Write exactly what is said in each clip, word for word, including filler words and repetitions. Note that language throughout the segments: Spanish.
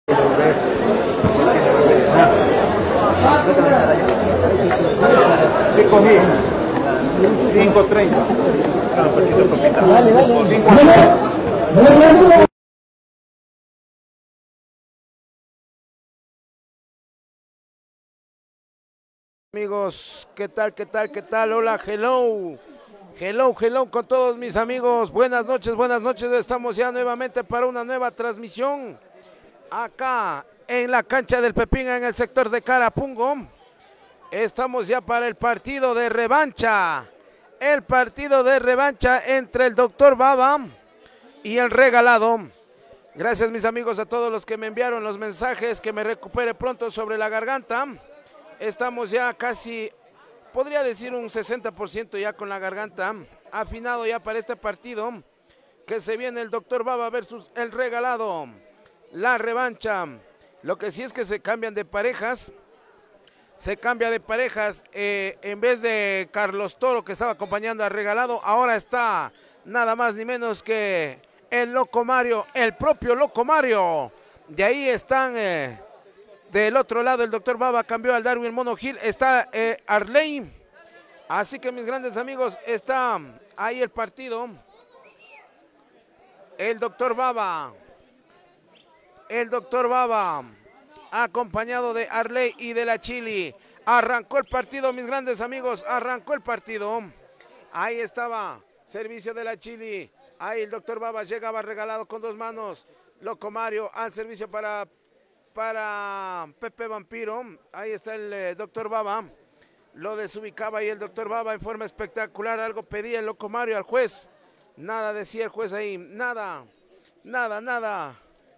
cinco treinta. Dale, dale. Amigos, ¿qué tal, qué tal, qué tal? Hola, hello. Hello, hello con todos mis amigos. Buenas noches, buenas noches. Estamos ya nuevamente para una nueva transmisión. Acá en la cancha del Pepín, en el sector de Carapungo. Estamos ya para el partido de revancha. El partido de revancha entre el doctor Baba y el regalado. Gracias mis amigos a todos los que me enviaron los mensajes, que me recupere pronto sobre la garganta. Estamos ya casi, podría decir un sesenta por ciento ya con la garganta afinado ya para este partido que se viene, el doctor Baba versus el regalado. La revancha. Lo que sí es que se cambian de parejas. Se cambia de parejas. Eh, en vez de Carlos Toro, que estaba acompañando al regalado, ahora está nada más ni menos que el Loco Mario, el propio Loco Mario. De ahí están... Eh, Del otro lado el doctor Baba cambió al Darwin Mono Gil, está eh, Arley. Así que mis grandes amigos, está ahí el partido. El doctor Baba. El doctor Baba, acompañado de Arley y de la Chili. Arrancó el partido, mis grandes amigos, arrancó el partido. Ahí estaba, servicio de la Chili. Ahí el doctor Baba llegaba regalado con dos manos. Loco Mario al servicio para... para Pepe Vampiro. Ahí está el eh, doctor Baba, lo desubicaba y el doctor Baba en forma espectacular. Algo pedía el Loco Mario al juez, nada decía el juez ahí, nada, nada, nada.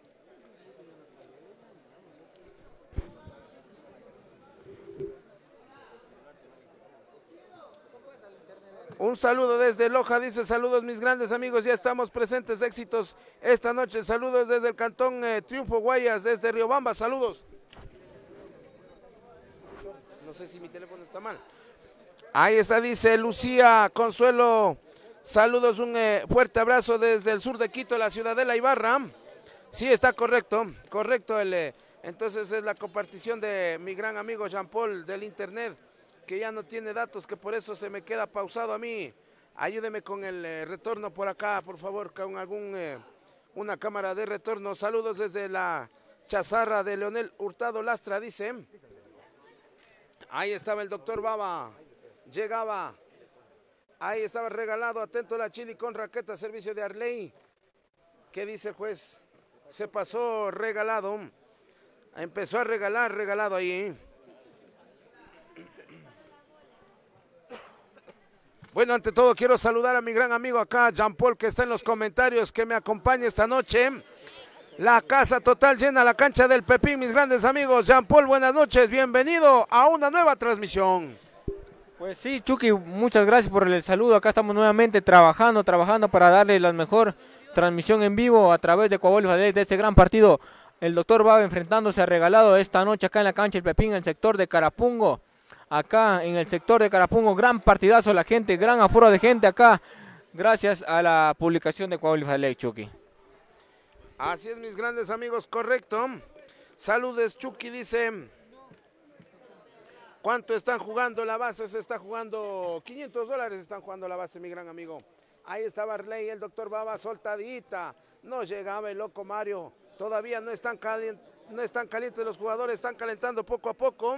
Un saludo desde Loja, dice saludos mis grandes amigos, ya estamos presentes, éxitos esta noche. Saludos desde el cantón eh, Triunfo Guayas, desde Riobamba, saludos. No sé si mi teléfono está mal. Ahí está, dice Lucía Consuelo, saludos, un eh, fuerte abrazo desde el sur de Quito, la Ciudadela Ibarra. Sí, está correcto, correcto. El, eh, entonces es la compartición de mi gran amigo Jean Paul del internet, que ya no tiene datos, que por eso se me queda pausado a mí. Ayúdeme con el eh, retorno por acá, por favor, con algún eh, una cámara de retorno. Saludos desde la chazarra de Leonel Hurtado Lastra, dice. Ahí estaba el doctor Baba, llegaba. Ahí estaba regalado, atento a la Chili con raqueta, servicio de Arley. ¿Qué dice el juez? Se pasó regalado. Empezó a regalar, regalado ahí. Bueno, ante todo quiero saludar a mi gran amigo acá, Jean Paul, que está en los comentarios, que me acompaña esta noche. La casa total llena, la cancha del Pepín, mis grandes amigos. Jean Paul, buenas noches, bienvenido a una nueva transmisión. Pues sí, Chucky, muchas gracias por el saludo. Acá estamos nuevamente trabajando, trabajando para darle la mejor transmisión en vivo a través de Coahuila de este gran partido. El doctor va enfrentándose a regalado esta noche acá en la cancha del Pepín, en el sector de Carapungo. Acá en el sector de Carapungo, gran partidazo, la gente, gran aforo de gente acá, gracias a la publicación de Coahuila de Chucky. Así es, mis grandes amigos, correcto. Saludos, Chucky, dice. ¿Cuánto están jugando la base? Se está jugando quinientos dólares, están jugando la base, mi gran amigo. Ahí estaba Arley, el doctor Baba soltadita. No llegaba el Loco Mario. Todavía no están, calientes, no están calientes los jugadores, están calentando poco a poco.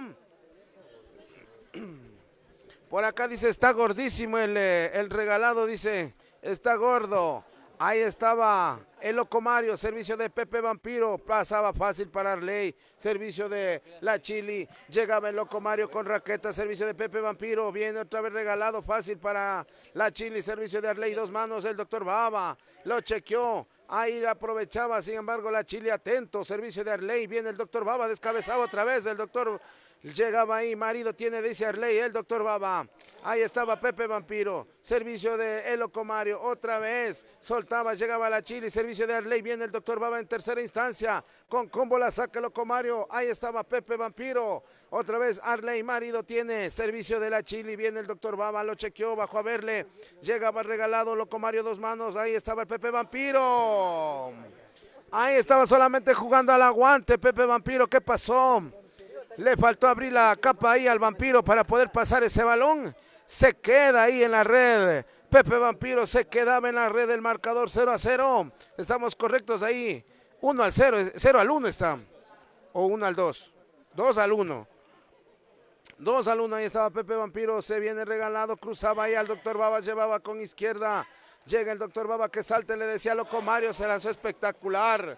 Por acá dice, está gordísimo el, el regalado, dice, está gordo. Ahí estaba el Loco Mario, servicio de Pepe Vampiro, pasaba fácil para Arley, servicio de la Chili, llegaba el Loco Mario con raqueta, servicio de Pepe Vampiro, viene otra vez regalado, fácil para la Chili, servicio de Arley, dos manos, el doctor Baba, lo chequeó, ahí aprovechaba, sin embargo la Chili atento, servicio de Arley, viene el doctor Baba, descabezaba otra vez, el doctor llegaba ahí, marido tiene, dice Arley, el doctor Baba. Ahí estaba Pepe Vampiro, servicio de El Loco Mario, otra vez, soltaba, llegaba la Chili, servicio de Arley, viene el doctor Baba en tercera instancia, con combo la saca El Loco Mario, ahí estaba Pepe Vampiro, otra vez Arley, marido tiene, servicio de la Chili, viene el doctor Baba, lo chequeó, bajó a verle, llegaba regalado Loco Mario, dos manos, ahí estaba el Pepe Vampiro. Ahí estaba solamente jugando al aguante Pepe Vampiro. ¿Qué pasó? Le faltó abrir la capa ahí al Vampiro para poder pasar ese balón. Se queda ahí en la red. Pepe Vampiro se quedaba en la red del marcador cero a cero. Estamos correctos ahí. uno al cero, cero al uno está. O uno al dos. dos al uno. dos al uno, ahí estaba Pepe Vampiro, se viene regalado, cruzaba ahí al doctor Baba, llevaba con izquierda. Llega el doctor Baba que salte, le decía Loco Mario, se lanzó espectacular.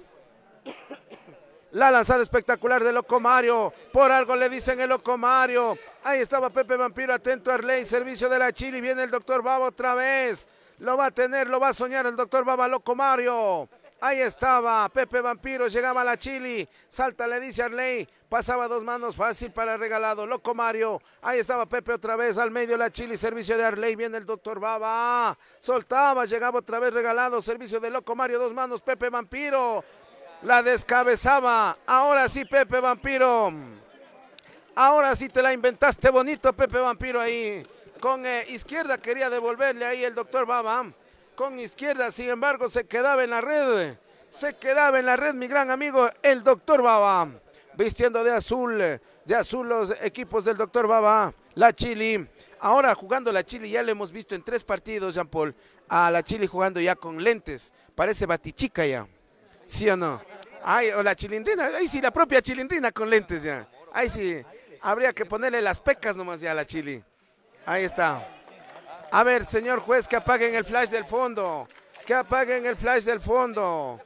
La lanzada espectacular de Loco Mario, por algo le dicen el Loco Mario. Ahí estaba Pepe Vampiro, atento a Arley, servicio de la Chili, viene el doctor Baba otra vez. Lo va a tener, lo va a soñar el doctor Baba, Loco Mario. Ahí estaba Pepe Vampiro, llegaba a la Chili, salta, le dice Arley, pasaba dos manos fácil para regalado, Loco Mario. Ahí estaba Pepe otra vez, al medio la Chili, servicio de Arley, viene el doctor Baba, soltaba, llegaba otra vez regalado, servicio de Loco Mario, dos manos, Pepe Vampiro, la descabezaba. Ahora sí, Pepe Vampiro, ahora sí te la inventaste bonito, Pepe Vampiro ahí, con eh, izquierda quería devolverle ahí el doctor Baba. Con izquierda, sin embargo, se quedaba en la red. Se quedaba en la red, mi gran amigo, el doctor Baba. Vistiendo de azul, de azul los equipos del doctor Baba. La Chili. Ahora jugando la Chili, ya lo hemos visto en tres partidos, Jean Paul. A la Chili jugando ya con lentes. Parece batichica ya. ¿Sí o no? Ay, o la chilindrina. Ahí sí, la propia chilindrina con lentes ya. Ahí sí. Habría que ponerle las pecas nomás ya a la Chili. Ahí está. A ver, señor juez, que apaguen el flash del fondo. Que apaguen el flash del fondo.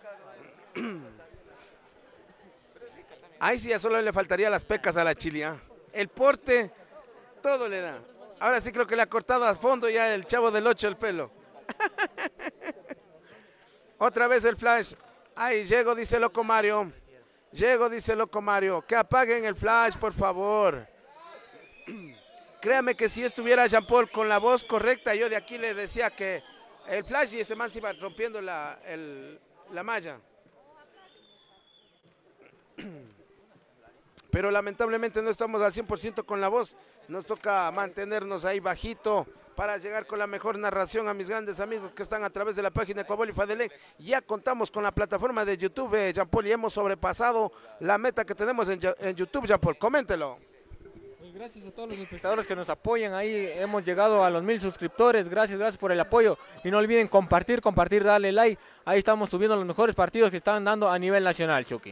Ahí sí ya solo le faltaría las pecas a la Chili, ¿eh? El porte, todo le da. Ahora sí creo que le ha cortado a fondo ya el chavo del ocho el pelo. Otra vez el flash. Ahí llego, dice Loco Mario. Llego, dice Loco Mario. Que apaguen el flash, por favor. Créame que si yo estuviera Jean Paul con la voz correcta, yo de aquí le decía que el flash y ese man se iba rompiendo la, el, la malla. Pero lamentablemente no estamos al cien por ciento con la voz. Nos toca mantenernos ahí bajito para llegar con la mejor narración a mis grandes amigos que están a través de la página de Coabol y Fadelec. Ya contamos con la plataforma de YouTube, eh, Jean Paul, y hemos sobrepasado la meta que tenemos en, en YouTube, Jean Paul. Coméntelo. Gracias a todos los espectadores que nos apoyan, ahí hemos llegado a los mil suscriptores, gracias, gracias por el apoyo y no olviden compartir, compartir, darle like, ahí estamos subiendo los mejores partidos que están dando a nivel nacional, Chucky.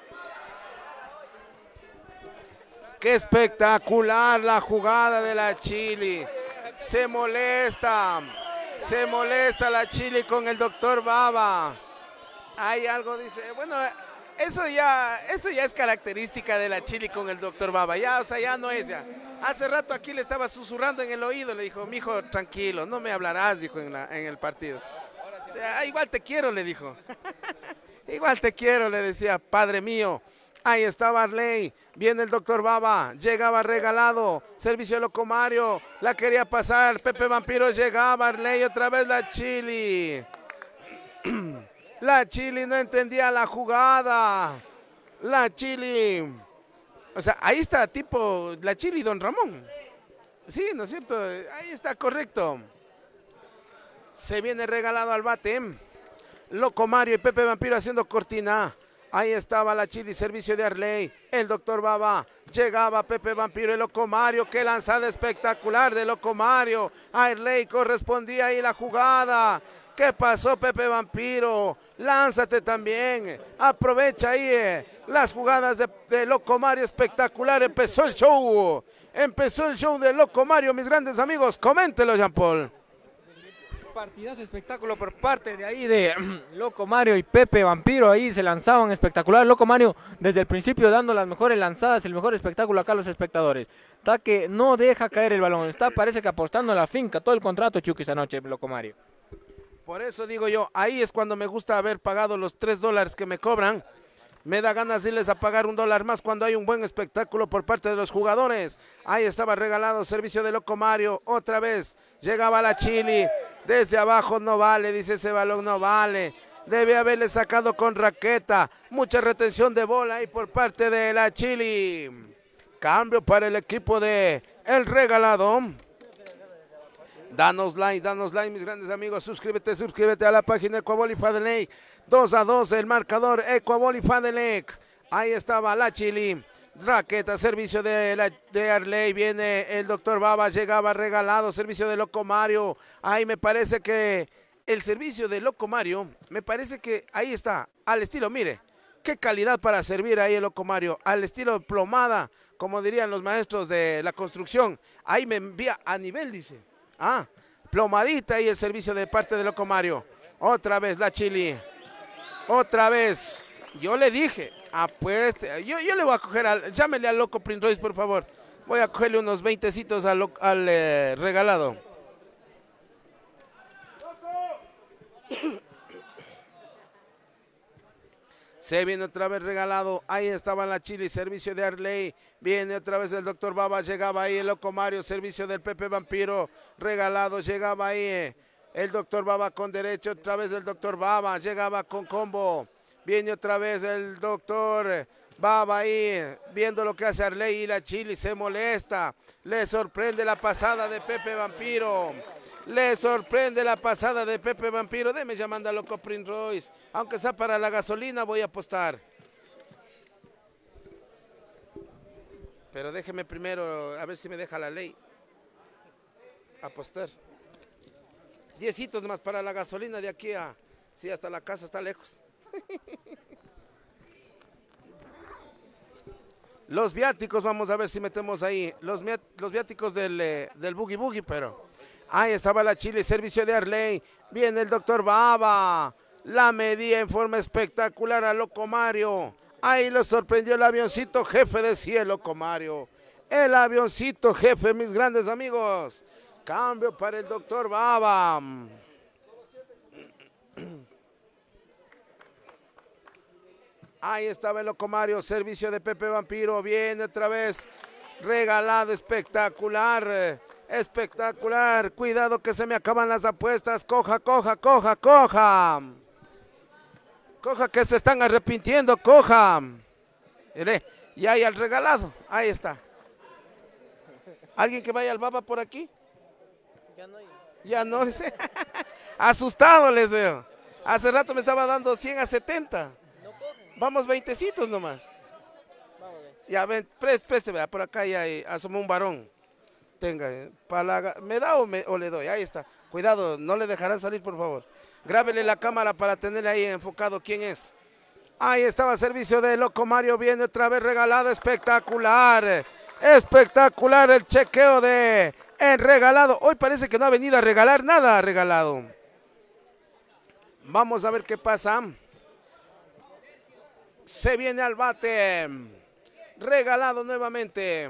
Qué espectacular la jugada de la Chili, se molesta, se molesta la Chili con el doctor Baba, hay algo, dice, bueno... Eso ya, eso ya es característica de la Chili con el doctor Baba, ya, o sea, ya no es ya. Hace rato aquí le estaba susurrando en el oído, le dijo, mijo, tranquilo, no me hablarás, dijo en, la, en el partido. Ah, igual te quiero, le dijo. Igual te quiero, le decía, padre mío. Ahí estaba Arley, viene el doctor Baba, llegaba regalado, servicio de Loco Mario, la quería pasar, Pepe Vampiro llegaba, Arley, otra vez la Chili. La Chili no entendía la jugada. La Chili. O sea, ahí está tipo la Chili Don Ramón. Sí, ¿no es cierto? Ahí está correcto. Se viene regalado al bate. Loco Mario y Pepe Vampiro haciendo cortina. Ahí estaba la Chili, servicio de Arley. El doctor Baba. Llegaba Pepe Vampiro y Loco Mario. Qué lanzada espectacular de Loco Mario. A Arley correspondía ahí la jugada. ¿Qué pasó, Pepe Vampiro? Lánzate también. Aprovecha ahí eh, las jugadas de, de Loco Mario. Espectacular. Empezó el show. Empezó el show de Loco Mario, mis grandes amigos. Coméntelo, Jean Paul. Partidazo, espectáculo por parte de ahí de Loco Mario y Pepe Vampiro. Ahí se lanzaban espectacular. Loco Mario desde el principio dando las mejores lanzadas, el mejor espectáculo acá a los espectadores. Está que no deja caer el balón. Está, parece que apostando a la finca todo el contrato, Chucky, esta noche, Loco Mario. Por eso digo yo, ahí es cuando me gusta haber pagado los tres dólares que me cobran. Me da ganas de irles a pagar un dólar más cuando hay un buen espectáculo por parte de los jugadores. Ahí estaba regalado servicio de Loco Mario. Otra vez llegaba la Chili. Desde abajo no vale, dice ese balón, no vale. Debe haberle sacado con raqueta. Mucha retención de bola ahí por parte de la Chili. Cambio para el equipo de El Regalado. Danos like, danos like, mis grandes amigos. Suscríbete, suscríbete a la página de Coabol y Fadelec. dos a dos el marcador, Ecuabol y Fadelec. Ahí estaba la Chili. Raqueta, servicio de, la, de Arley, viene el doctor Baba, llegaba regalado, servicio de Loco Mario. Ahí me parece que el servicio de Loco Mario, me parece que ahí está, al estilo, mire, qué calidad para servir ahí el Loco Mario, al estilo plomada, como dirían los maestros de la construcción. Ahí me envía a nivel, dice. Ah, plomadita y el servicio de parte de Loco Mario. Otra vez la Chili, otra vez, yo le dije. Ah, pues, yo, yo le voy a coger, al, llámele al Loco Prince Royce, por favor. Voy a cogerle unos veintecitos al, al eh, regalado. Se viene otra vez regalado. Ahí estaba la Chili, servicio de Arley. Viene otra vez el doctor Baba, llegaba ahí el Loco Mario, servicio del Pepe Vampiro, regalado, llegaba ahí eh, el doctor Baba con derecho, otra vez el doctor Baba, llegaba con combo. Viene otra vez el doctor Baba ahí, viendo lo que hace Arley y la Chili, se molesta. Le sorprende la pasada de Pepe Vampiro. Le sorprende la pasada de Pepe Vampiro. Deme llamando a Loco Prince Royce. Aunque sea para la gasolina, voy a apostar. Pero déjeme primero, a ver si me deja la ley. Apostar. Diecitos más para la gasolina de aquí a... Sí, hasta la casa está lejos. Los viáticos, vamos a ver si metemos ahí. Los, los viáticos del, eh, del Boogie Boogie, pero... Ahí estaba la Chile, servicio de Arley. Viene el doctor Baba. La medía en forma espectacular a Loco Mario. Ahí lo sorprendió el avioncito jefe, decía el Loco Mario. El avioncito jefe, mis grandes amigos. Cambio para el doctor Baba. Ahí estaba el Loco Mario, servicio de Pepe Vampiro. Viene otra vez. Regalado, espectacular. Espectacular. Cuidado que se me acaban las apuestas. Coja, coja, coja, coja. Coja que se están arrepintiendo. Coja. Mire, y ahí al regalado. Ahí está. ¿Alguien que vaya al Baba por aquí? Ya no. Ya no, dice. Asustado les veo. Hace rato me estaba dando cien a setenta. Vamos veintecitos nomás. Ya ven, présteme, por acá ya asomó un varón. Tenga, para ¿me da o, me, o le doy? Ahí está. Cuidado, no le dejarán salir, por favor. Grábele la cámara para tenerle ahí enfocado quién es. Ahí estaba servicio de Loco Mario, viene otra vez regalado, espectacular. Espectacular el chequeo de el regalado. Hoy parece que no ha venido a regalar nada regalado. Vamos a ver qué pasa. Se viene al bate. Regalado nuevamente.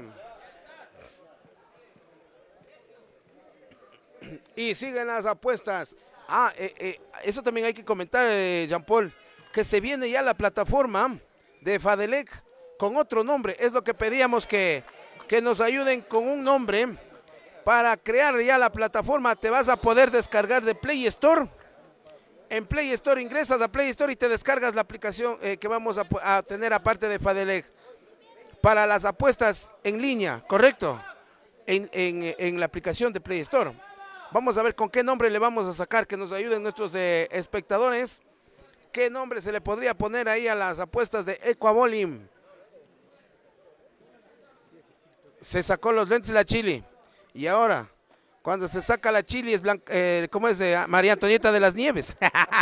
Y siguen las apuestas. Ah, eh, eh, eso también hay que comentar, eh, Jean Paul, que se viene ya la plataforma de Fadelec con otro nombre. Es lo que pedíamos, que, que nos ayuden con un nombre para crear ya la plataforma. Te vas a poder descargar de Play Store. En Play Store ingresas a Play Store y te descargas la aplicación eh, que vamos a, a tener aparte de Fadelec para las apuestas en línea, ¿correcto? En, en, en la aplicación de Play Store. Vamos a ver con qué nombre le vamos a sacar, que nos ayuden nuestros eh, espectadores. ¿Qué nombre se le podría poner ahí a las apuestas de Ecuabolim? Se sacó los lentes de la Chili. Y ahora, cuando se saca la Chili, es blanca, eh, ¿cómo es? Eh, María Antonieta de las Nieves.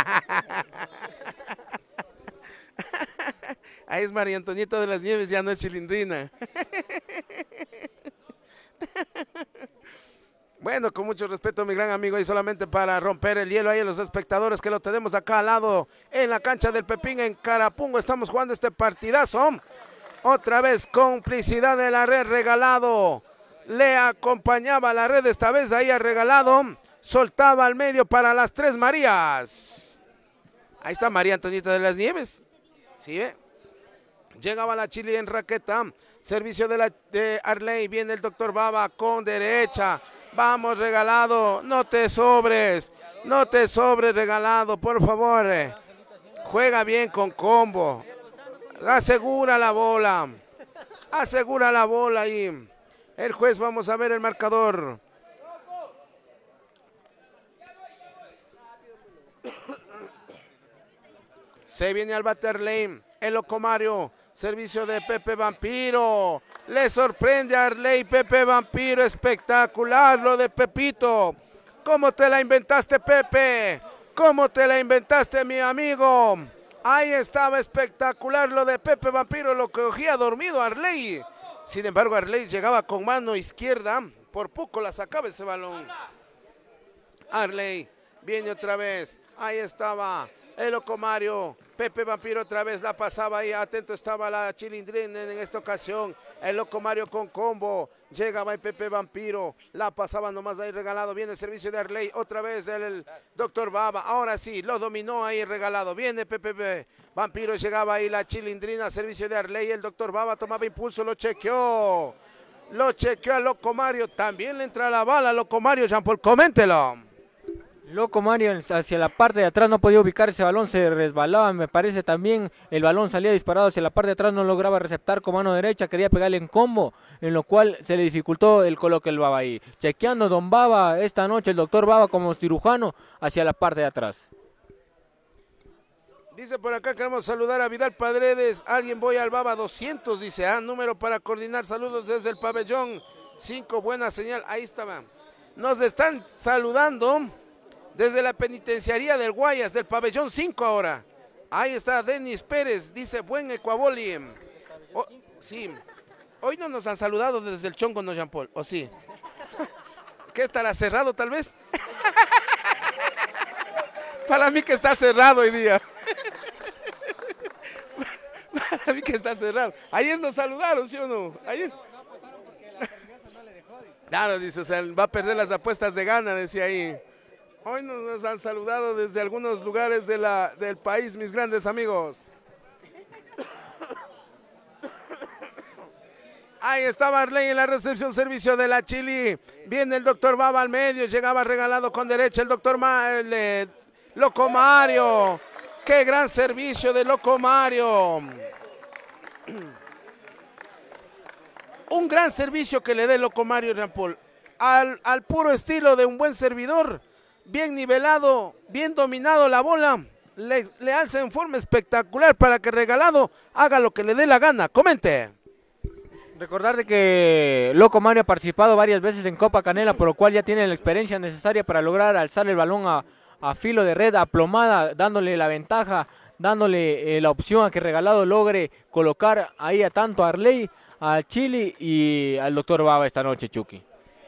Ahí es María Antonieta de las Nieves, ya no es Chilindrina. Bueno, con mucho respeto, mi gran amigo, y solamente para romper el hielo ahí a los espectadores que lo tenemos acá al lado en la cancha del Pepín en Carapungo. Estamos jugando este partidazo. Otra vez complicidad de la red, regalado. Le acompañaba la red esta vez ahí a regalado. Soltaba al medio para las tres Marías. Ahí está María Antonieta de las Nieves. ¿Sí, eh? Llegaba la Chili en raqueta. Servicio de, la, de Arley. Viene el doctor Baba con derecha. Vamos, regalado. No te sobres. No te sobres, regalado. Por favor. Juega bien con combo. Asegura la bola. Asegura la bola ahí. El juez, vamos a ver el marcador. Se viene al bater lane. El Loco Mario. Servicio de Pepe Vampiro. Le sorprende a Arley Pepe Vampiro. Espectacular lo de Pepito. ¿Cómo te la inventaste, Pepe? ¿Cómo te la inventaste, mi amigo? Ahí estaba espectacular lo de Pepe Vampiro. Lo cogía dormido Arley. Sin embargo, Arley llegaba con mano izquierda. Por poco la sacaba ese balón. Arley viene otra vez. Ahí estaba el Loco Mario. Pepe Vampiro otra vez la pasaba ahí. Atento estaba la Chilindrina en esta ocasión. El Loco Mario con combo. Llegaba ahí Pepe Vampiro. La pasaba nomás ahí regalado. Viene el servicio de Arley. Otra vez el, el doctor Baba. Ahora sí, lo dominó ahí regalado. Viene Pepe Vampiro. Llegaba ahí la Chilindrina. Servicio de Arley. El doctor Baba tomaba impulso. Lo chequeó. Lo chequeó a Loco Mario. También le entra la bala a Loco Mario. Jean Paul, coméntelo. Loco Mario hacia la parte de atrás no podía ubicar ese balón, se resbalaba, me parece también el balón salía disparado hacia la parte de atrás, no lograba receptar con mano derecha, quería pegarle en combo, en lo cual se le dificultó el coloque del Baba ahí. Chequeando Don Baba esta noche, el doctor Baba como cirujano hacia la parte de atrás. Dice por acá, queremos saludar a Vidal Paredes, alguien voy al Baba doscientos, dice, ah, número para coordinar, saludos desde el pabellón cinco, buena señal, ahí estaba. Nos están saludando desde la penitenciaría del Guayas, del pabellón cinco ahora. Ahí está Denis Pérez, dice buen Ecuaboli. Oh, sí, hoy no nos han saludado desde el Chongo, ¿no, Jean Paul? ¿O sí? ¿Qué estará cerrado tal vez? Para mí que está cerrado hoy día. Para mí que está cerrado. Ayer nos saludaron, ¿sí o no? Ayer. Claro, dice, o sea, va a perder las apuestas de gana, decía ahí. Hoy nos han saludado desde algunos lugares de la, del país, mis grandes amigos. Ahí estaba Arley en la recepción, servicio de la Chili. Viene el doctor Baba al medio, llegaba regalado con derecha el doctor Ma, el, eh, Loco Mario. Qué gran servicio de Loco Mario. Un gran servicio que le dé Loco Mario, Jean Paul. Al, al puro estilo de un buen servidor. Bien nivelado, bien dominado la bola, le, le alza en forma espectacular para que Regalado haga lo que le dé la gana. Comente. Recordar de que Loco Mario ha participado varias veces en Copa Canela, por lo cual ya tiene la experiencia necesaria para lograr alzar el balón a, a filo de red, aplomada, dándole la ventaja, dándole eh, la opción a que Regalado logre colocar ahí a tanto a Arley, al Chili y al doctor Baba esta noche, Chucky.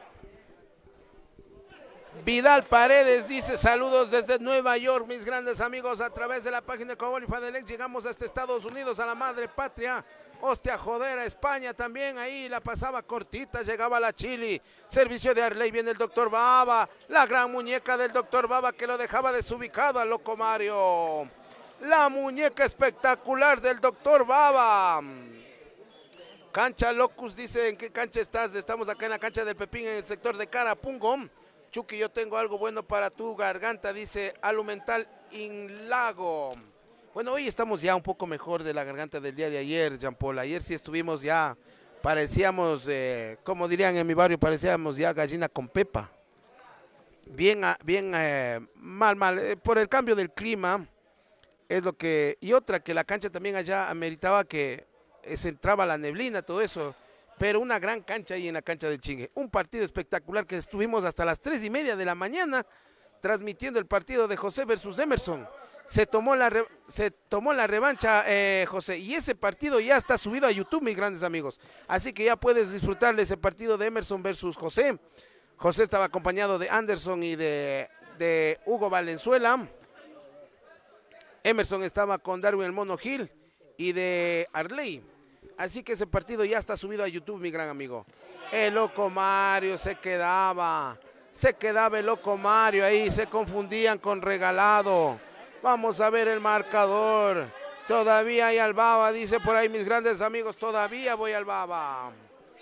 Vidal Paredes dice saludos desde Nueva York, mis grandes amigos, a través de la página de Ecuaboli Fadelex llegamos hasta Estados Unidos, a la madre patria, hostia jodera, España también, ahí la pasaba cortita, llegaba la Chili, servicio de Arley, viene el doctor Baba, la gran muñeca del doctor Baba que lo dejaba desubicado al Loco Mario, la muñeca espectacular del doctor Baba. Cancha Locus dice, ¿en qué cancha estás? Estamos acá en la cancha del Pepín, en el sector de Carapungo. Chucky, yo tengo algo bueno para tu garganta, dice Alumental Inlago. Bueno, hoy estamos ya un poco mejor de la garganta del día de ayer, Jean Paul. Ayer sí estuvimos ya, parecíamos, eh, como dirían en mi barrio, parecíamos ya gallina con pepa. Bien, bien, eh, mal, mal. Eh, por el cambio del clima, es lo que... Y otra, que la cancha también allá ameritaba que eh, se entraba la neblina, todo eso. Pero una gran cancha ahí en la cancha del Chingue. Un partido espectacular que estuvimos hasta las tres y media de la mañana transmitiendo el partido de José versus Emerson. Se tomó la, re, se tomó la revancha, eh, José, y ese partido ya está subido a YouTube, mis grandes amigos. Así que ya puedes disfrutar de ese partido de Emerson versus José. José estaba acompañado de Anderson y de, de Hugo Valenzuela. Emerson estaba con Darwin el Mono Gil y de Arley. Así que ese partido ya está subido a YouTube, mi gran amigo. El Loco Mario se quedaba, se quedaba el Loco Mario ahí, se confundían con Regalado. Vamos a ver el marcador. Todavía hay al Baba, dice por ahí mis grandes amigos, todavía voy al Baba.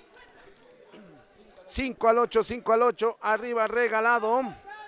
cinco al ocho, cinco al ocho, arriba Regalado.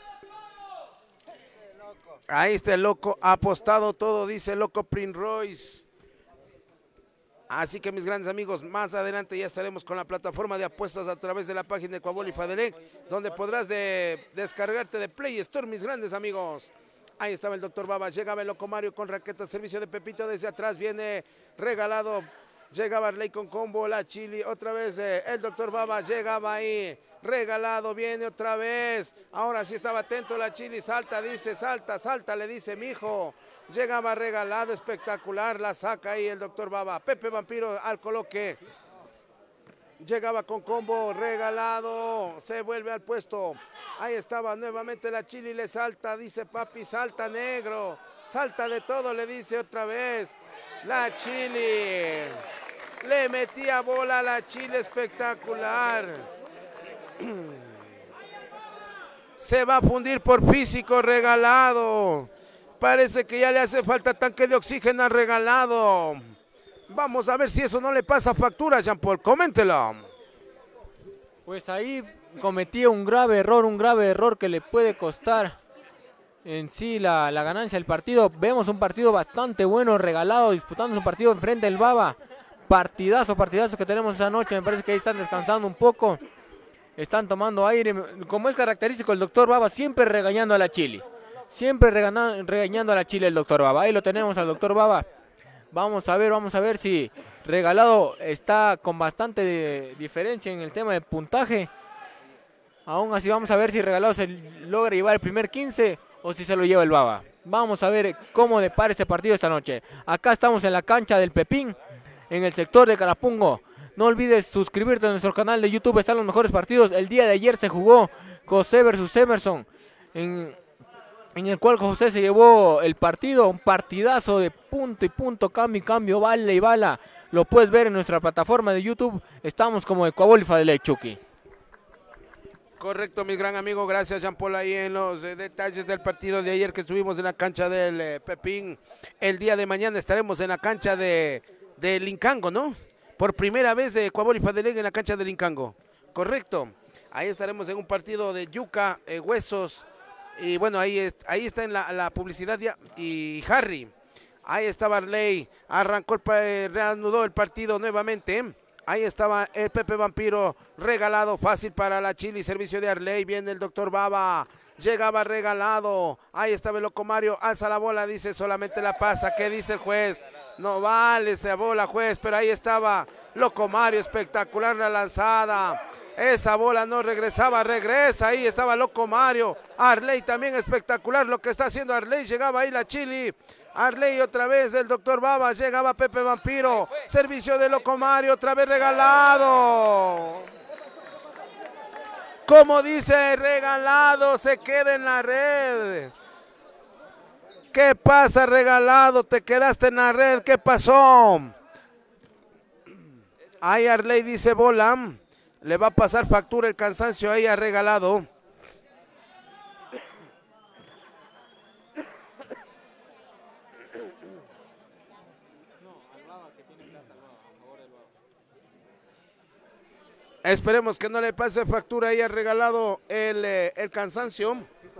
Ahí está el Loco, apostado todo, dice el Loco Prince Royce. Así que mis grandes amigos, más adelante ya estaremos con la plataforma de apuestas a través de la página de Ecuaboli Fadelex, donde podrás de, descargarte de Play Store, mis grandes amigos. Ahí estaba el doctor Baba, llegaba el Locomario con raqueta, servicio de Pepito desde atrás, viene regalado, llegaba Arley con combo, la Chili, otra vez eh, el doctor Baba llegaba ahí, regalado, viene otra vez, ahora sí estaba atento la Chili, salta, dice, salta, salta, le dice, mijo, llegaba regalado, espectacular, la saca ahí el doctor Baba, Pepe Vampiro al coloque, llegaba con combo, regalado, se vuelve al puesto, ahí estaba nuevamente la Chili, le salta, dice papi, salta negro, salta de todo, le dice otra vez, la Chili, le metía bola a la Chili, espectacular, se va a fundir por físico, regalado, parece que ya le hace falta tanque de oxígeno al regalado. Vamos a ver si eso no le pasa factura, Jean Paul, coméntelo. Pues ahí cometía un grave error, un grave error que le puede costar en sí la, la ganancia del partido. Vemos un partido bastante bueno, regalado, disputando su partido enfrente del Baba. Partidazo, partidazo que tenemos esa noche, me parece que ahí están descansando un poco. Están tomando aire, como es característico el doctor Baba, siempre regañando a la Chili. Siempre regañando, regañando a la Chili el doctor Baba. Ahí lo tenemos al doctor Baba. Vamos a ver, vamos a ver si Regalado está con bastante de diferencia en el tema de puntaje. Aún así vamos a ver si Regalado se logra llevar el primer quince o si se lo lleva el Baba. Vamos a ver cómo depara este partido esta noche. Acá estamos en la cancha del Pepín, en el sector de Carapungo. No olvides suscribirte a nuestro canal de YouTube, están los mejores partidos. El día de ayer se jugó José versus Emerson, en... en el cual José se llevó el partido, un partidazo de punto y punto, cambio y cambio, bala y bala. Lo puedes ver en nuestra plataforma de YouTube. Estamos como Ecuabol y Fadelec, Chucky. Correcto, mi gran amigo. Gracias, Jean Paul, ahí en los eh, detalles del partido de ayer que estuvimos en la cancha del eh, Pepín. El día de mañana estaremos en la cancha de, de Lincango, ¿no? Por primera vez de Ecuabol y Fadelec en la cancha de Lincango. Correcto. Ahí estaremos en un partido de yuca, eh, huesos. Y bueno, ahí, es, ahí está en la, la publicidad ya. Y Harry, ahí estaba Arley, arrancó, el, eh, reanudó el partido nuevamente. Ahí estaba el Pepe Vampiro, regalado, fácil para la Chili, servicio de Arley. Viene el doctor Baba, llegaba regalado. Ahí estaba el Locomario, alza la bola, dice solamente la pasa. ¿Qué dice el juez? No vale esa bola, juez, pero ahí estaba Locomario, espectacular la lanzada. Esa bola no regresaba, regresa, ahí estaba Locomario. Arley también espectacular lo que está haciendo Arley, llegaba ahí la Chili. Arley otra vez, el doctor Baba, llegaba Pepe Vampiro. Servicio de Locomario, otra vez regalado. Como dice, regalado, se queda en la red. ¿Qué pasa, regalado? Te quedaste en la red, ¿qué pasó? Ahí Arley dice bola. Le va a pasar factura el cansancio ahí a Regalado. Esperemos que no le pase factura ahí a Regalado el, eh, el cansancio.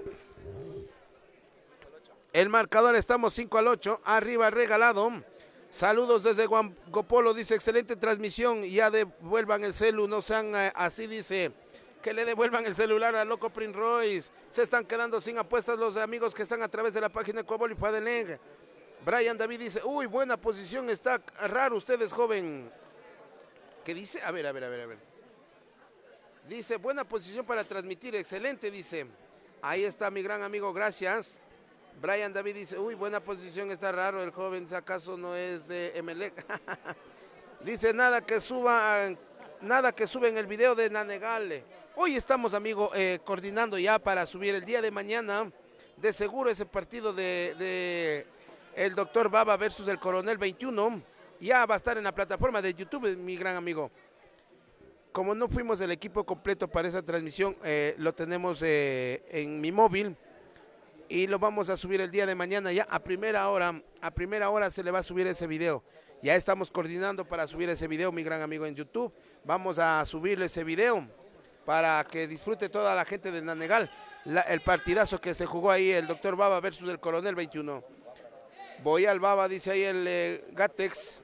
El marcador estamos cinco al ocho. Arriba Regalado. Saludos desde Guangopolo, dice, excelente transmisión, ya devuelvan el celu, no sean eh, así, dice, que le devuelvan el celular a Loco Prince Royce, se están quedando sin apuestas los amigos que están a través de la página Ecuabol y Fadelec. Brian David dice, uy, buena posición, está raro ustedes, joven. ¿Qué dice? A ver, a ver, a ver, a ver. Dice, buena posición para transmitir, excelente, dice. Ahí está mi gran amigo, gracias. Brian David dice, uy, buena posición, está raro, el joven, si acaso no es de Emelec. Dice, nada que suba, nada que suben el video de Nanegal. Hoy estamos, amigo, eh, coordinando ya para subir el día de mañana, de seguro ese partido de, de el doctor Baba versus el Coronel veintiuno, ya va a estar en la plataforma de YouTube, mi gran amigo. Como no fuimos el equipo completo para esa transmisión, eh, lo tenemos eh, en mi móvil. Y lo vamos a subir el día de mañana ya a primera hora, a primera hora se le va a subir ese video. Ya estamos coordinando para subir ese video, mi gran amigo, en YouTube. Vamos a subirle ese video para que disfrute toda la gente de Nanegal. La, el partidazo que se jugó ahí, el doctor Baba versus el Coronel veintiuno. Voy al Baba, dice ahí el eh, Gatex.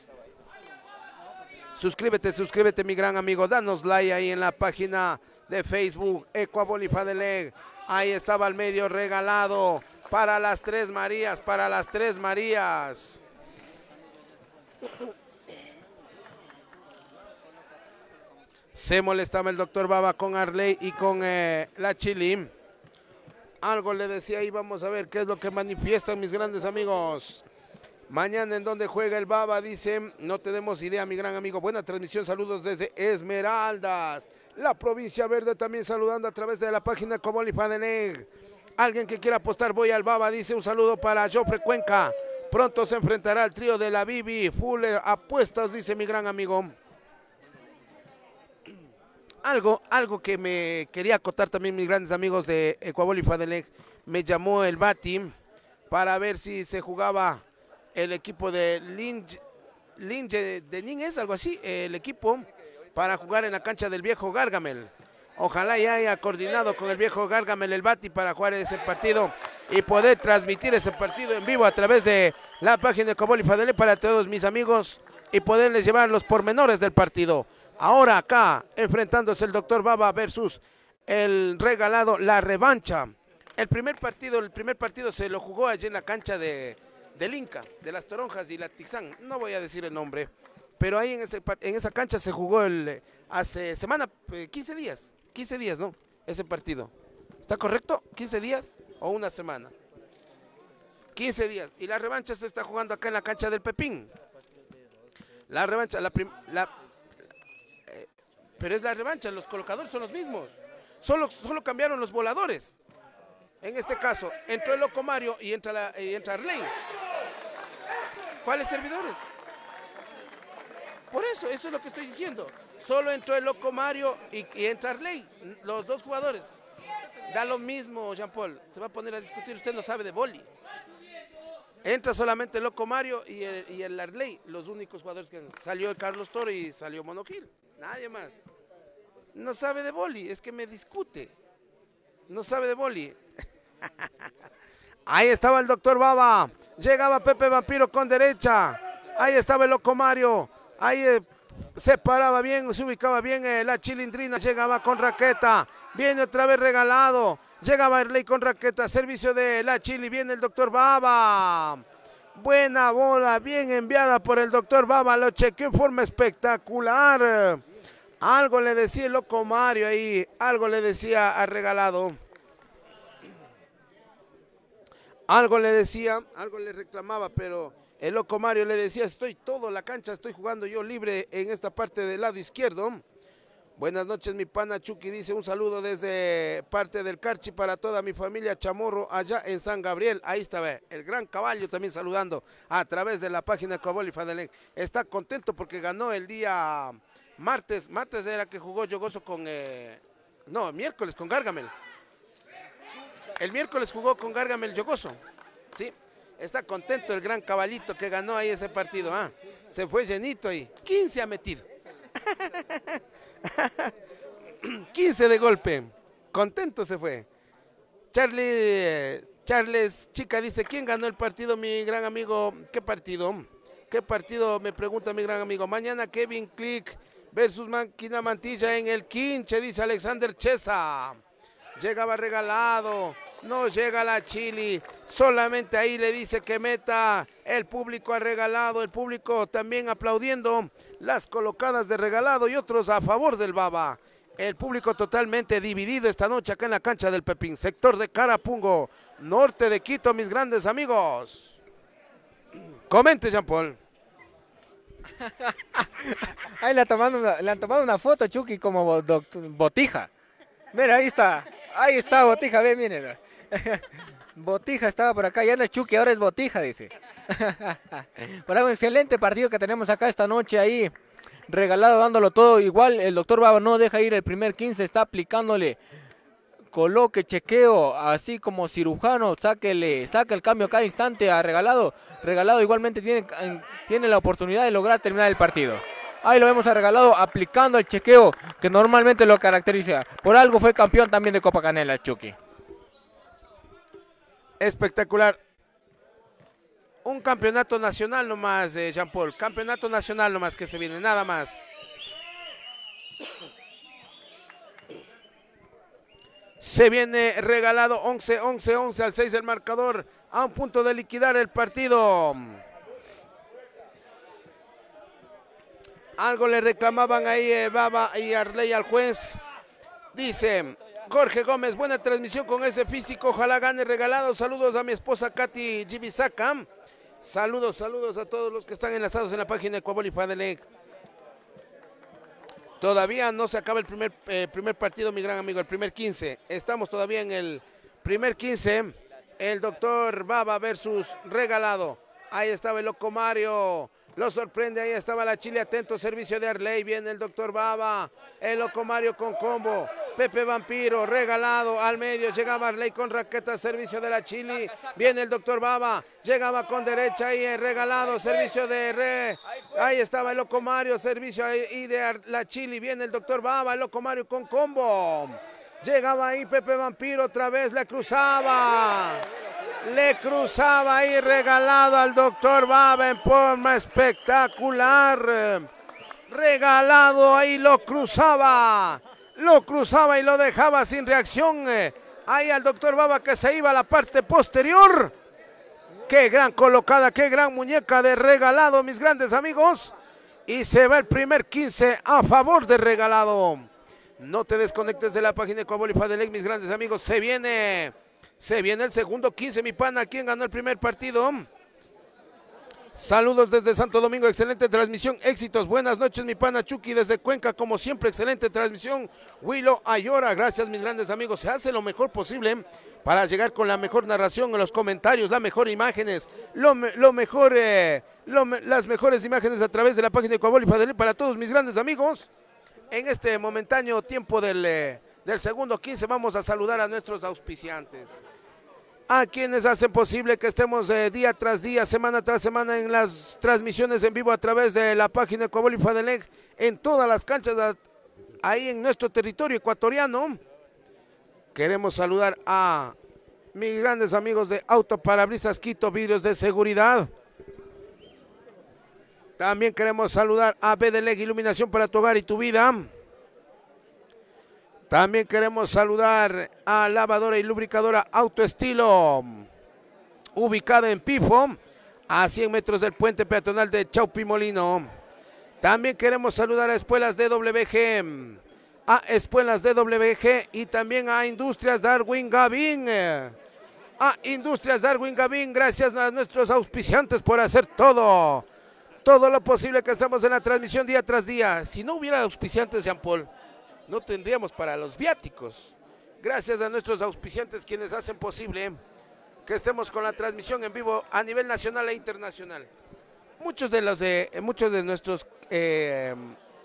Suscríbete, suscríbete, mi gran amigo. Danos like ahí en la página de Facebook, Ecuabol y Fadelec. Ahí estaba al medio Regalado, Para las tres Marías, para las tres Marías. Se molestaba el doctor Baba con Arley y con eh, la Chili. Algo le decía ahí, vamos a ver qué es lo que manifiestan mis grandes amigos. Mañana en donde juega el Baba, dicen, no tenemos idea, mi gran amigo. Buena transmisión, saludos desde Esmeraldas. La provincia verde también saludando a través de la página Cobol y Fadeneg. Alguien que quiera apostar, voy al Baba, dice un saludo para Jofre Cuenca. Pronto se enfrentará al trío de la Bibi. Full apuestas, dice mi gran amigo. Algo, algo que me quería acotar también mis grandes amigos de Ecuabol y Fadeneg. Me llamó el Bati para ver si se jugaba el equipo de Linge, Linge de Nin, es algo así, el equipo para jugar en la cancha del viejo Gargamel. Ojalá ya haya coordinado con el viejo Gargamel el Bati para jugar ese partido y poder transmitir ese partido en vivo a través de la página de Cobol y Fadeneg para todos mis amigos y poderles llevar los pormenores del partido. Ahora acá enfrentándose el doctor Baba versus el regalado, la revancha. El primer partido, el primer partido se lo jugó allí en la cancha de del Inca, de las Toronjas y la Tixán, no voy a decir el nombre, pero ahí en, ese, en esa cancha se jugó el, hace semana, quince días, quince días, ¿no? Ese partido. ¿Está correcto? ¿quince días o una semana? quince días. Y la revancha se está jugando acá en la cancha del Pepín. La revancha, la, prim, la eh, pero es la revancha, los colocadores son los mismos, solo, solo cambiaron los voladores. En este caso, entró el Loco Mario y entra, la, y entra Arley. ¿Cuáles servidores? Por eso, eso es lo que estoy diciendo. Solo entró el Loco Mario y, y entra Arley, los dos jugadores. Da lo mismo, Jean Paul. Se va a poner a discutir, usted no sabe de boli. Entra solamente el Loco Mario y el, y el Arley, los únicos jugadores que salió Carlos Toro y salió Mono Gil. Nadie más. No sabe de boli, es que me discute. No sabe de boli. Ahí estaba el doctor Baba. Llegaba Pepe Vampiro con derecha. Ahí estaba el Loco Mario. Ahí eh, se paraba bien, se ubicaba bien eh, la Chilindrina. Llegaba con raqueta. Viene otra vez regalado. Llegaba Arley con raqueta. Servicio de la Chili. Viene el doctor Baba. Buena bola, bien enviada por el doctor Baba. Lo chequeó en forma espectacular. Algo le decía el Loco Mario ahí. Algo le decía a regalado. Algo le decía, algo le reclamaba, pero el Loco Mario le decía, estoy todo la cancha, estoy jugando yo libre en esta parte del lado izquierdo. Buenas noches, mi pana Chucky, dice un saludo desde parte del Carchi para toda mi familia Chamorro allá en San Gabriel. Ahí está, ve, el gran caballo también saludando a través de la página Cobol y Fadeneg. Está contento porque ganó el día martes, martes era que jugó Yogoso con, eh, no, miércoles con Gargamel. El miércoles jugó con Gargamel Yogoso, sí, está contento el gran caballito que ganó ahí ese partido, ah, se fue llenito ahí, quince ha metido, quince de golpe, contento se fue. Charlie, Charles Chica dice, ¿quién ganó el partido, mi gran amigo? ¿Qué partido? ¿Qué partido? Me pregunta mi gran amigo. Mañana Kevin Click versus Máquina Mantilla en el Quinche, dice Alexander Chesa. Llegaba regalado, no llega la Chili, solamente ahí le dice que meta, el público ha regalado, el público también aplaudiendo las colocadas de regalado y otros a favor del Baba. El público totalmente dividido esta noche acá en la cancha del Pepín, sector de Carapungo, norte de Quito, mis grandes amigos. Comente, Jean Paul. Ahí le han tomado una, le han tomado una foto, Chucky, como Botija. Mira, ahí está, ahí está Botija, ve, miren. Botija estaba por acá, ya no es Chucky, ahora es Botija, dice. Para un excelente partido que tenemos acá esta noche ahí, regalado, dándolo todo. Igual el doctor Baba no deja ir el primer quince, está aplicándole coloque, chequeo, así como cirujano, sáquele, saca el cambio cada instante a regalado. Regalado igualmente tiene, tiene la oportunidad de lograr terminar el partido. Ahí lo vemos a regalado aplicando el chequeo que normalmente lo caracteriza. Por algo fue campeón también de Copa Canela, Chucky. Espectacular. Un campeonato nacional nomás, eh, Jean Paul. Campeonato nacional nomás que se viene, nada más. Se viene regalado once, once, once al seis el marcador, a un punto de liquidar el partido. Algo le reclamaban ahí eh, Baba y Arley al juez. Dice Jorge Gómez, buena transmisión con ese físico, ojalá gane regalado. Saludos a mi esposa Katy Gibisaka. Saludos, saludos a todos los que están enlazados en la página de Ecuaboli Fadelec. Todavía no se acaba el primer, eh, primer partido, mi gran amigo, el primer quince. Estamos todavía en el primer quince. El doctor Baba versus Regalado. Ahí estaba el Loco Mario. Lo sorprende, ahí estaba la Chile, atento, servicio de Arley, viene el doctor Baba, el Loco Mario con combo, Pepe Vampiro, Regalado, al medio, llegaba Arley con raqueta, servicio de la Chile, viene el doctor Baba, llegaba con derecha ahí el Regalado, servicio de Re, ahí estaba el Loco Mario, servicio ahí de la Chile, viene el doctor Baba, el Loco Mario con combo, llegaba ahí Pepe Vampiro, otra vez le cruzaba. Le cruzaba ahí Regalado al doctor Baba en forma espectacular. Regalado ahí lo cruzaba. Lo cruzaba y lo dejaba sin reacción. Ahí al doctor Baba que se iba a la parte posterior. Qué gran colocada, qué gran muñeca de Regalado, mis grandes amigos. Y se va el primer quince a favor de Regalado. No te desconectes de la página de Ecuaboli Fadelec, mis grandes amigos. Se viene... Se viene el segundo quince, mi pana. ¿Quién ganó el primer partido? Saludos desde Santo Domingo, excelente transmisión, éxitos. Buenas noches, mi pana Chucky desde Cuenca, como siempre, excelente transmisión. Willow Ayora, gracias, mis grandes amigos. Se hace lo mejor posible para llegar con la mejor narración en los comentarios, las mejores imágenes, lo, lo mejor, eh, lo, las mejores imágenes a través de la página de Ecuaboli Fadelec para todos mis grandes amigos. En este momentáneo tiempo del... Eh, del segundo quince vamos a saludar a nuestros auspiciantes, a quienes hacen posible que estemos eh, día tras día, semana tras semana en las transmisiones en vivo a través de la página de Ecuaboli Fadelec en todas las canchas a, ahí en nuestro territorio ecuatoriano. Queremos saludar a mis grandes amigos de Autoparabrisas Quito, vidrios de seguridad. También queremos saludar a Bedelec, iluminación para tu hogar y tu vida. También queremos saludar a Lavadora y Lubricadora Autoestilo, ubicada en Pifo, a cien metros del puente peatonal de Chaupimolino. También queremos saludar a Espuelas D W G, a Espuelas D W G y también a Industrias Darwin Gavín. A Industrias Darwin Gavín, gracias a nuestros auspiciantes por hacer todo, todo lo posible que estamos en la transmisión día tras día. Si no hubiera auspiciantes, Jean Paul, no tendríamos para los viáticos. Gracias a nuestros auspiciantes quienes hacen posible que estemos con la transmisión en vivo a nivel nacional e internacional. Muchos de los de muchos de nuestros eh,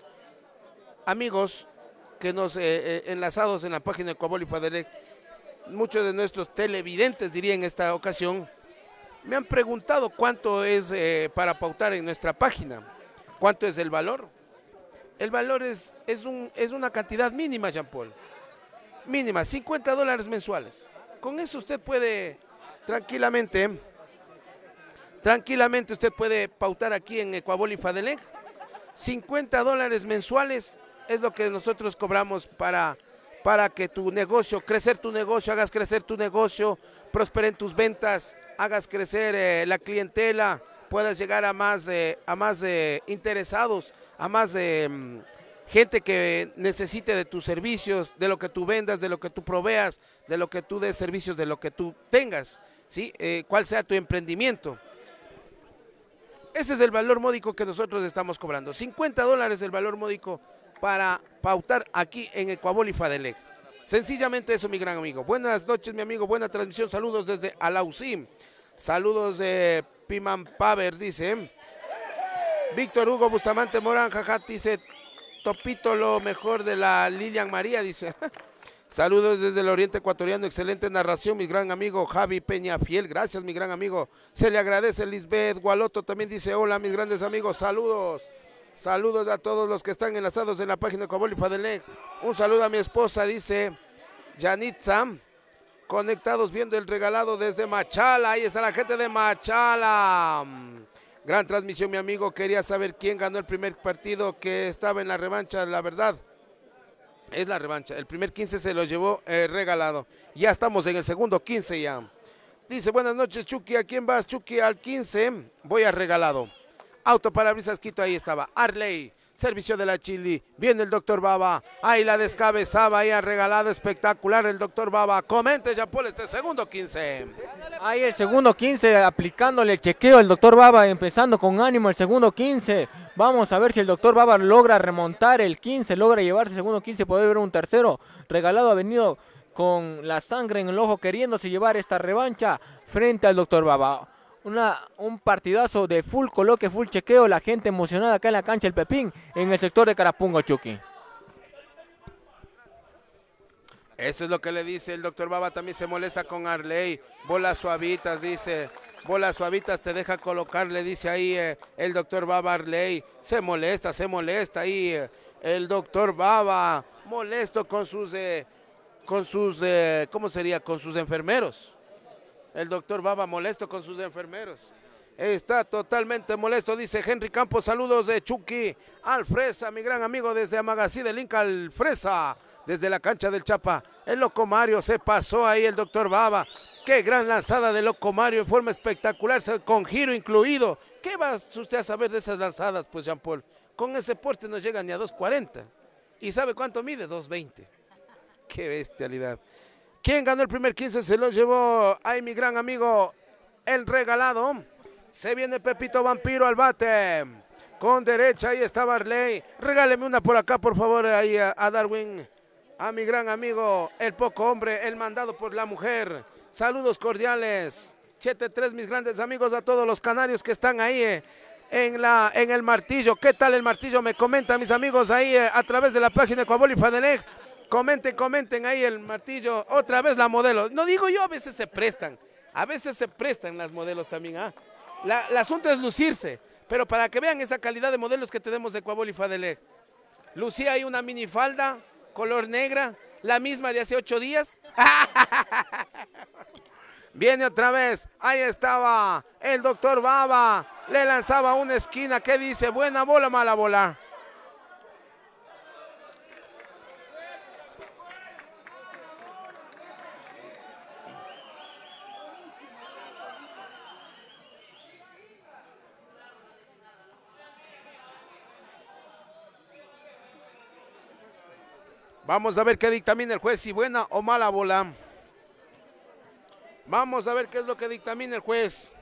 amigos que nos eh, eh, enlazados en la página de Ecuaboli Fadelec, muchos de nuestros televidentes, diría en esta ocasión, me han preguntado cuánto es eh, para pautar en nuestra página, cuánto es el valor. El valor es, es, un, es una cantidad mínima, Jean Paul. Mínima, cincuenta dólares mensuales. Con eso usted puede tranquilamente, tranquilamente usted puede pautar aquí en Ecuaboli Fadelec. cincuenta dólares mensuales es lo que nosotros cobramos para, para que tu negocio, crecer tu negocio, hagas crecer tu negocio, prosperen tus ventas, hagas crecer eh, la clientela, puedas llegar a más, eh, a más eh, interesados, a más eh, gente que necesite de tus servicios, de lo que tú vendas, de lo que tú proveas, de lo que tú des servicios, de lo que tú tengas, ¿sí? Eh, cuál sea tu emprendimiento. Ese es el valor módico que nosotros estamos cobrando. cincuenta dólares el valor módico para pautar aquí en Ecuaboli Fadelec. Sencillamente eso, mi gran amigo. Buenas noches, mi amigo. Buena transmisión. Saludos desde Alausí. Saludos de Piman Paver, dice. Víctor Hugo Bustamante Morán, jaja, dice Topito, lo mejor de la Lilian María, dice. Saludos desde el oriente ecuatoriano, excelente narración, mi gran amigo Javi Peña Fiel, gracias mi gran amigo, se le agradece. Lisbeth Gualoto también dice, hola mis grandes amigos, saludos, saludos a todos los que están enlazados en la página de Ecuaboli Fadelec. Un saludo a mi esposa, dice Yanitza, conectados viendo el regalado desde Machala, ahí está la gente de Machala. Gran transmisión, mi amigo. Quería saber quién ganó el primer partido que estaba en la revancha, la verdad. Es la revancha. El primer quince se lo llevó eh, regalado. Ya estamos en el segundo quince ya. Dice, buenas noches, Chucky. ¿A quién vas, Chucky? Al quince. Voy a regalado. Auto parabrisas Quito, ahí estaba. Arley. Servicio de la Chili. Viene el doctor Baba. Ahí la descabezaba. Ahí ha regalado espectacular el doctor Baba. Comente, Jean-Paul, este segundo quince. Ahí el segundo quince, aplicándole el chequeo el doctor Baba, empezando con ánimo el segundo quince. Vamos a ver si el doctor Baba logra remontar el quince, logra llevarse el segundo quince, poder ver un tercero. Regalado ha venido con la sangre en el ojo, queriéndose llevar esta revancha frente al doctor Baba. Una, un partidazo de full coloque, full chequeo, la gente emocionada acá en la cancha El Pepín, en el sector de Carapungo, Chucky. Eso es lo que le dice el doctor Baba, también se molesta con Arley. Bolas suavitas, dice. Bolas suavitas te deja colocar, le dice ahí eh, el doctor Baba Arley. Se molesta, se molesta ahí eh, el doctor Baba. Molesto con sus, eh, con sus, eh, ¿cómo sería? Con sus enfermeros. El doctor Baba molesto con sus enfermeros. Está totalmente molesto, dice Henry Campos. Saludos de Chucky al Fresa, mi gran amigo desde Amagací del Inca, al Fresa, desde la cancha del Chapa. El Loco Mario se pasó ahí el doctor Baba. Qué gran lanzada de Loco Mario en forma espectacular, con giro incluido. ¿Qué va usted a saber de esas lanzadas, pues, Jean-Paul? Con ese porte no llega ni a dos cuarenta. ¿Y sabe cuánto mide? dos veinte. Qué bestialidad. ¿Quién ganó el primer quince? Se lo llevó ahí mi gran amigo el regalado. Se viene Pepito Vampiro al bate. Con derecha, ahí está Barley. Regáleme una por acá, por favor, ahí a, a Darwin. A mi gran amigo, el poco hombre, el mandado por la mujer. Saludos cordiales. siete tres, mis grandes amigos, a todos los canarios que están ahí eh, en, la, en el martillo. ¿Qué tal el martillo? Me comentan mis amigos ahí eh, a través de la página de Coabol y Fadeneg. Comenten, comenten ahí el martillo. Otra vez la modelo. No digo yo, a veces se prestan. A veces se prestan las modelos también. ¿ah? La, el asunto es lucirse. Pero para que vean esa calidad de modelos que tenemos de Coabol y Fadeneg. Lucía ahí una minifalda, color negra, la misma de hace ocho días. Viene otra vez. Ahí estaba el doctor Baba. Le lanzaba una esquina. ¿Qué dice? ¿Buena bola, mala bola? Vamos a ver qué dictamina el juez, si buena o mala bola. Vamos a ver qué es lo que dictamina el juez.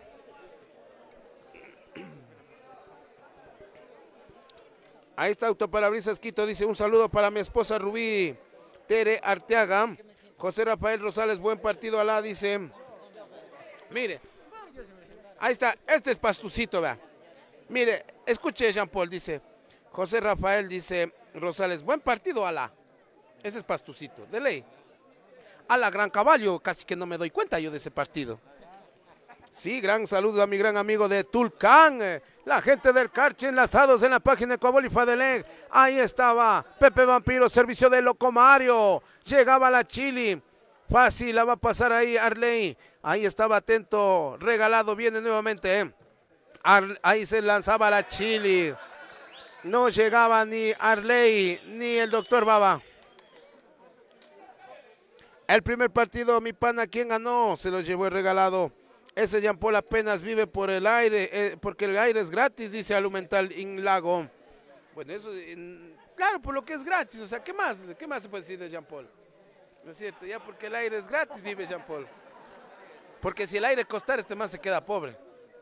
Ahí está Autoparabrisas Quito, dice un saludo para mi esposa Rubí Tere Arteaga. José Rafael Rosales, buen partido, alá, dice. Mire, ahí está, este es pastucito, vea. Mire, escuche Jean-Paul, dice. José Rafael, dice Rosales, buen partido, alá. Ese es pastucito, de ley. A la Gran Caballo, casi que no me doy cuenta yo de ese partido. Sí, gran saludo a mi gran amigo de Tulcán, eh, la gente del Carche enlazados en la página de Coabol y Fadeneg. Ahí estaba Pepe Vampiro, servicio de Loco Mario. Llegaba la Chili. Fácil, la va a pasar ahí Arley. Ahí estaba atento, regalado, viene nuevamente. Eh. Ar ahí se lanzaba la Chili. No llegaba ni Arley ni el doctor Baba. El primer partido, mi pana, ¿quién ganó? Se lo llevó el regalado. Ese Jean-Paul apenas vive por el aire, eh, porque el aire es gratis, dice Alumental Inlago. Bueno, eso, en, claro, por lo que es gratis, o sea, ¿qué más? ¿Qué más se puede decir de Jean-Paul? ¿No es cierto? Ya porque el aire es gratis, vive Jean-Paul. Porque si el aire costara, este man se queda pobre.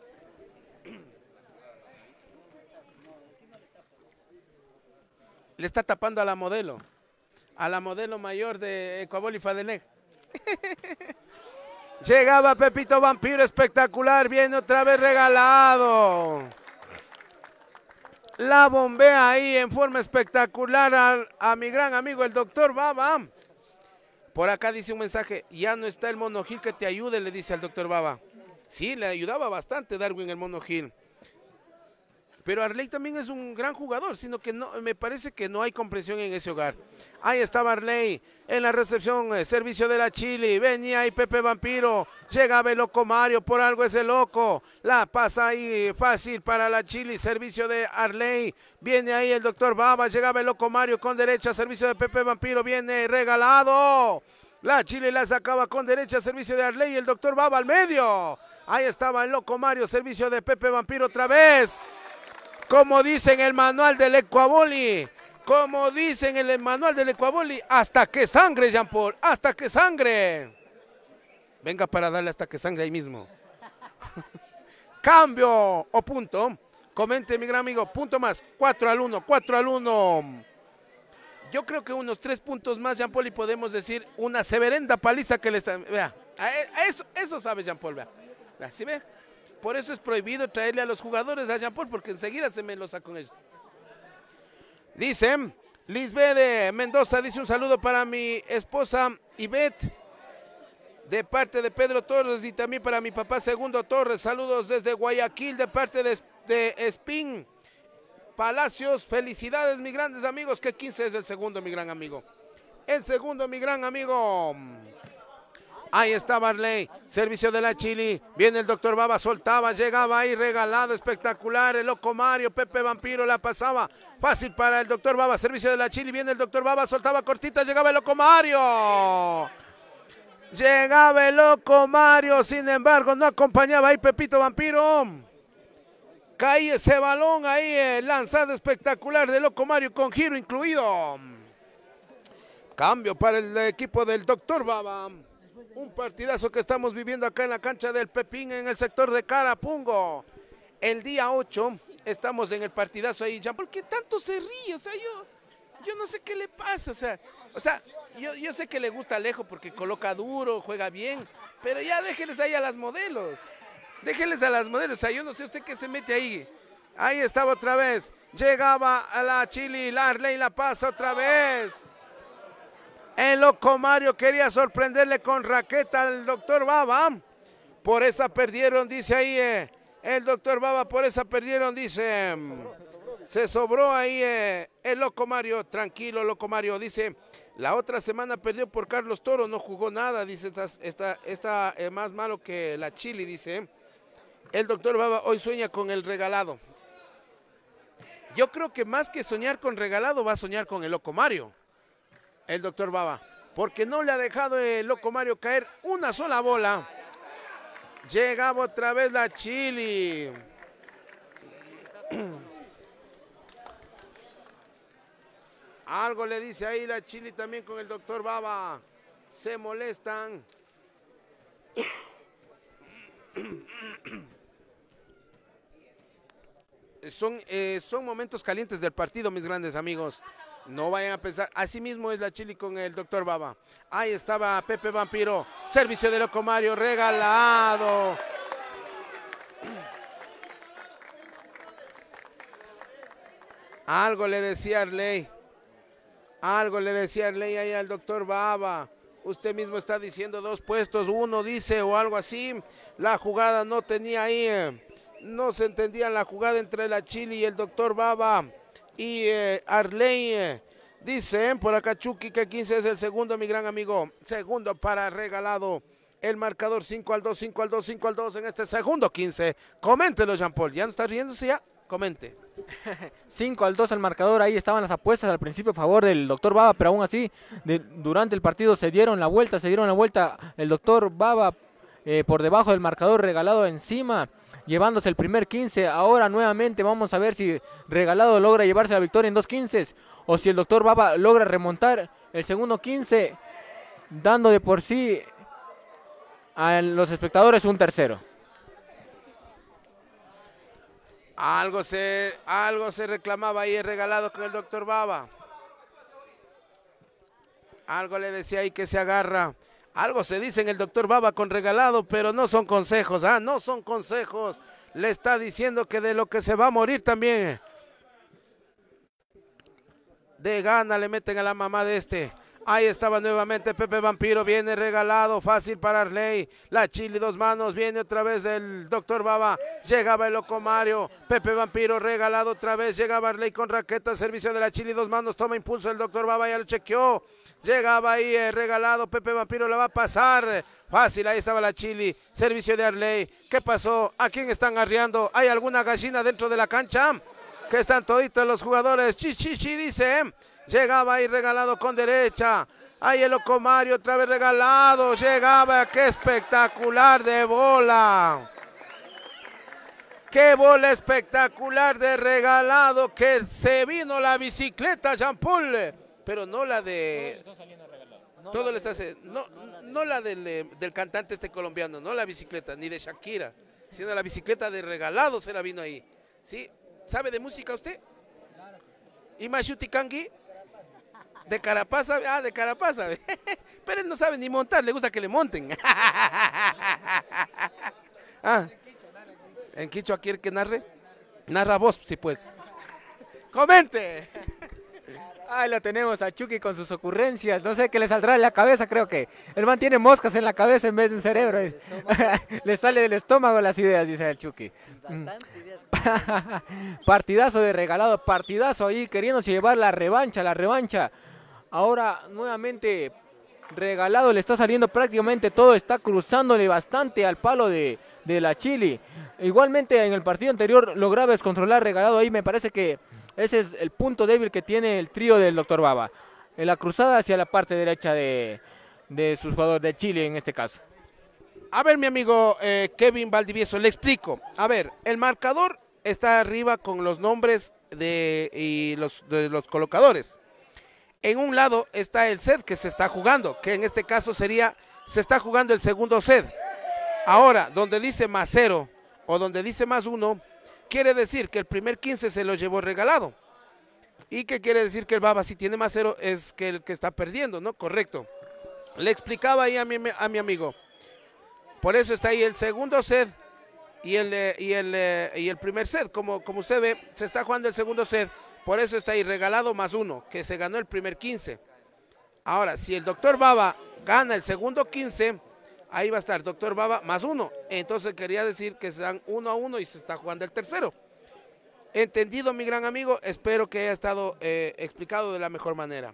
Le está tapando a la modelo. A la modelo mayor de Coabol y Fadeneg. Llegaba Pepito Vampiro, espectacular, viene otra vez regalado. La bombea ahí en forma espectacular a, a mi gran amigo el doctor Baba. Por acá dice un mensaje, ya no está el Mono Gil que te ayude, le dice al doctor Baba. Sí, le ayudaba bastante Darwin el Mono Gil. pero Arley también es un gran jugador, sino que no, me parece que no hay comprensión en ese hogar. Ahí estaba Arley en la recepción, eh, servicio de la Chili, venía ahí Pepe Vampiro, llegaba el loco Mario, por algo es el loco, la pasa ahí fácil para la Chili, servicio de Arley, viene ahí el doctor Baba, llegaba el loco Mario con derecha, servicio de Pepe Vampiro, viene regalado. La Chile la sacaba con derecha, servicio de Arley, el doctor Baba al medio. Ahí estaba el loco Mario, servicio de Pepe Vampiro otra vez. Como dicen el manual del Ecuaboli, como dicen en el manual del Ecuaboli, hasta que sangre, Jean Paul, hasta que sangre. Venga para darle hasta que sangre ahí mismo. Cambio o punto. Comente, mi gran amigo, punto más, cuatro al uno, cuatro al uno. Yo creo que unos tres puntos más, Jean Paul, y podemos decir una severenda paliza que les... Vea, a eso, eso sabe Jean Paul, vea. Vea, ¿sí ve? Por eso es prohibido traerle a los jugadores a Jean Paul, porque enseguida se me lo saca con ellos. Dice, Lisbeth Mendoza, dice un saludo para mi esposa Ivette, de parte de Pedro Torres, y también para mi papá Segundo Torres. Saludos desde Guayaquil, de parte de, de Espín Palacios. Felicidades, mis grandes amigos, que quince es el segundo, mi gran amigo. El segundo, mi gran amigo. Ahí está Barley, servicio de la Chili, viene el doctor Baba, soltaba, llegaba ahí regalado, espectacular, el loco Mario, Pepe Vampiro la pasaba, fácil para el doctor Baba, servicio de la Chili, viene el doctor Baba, soltaba cortita, llegaba el loco Mario, llegaba el loco Mario, sin embargo no acompañaba ahí Pepito Vampiro, cae ese balón ahí, eh, lanzado espectacular de loco Mario con giro incluido, cambio para el equipo del doctor Baba. Un partidazo que estamos viviendo acá en la cancha del Pepín, en el sector de Carapungo. El día ocho, estamos en el partidazo ahí. ¿Por qué tanto se ríe? O sea, yo, yo no sé qué le pasa. O sea, o sea yo, yo sé que le gusta Alejo porque coloca duro, juega bien. Pero ya déjenles ahí a las modelos. Déjenles a las modelos. O sea, yo no sé usted qué se mete ahí. Ahí estaba otra vez. Llegaba a la Chili, la Arley la pasa otra vez. El loco Mario quería sorprenderle con raqueta al doctor Baba. Por esa perdieron, dice ahí eh, el doctor Baba, por esa perdieron, dice. Eh, se sobró ahí eh, el loco Mario, tranquilo loco Mario, dice. La otra semana perdió por Carlos Toro, no jugó nada, dice, está, está, está eh, más malo que la Chili, dice. El doctor Baba hoy sueña con el regalado. Yo creo que más que soñar con regalado, va a soñar con el loco Mario. El doctor Baba, porque no le ha dejado el loco Mario caer una sola bola. Llegaba otra vez la Chili. Algo le dice ahí la Chili también con el doctor Baba. Se molestan. Son, eh, son momentos calientes del partido, mis grandes amigos. No vayan a pensar, así mismo es la Chili con el doctor Baba. Ahí estaba Pepe Vampiro, servicio de loco Mario, regalado. Algo le decía Arley, algo le decía Arley ahí al doctor Baba. Usted mismo está diciendo dos puestos, uno dice o algo así. La jugada no tenía ahí, no se entendía la jugada entre la Chili y el doctor Baba. Y eh, Arley eh, dice, eh, por acá Chucky que quince es el segundo, mi gran amigo. Segundo para regalado. El marcador cinco al dos, cinco al dos, cinco al dos en este segundo quince. Coméntelo, Jean Paul. ¿Ya no está riéndose ya? Comente. cinco al dos al marcador, ahí estaban las apuestas al principio a favor del doctor Baba, pero aún así, de, durante el partido se dieron la vuelta, se dieron la vuelta. El doctor Baba eh, por debajo del marcador, regalado encima, llevándose el primer quince. Ahora nuevamente vamos a ver si regalado logra llevarse la victoria en dos quince o si el doctor Baba logra remontar el segundo quince, dando de por sí a los espectadores un tercero. Algo se, algo se reclamaba ahí regalado con el doctor Baba. Algo le decía ahí que se agarra. Algo se dice en el doctor Baba con regalado, pero no son consejos, ¿ah? No son consejos. Le está diciendo que de lo que se va a morir también. De gana le meten a la mamá de este. Ahí estaba nuevamente Pepe Vampiro, viene regalado, fácil para Arley, la Chili dos manos, viene otra vez el doctor Baba, llegaba el Loco Mario, Pepe Vampiro regalado otra vez, llegaba Arley con raqueta, servicio de la Chili dos manos, toma impulso el doctor Baba, ya lo chequeó, llegaba ahí eh, regalado, Pepe Vampiro la va a pasar, fácil, ahí estaba la Chili, servicio de Arley, ¿qué pasó? ¿A quién están arreando? ¿Hay alguna gallina dentro de la cancha? Que están toditos los jugadores, chichichi dice, ¿eh? Llegaba ahí regalado con derecha. Ahí el Loco Mario otra vez regalado. Llegaba, qué espectacular de bola. Qué bola espectacular de regalado. Que se vino la bicicleta, Jean Paul. Pero no la de... Todo le está haciendo. No, no la del, del cantante este colombiano. No la bicicleta, ni de Shakira. Sino la bicicleta de regalado se la vino ahí. ¿Sí? ¿Sabe de música usted? ¿Y Mashuti Kangi? De Carapaza, ah, de Carapaza, pero él no sabe ni montar, le gusta que le monten. Ah, ¿en Quichua quiere que narre? Narra vos, sí pues. ¡Comente! Ahí lo tenemos a Chucky con sus ocurrencias, no sé qué le saldrá en la cabeza, creo que el man tiene moscas en la cabeza en vez de un cerebro. Le sale del estómago las ideas, dice el Chucky. Partidazo de regalado, partidazo ahí, queriéndose llevar la revancha, la revancha. Ahora nuevamente regalado, le está saliendo prácticamente todo, está cruzándole bastante al palo de, de la Chili. Igualmente en el partido anterior lograba descontrolar regalado ahí, me parece que ese es el punto débil que tiene el trío del doctor Baba. En la cruzada hacia la parte derecha de, de sus jugadores de Chile en este caso. A ver, mi amigo eh, Kevin Valdivieso, le explico. A ver, el marcador está arriba con los nombres de, y los, de los colocadores. En un lado está el set que se está jugando, que en este caso sería, se está jugando el segundo set. Ahora, donde dice más cero o donde dice más uno, quiere decir que el primer quince se lo llevó regalado. ¿Y qué quiere decir? Que el Baba, si tiene más cero, es que el que está perdiendo, ¿no? Correcto. Le explicaba ahí a mi, a mi amigo. Por eso está ahí el segundo set y el, eh, y el, eh, y el primer set. Como, como usted ve, se está jugando el segundo set. Por eso está ahí regalado más uno, que se ganó el primer quince. Ahora, si el doctor Baba gana el segundo quince, ahí va a estar doctor Baba más uno. Entonces quería decir que se dan uno a uno y se está jugando el tercero. Entendido, mi gran amigo, espero que haya estado eh, explicado de la mejor manera.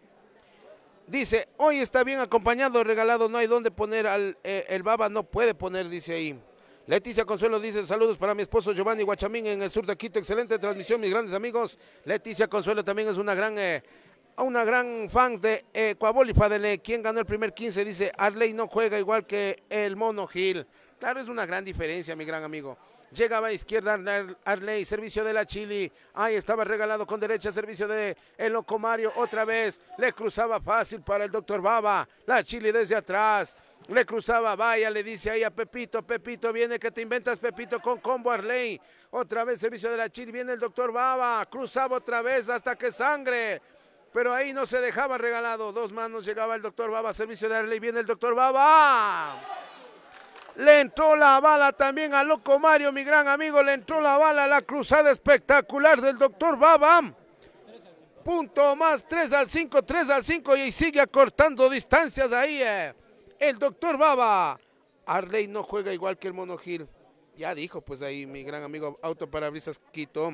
Dice, hoy está bien acompañado, regalado, no hay dónde poner al eh, el Baba, no puede poner, dice ahí. Leticia Consuelo dice, saludos para mi esposo Giovanni Guachamín en el sur de Quito, excelente transmisión, mis grandes amigos. Leticia Consuelo también es una gran, eh, una gran fan de eh, Coaboli Fadele. ¿Quién ganó el primer quince? Dice, Arley no juega igual que el Mono Gil. Claro, es una gran diferencia, mi gran amigo. Llegaba a izquierda Arley, servicio de la Chili, ahí estaba regalado con derecha, servicio de el Loco Mario, otra vez, le cruzaba fácil para el doctor Baba, la Chili desde atrás, le cruzaba, vaya, le dice ahí a Pepito, Pepito viene que te inventas Pepito con combo Arley, otra vez servicio de la Chili, viene el doctor Baba, cruzaba otra vez hasta que sangre, pero ahí no se dejaba regalado, dos manos, llegaba el doctor Baba, servicio de Arley, viene el doctor Baba. Le entró la bala también a Loco Mario, mi gran amigo, le entró la bala a la cruzada espectacular del doctor Baba. Punto más, tres al cinco, tres al cinco y sigue acortando distancias ahí. Eh. El doctor Baba. Arley no juega igual que el Mono Gil. Ya dijo pues ahí mi gran amigo Autoparabrisas Quito.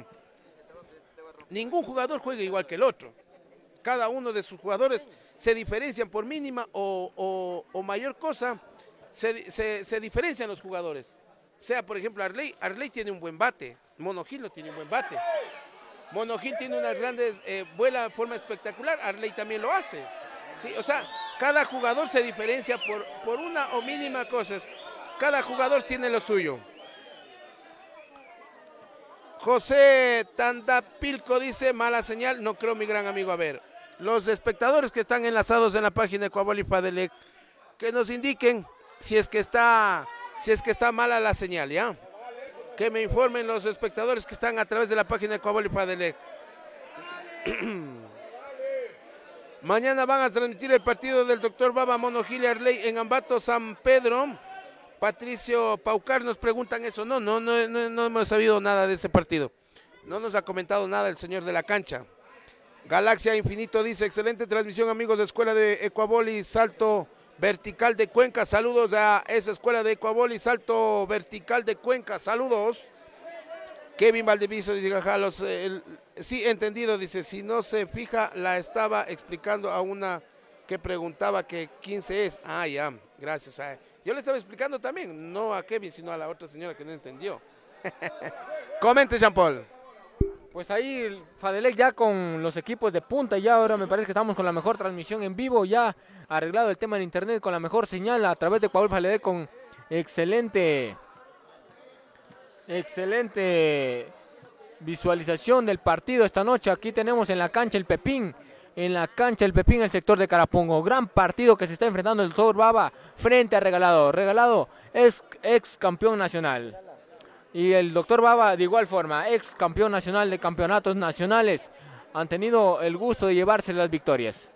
Ningún jugador juega igual que el otro. Cada uno de sus jugadores se diferencian por mínima o, o, o mayor cosa. Se, se, se diferencian los jugadores. Sea, por ejemplo, Arley. Arley tiene un buen bate. Mono Gil no tiene un buen bate. Mono Gil tiene unas grandes, eh, vuela de forma espectacular. Arley también lo hace. ¿Sí? O sea, cada jugador se diferencia por, por una o mínima cosa. Cada jugador tiene lo suyo. José Tandapilco dice, mala señal. No creo, mi gran amigo. A ver, los espectadores que están enlazados en la página de Coaboli Fadelec, que nos indiquen si es que está, si es que está mala la señal, ¿ya? Que me informen los espectadores que están a través de la página de Coaboli Fadelec. Mañana van a transmitir el partido del doctor Baba, Mono Gil y Arley en Ambato, San Pedro. Patricio Paucar nos preguntan eso. No, no, no, no, no hemos sabido nada de ese partido. No nos ha comentado nada el señor de la cancha. Galaxia Infinito dice, excelente transmisión amigos de Escuela de Ecuaboli, Salto Vertical de Cuenca, saludos a esa Escuela de Ecuaboli, Salto Vertical de Cuenca, saludos. Kevin Valdeviso dice, jaja, los, el, sí, entendido, dice, si no se fija, la estaba explicando a una que preguntaba que quince es. Ah, ya, gracias. Ah, yo le estaba explicando también, no a Kevin, sino a la otra señora que no entendió. Comente, Jean Paul. Pues ahí Fadelec ya con los equipos de punta, ya ahora me parece que estamos con la mejor transmisión en vivo, ya arreglado el tema en internet con la mejor señal a través de Ecuador Fadelec con excelente, excelente visualización del partido esta noche. Aquí tenemos en la cancha el Pepín, en la cancha el Pepín, el sector de Carapungo. Gran partido que se está enfrentando el doctor Baba frente a Regalado. Regalado es ex campeón nacional. Y el doctor Baba de igual forma, ex campeón nacional de campeonatos nacionales. Han tenido el gusto de llevarse las victorias.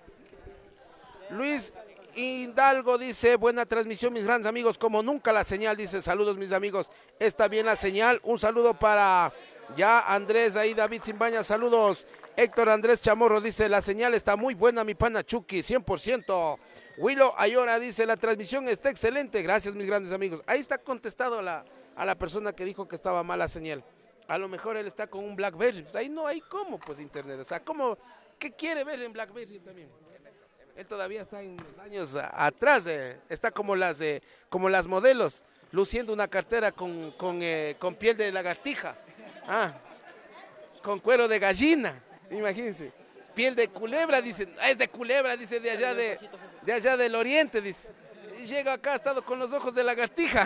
Luis Hidalgo dice, buena transmisión mis grandes amigos, como nunca la señal, dice, saludos mis amigos, está bien la señal, un saludo para ya Andrés, ahí David Simbaña, saludos. Héctor Andrés Chamorro dice, la señal está muy buena mi pana Chucky, cien por ciento. Willow Ayora dice, la transmisión está excelente, gracias mis grandes amigos. Ahí está contestado a la, a la persona que dijo que estaba mala señal. A lo mejor él está con un BlackBerry, pues ahí no hay cómo, pues internet, o sea, ¿cómo, qué quiere ver en BlackBerry también? Él todavía está en los años a, atrás, eh, está como las, eh, como las modelos, luciendo una cartera con, con, eh, con piel de lagartija, ah, con cuero de gallina, imagínense, piel de culebra, dicen, ah, es de culebra, dice, de allá, de, de allá del oriente, dice, y llega acá, ha estado con los ojos de lagartija.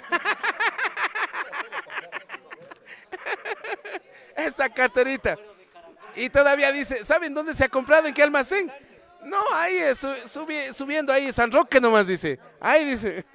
Esa carterita. Y todavía dice, ¿saben dónde se ha comprado? ¿En qué almacén? No, ahí es, subi, subiendo ahí San Roque nomás dice. Ahí dice.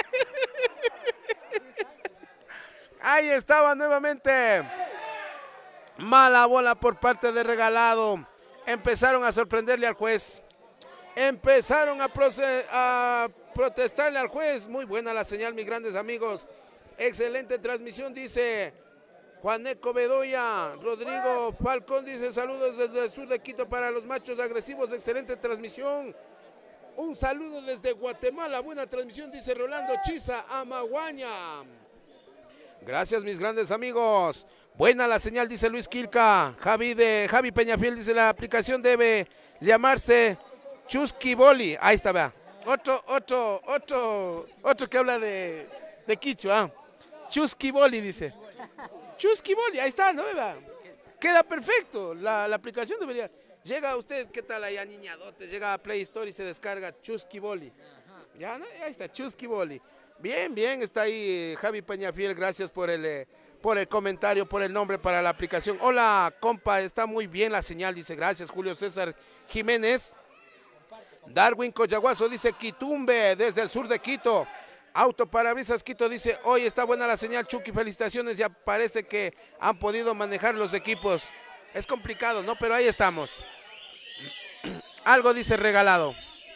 Ahí estaba nuevamente. Mala bola por parte de Regalado. Empezaron a sorprenderle al juez. Empezaron a, a protestarle al juez. Muy buena la señal, mis grandes amigos. Excelente transmisión, dice Juaneco Bedoya. Rodrigo Falcón dice, saludos desde el sur de Quito para los machos agresivos. Excelente transmisión. Un saludo desde Guatemala. Buena transmisión, dice Rolando Chiza Amaguaña. Gracias, mis grandes amigos. Buena la señal, dice Luis Quilca. Javi de Javi Peñafiel dice, la aplicación debe llamarse Chusky Boli. Ahí está, vea. Otro, otro, otro, otro que habla de, de Quichua. ¿Ah? Chusky Boli dice. Chusky Boli, ahí está, ¿no? ¿Vea? Queda perfecto. La, la aplicación debería. Llega usted, ¿qué tal allá, niñadote? Llega a Play Store y se descarga Chusky Boli. Ya, ¿no? Ahí está, Chusky Boli. Bien, bien, está ahí Javi Peñafiel, gracias por el, eh, por el comentario, por el nombre para la aplicación. Hola, compa, está muy bien la señal, dice, gracias, Julio César Jiménez. Darwin Coyaguazo dice, Quitumbe, desde el sur de Quito. Autoparabrisas Quito dice, hoy está buena la señal, Chucky, felicitaciones, ya parece que han podido manejar los equipos. Es complicado, ¿no? Pero ahí estamos. Algo dice Regalado.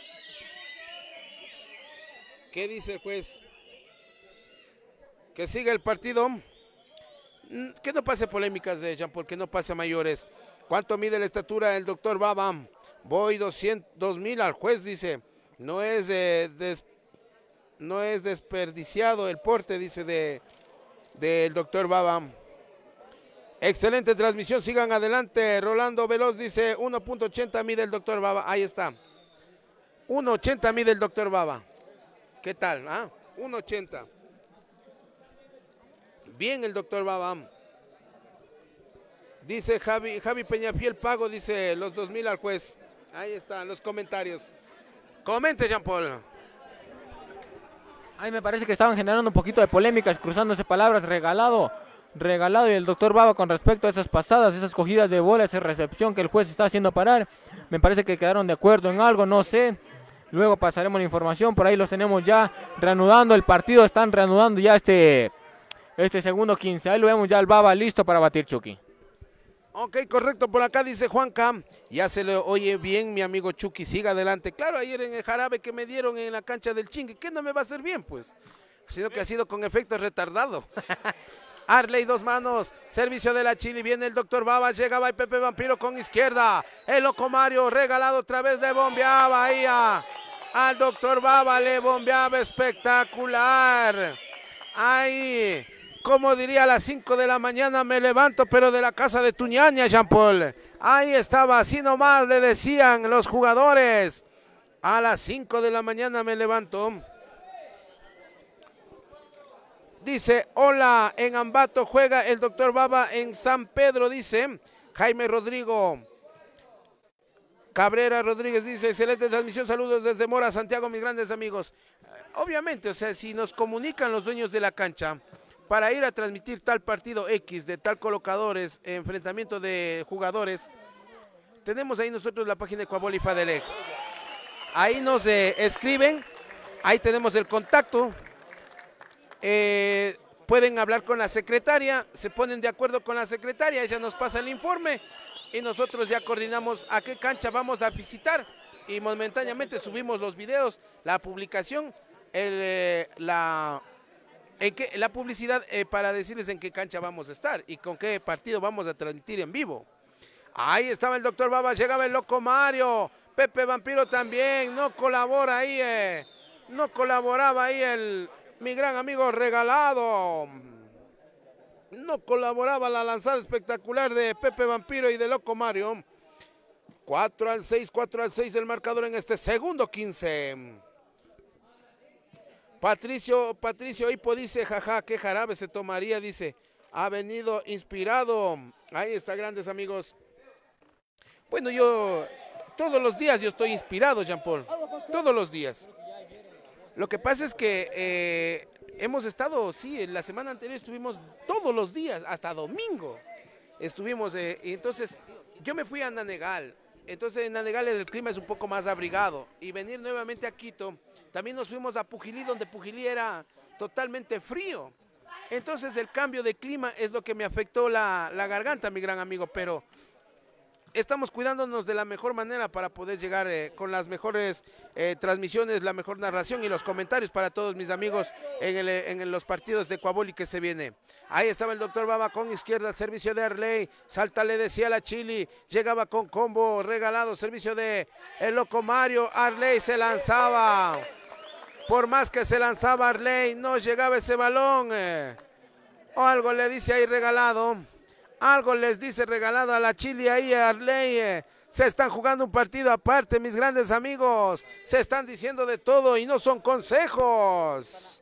¿Qué dice el juez? Que siga el partido. Que no pase polémicas de Jean Paul, que no pase a mayores. ¿Cuánto mide la estatura del doctor Baba? Voy doscientos, dos mil al juez, dice. No es, eh, des, no es desperdiciado el porte, dice, de del doctor Baba. Excelente transmisión, sigan adelante. Rolando Veloz dice, uno punto ochenta mide el doctor Baba. Ahí está. uno ochenta mide el doctor Baba. ¿Qué tal? ¿Ah? uno ochenta. Bien el doctor Baba. Dice Javi, Javi Peñafiel pago, dice los dos mil al juez. Ahí están los comentarios. Comente, Jean Paul. Ahí me parece que estaban generando un poquito de polémicas, cruzándose palabras. Regalado, regalado y el doctor Baba con respecto a esas pasadas, esas cogidas de bola, esa recepción que el juez está haciendo parar. Me parece que quedaron de acuerdo en algo, no sé. Luego pasaremos la información, por ahí los tenemos ya reanudando el partido, están reanudando ya este, este segundo quince. Ahí lo vemos ya al Baba listo para batir, Chucky. Ok, correcto, por acá dice Juanca, ya se le oye bien mi amigo Chucky, siga adelante. Claro, ayer en el jarabe que me dieron en la cancha del Chingue, ¿qué no me va a hacer bien pues? Sino que ha sido con efecto retardado. Arley, dos manos, servicio de la Chili, viene el doctor Baba, llegaba el Pepe Vampiro con izquierda, el Loco Mario regalado otra vez, le bombeaba ahí a, al doctor Baba, le bombeaba espectacular. Ahí, como diría a las cinco de la mañana me levanto, pero de la casa de tu ñaña, Jean Paul. Ahí estaba, así nomás le decían los jugadores. A las cinco de la mañana me levanto. Dice, hola, en Ambato juega el doctor Baba en San Pedro, dice Jaime Rodrigo. Cabrera Rodríguez dice, excelente transmisión, saludos desde Mora, Santiago, mis grandes amigos. Obviamente, o sea, si nos comunican los dueños de la cancha para ir a transmitir tal partido X de tal colocadores, enfrentamiento de jugadores, tenemos ahí nosotros la página de Coabol y Fadelec. Ahí nos eh, escriben, ahí tenemos el contacto. Eh, pueden hablar con la secretaria, se ponen de acuerdo con la secretaria, ella nos pasa el informe y nosotros ya coordinamos a qué cancha vamos a visitar y momentáneamente subimos los videos, la publicación, el, eh, la, en qué, la publicidad eh, para decirles en qué cancha vamos a estar y con qué partido vamos a transmitir en vivo. Ahí estaba el doctor Baba, llegaba el Loco Mario, Pepe Vampiro también, no colabora ahí, eh, no colaboraba ahí el... mi gran amigo regalado. No colaboraba la lanzada espectacular de Pepe Vampiro y de Loco Mario. cuatro al seis, cuatro al seis el marcador en este segundo quince. Patricio, Patricio Hipo dice, jaja, qué jarabe se tomaría, dice. Ha venido inspirado. Ahí está, grandes amigos. Bueno, yo todos los días yo estoy inspirado, Jean Paul. Todos los días. Lo que pasa es que eh, hemos estado, sí, la semana anterior estuvimos todos los días, hasta domingo. Estuvimos, eh, y entonces yo me fui a Nanegal. Entonces en Nanegal el clima es un poco más abrigado. Y venir nuevamente a Quito, también nos fuimos a Pujilí, donde Pujilí era totalmente frío. Entonces el cambio de clima es lo que me afectó la, la garganta, mi gran amigo, pero... estamos cuidándonos de la mejor manera para poder llegar eh, con las mejores eh, transmisiones, la mejor narración y los comentarios para todos mis amigos en, el, en los partidos de Coaboli que se viene. Ahí estaba el doctor Baba con izquierda, servicio de Arley, salta le decía la Chili, llegaba con combo regalado, servicio de el Loco Mario, Arley se lanzaba, por más que se lanzaba Arley, no llegaba ese balón, eh. o algo le dice ahí regalado. Algo les dice regalado a la Chili ahí a Arley. Eh. Se están jugando un partido aparte, mis grandes amigos. Se están diciendo de todo y no son consejos.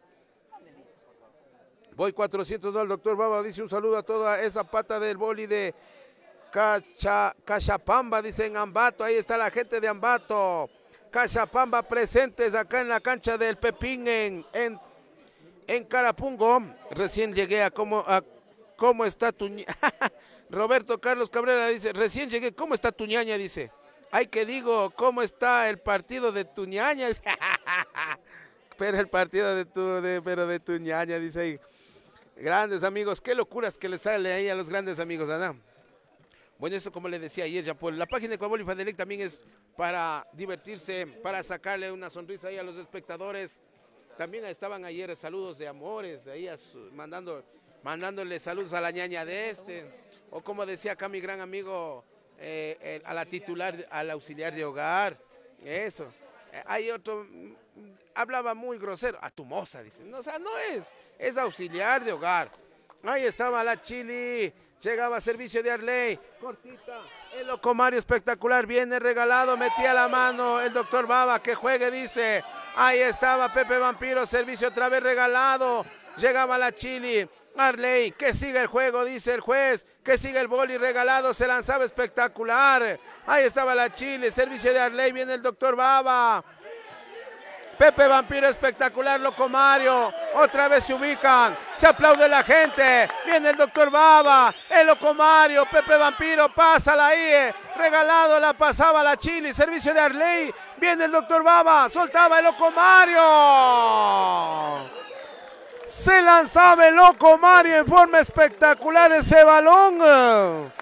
Voy cuatrocientos dos, el doctor Baba dice un saludo a toda esa pata del boli de Cacha, Cachapamba, dice en Ambato. Ahí está la gente de Ambato. Cachapamba presentes acá en la cancha del Pepín en, en, en Carapungo. Recién llegué a como... A, ¿Cómo está tu ñaña? Roberto Carlos Cabrera dice, recién llegué, ¿cómo está tu ñaña? Dice, ay que digo, ¿cómo está el partido de tu ñaña? Pero el partido de tu, de, pero de tu ñaña, dice ahí. Grandes amigos, qué locuras que les sale ahí a los grandes amigos, ¿verdad? Bueno, esto como le decía ayer, Jean Paul, la página de Coabol y Fadelec también es para divertirse, para sacarle una sonrisa ahí a los espectadores. También estaban ayer saludos de amores, ahí a su, mandando... mandándole saludos a la ñaña de este, o como decía acá mi gran amigo, eh, eh, a la titular, al auxiliar de hogar, eso. Eh, hay otro, hablaba muy grosero, a tu moza, dice, no, o sea, no es, es auxiliar de hogar. Ahí estaba la Chili, llegaba a servicio de Arley, cortita, el Loco Mario espectacular, viene regalado, metía la mano, el doctor Baba, que juegue, dice, ahí estaba Pepe Vampiro, servicio otra vez regalado, llegaba la Chili, Arley, que siga el juego, dice el juez, que siga el boli regalado, se lanzaba espectacular, ahí estaba la Chile, servicio de Arley, viene el doctor Baba, Pepe Vampiro espectacular, Loco Mario, otra vez se ubican, se aplaude la gente, viene el doctor Baba, el Loco Mario, Pepe Vampiro, pásala ahí, regalado, la pasaba la Chile, servicio de Arley, viene el doctor Baba, soltaba el Loco Mario. Se lanzaba el Loco Mario en forma espectacular ese balón.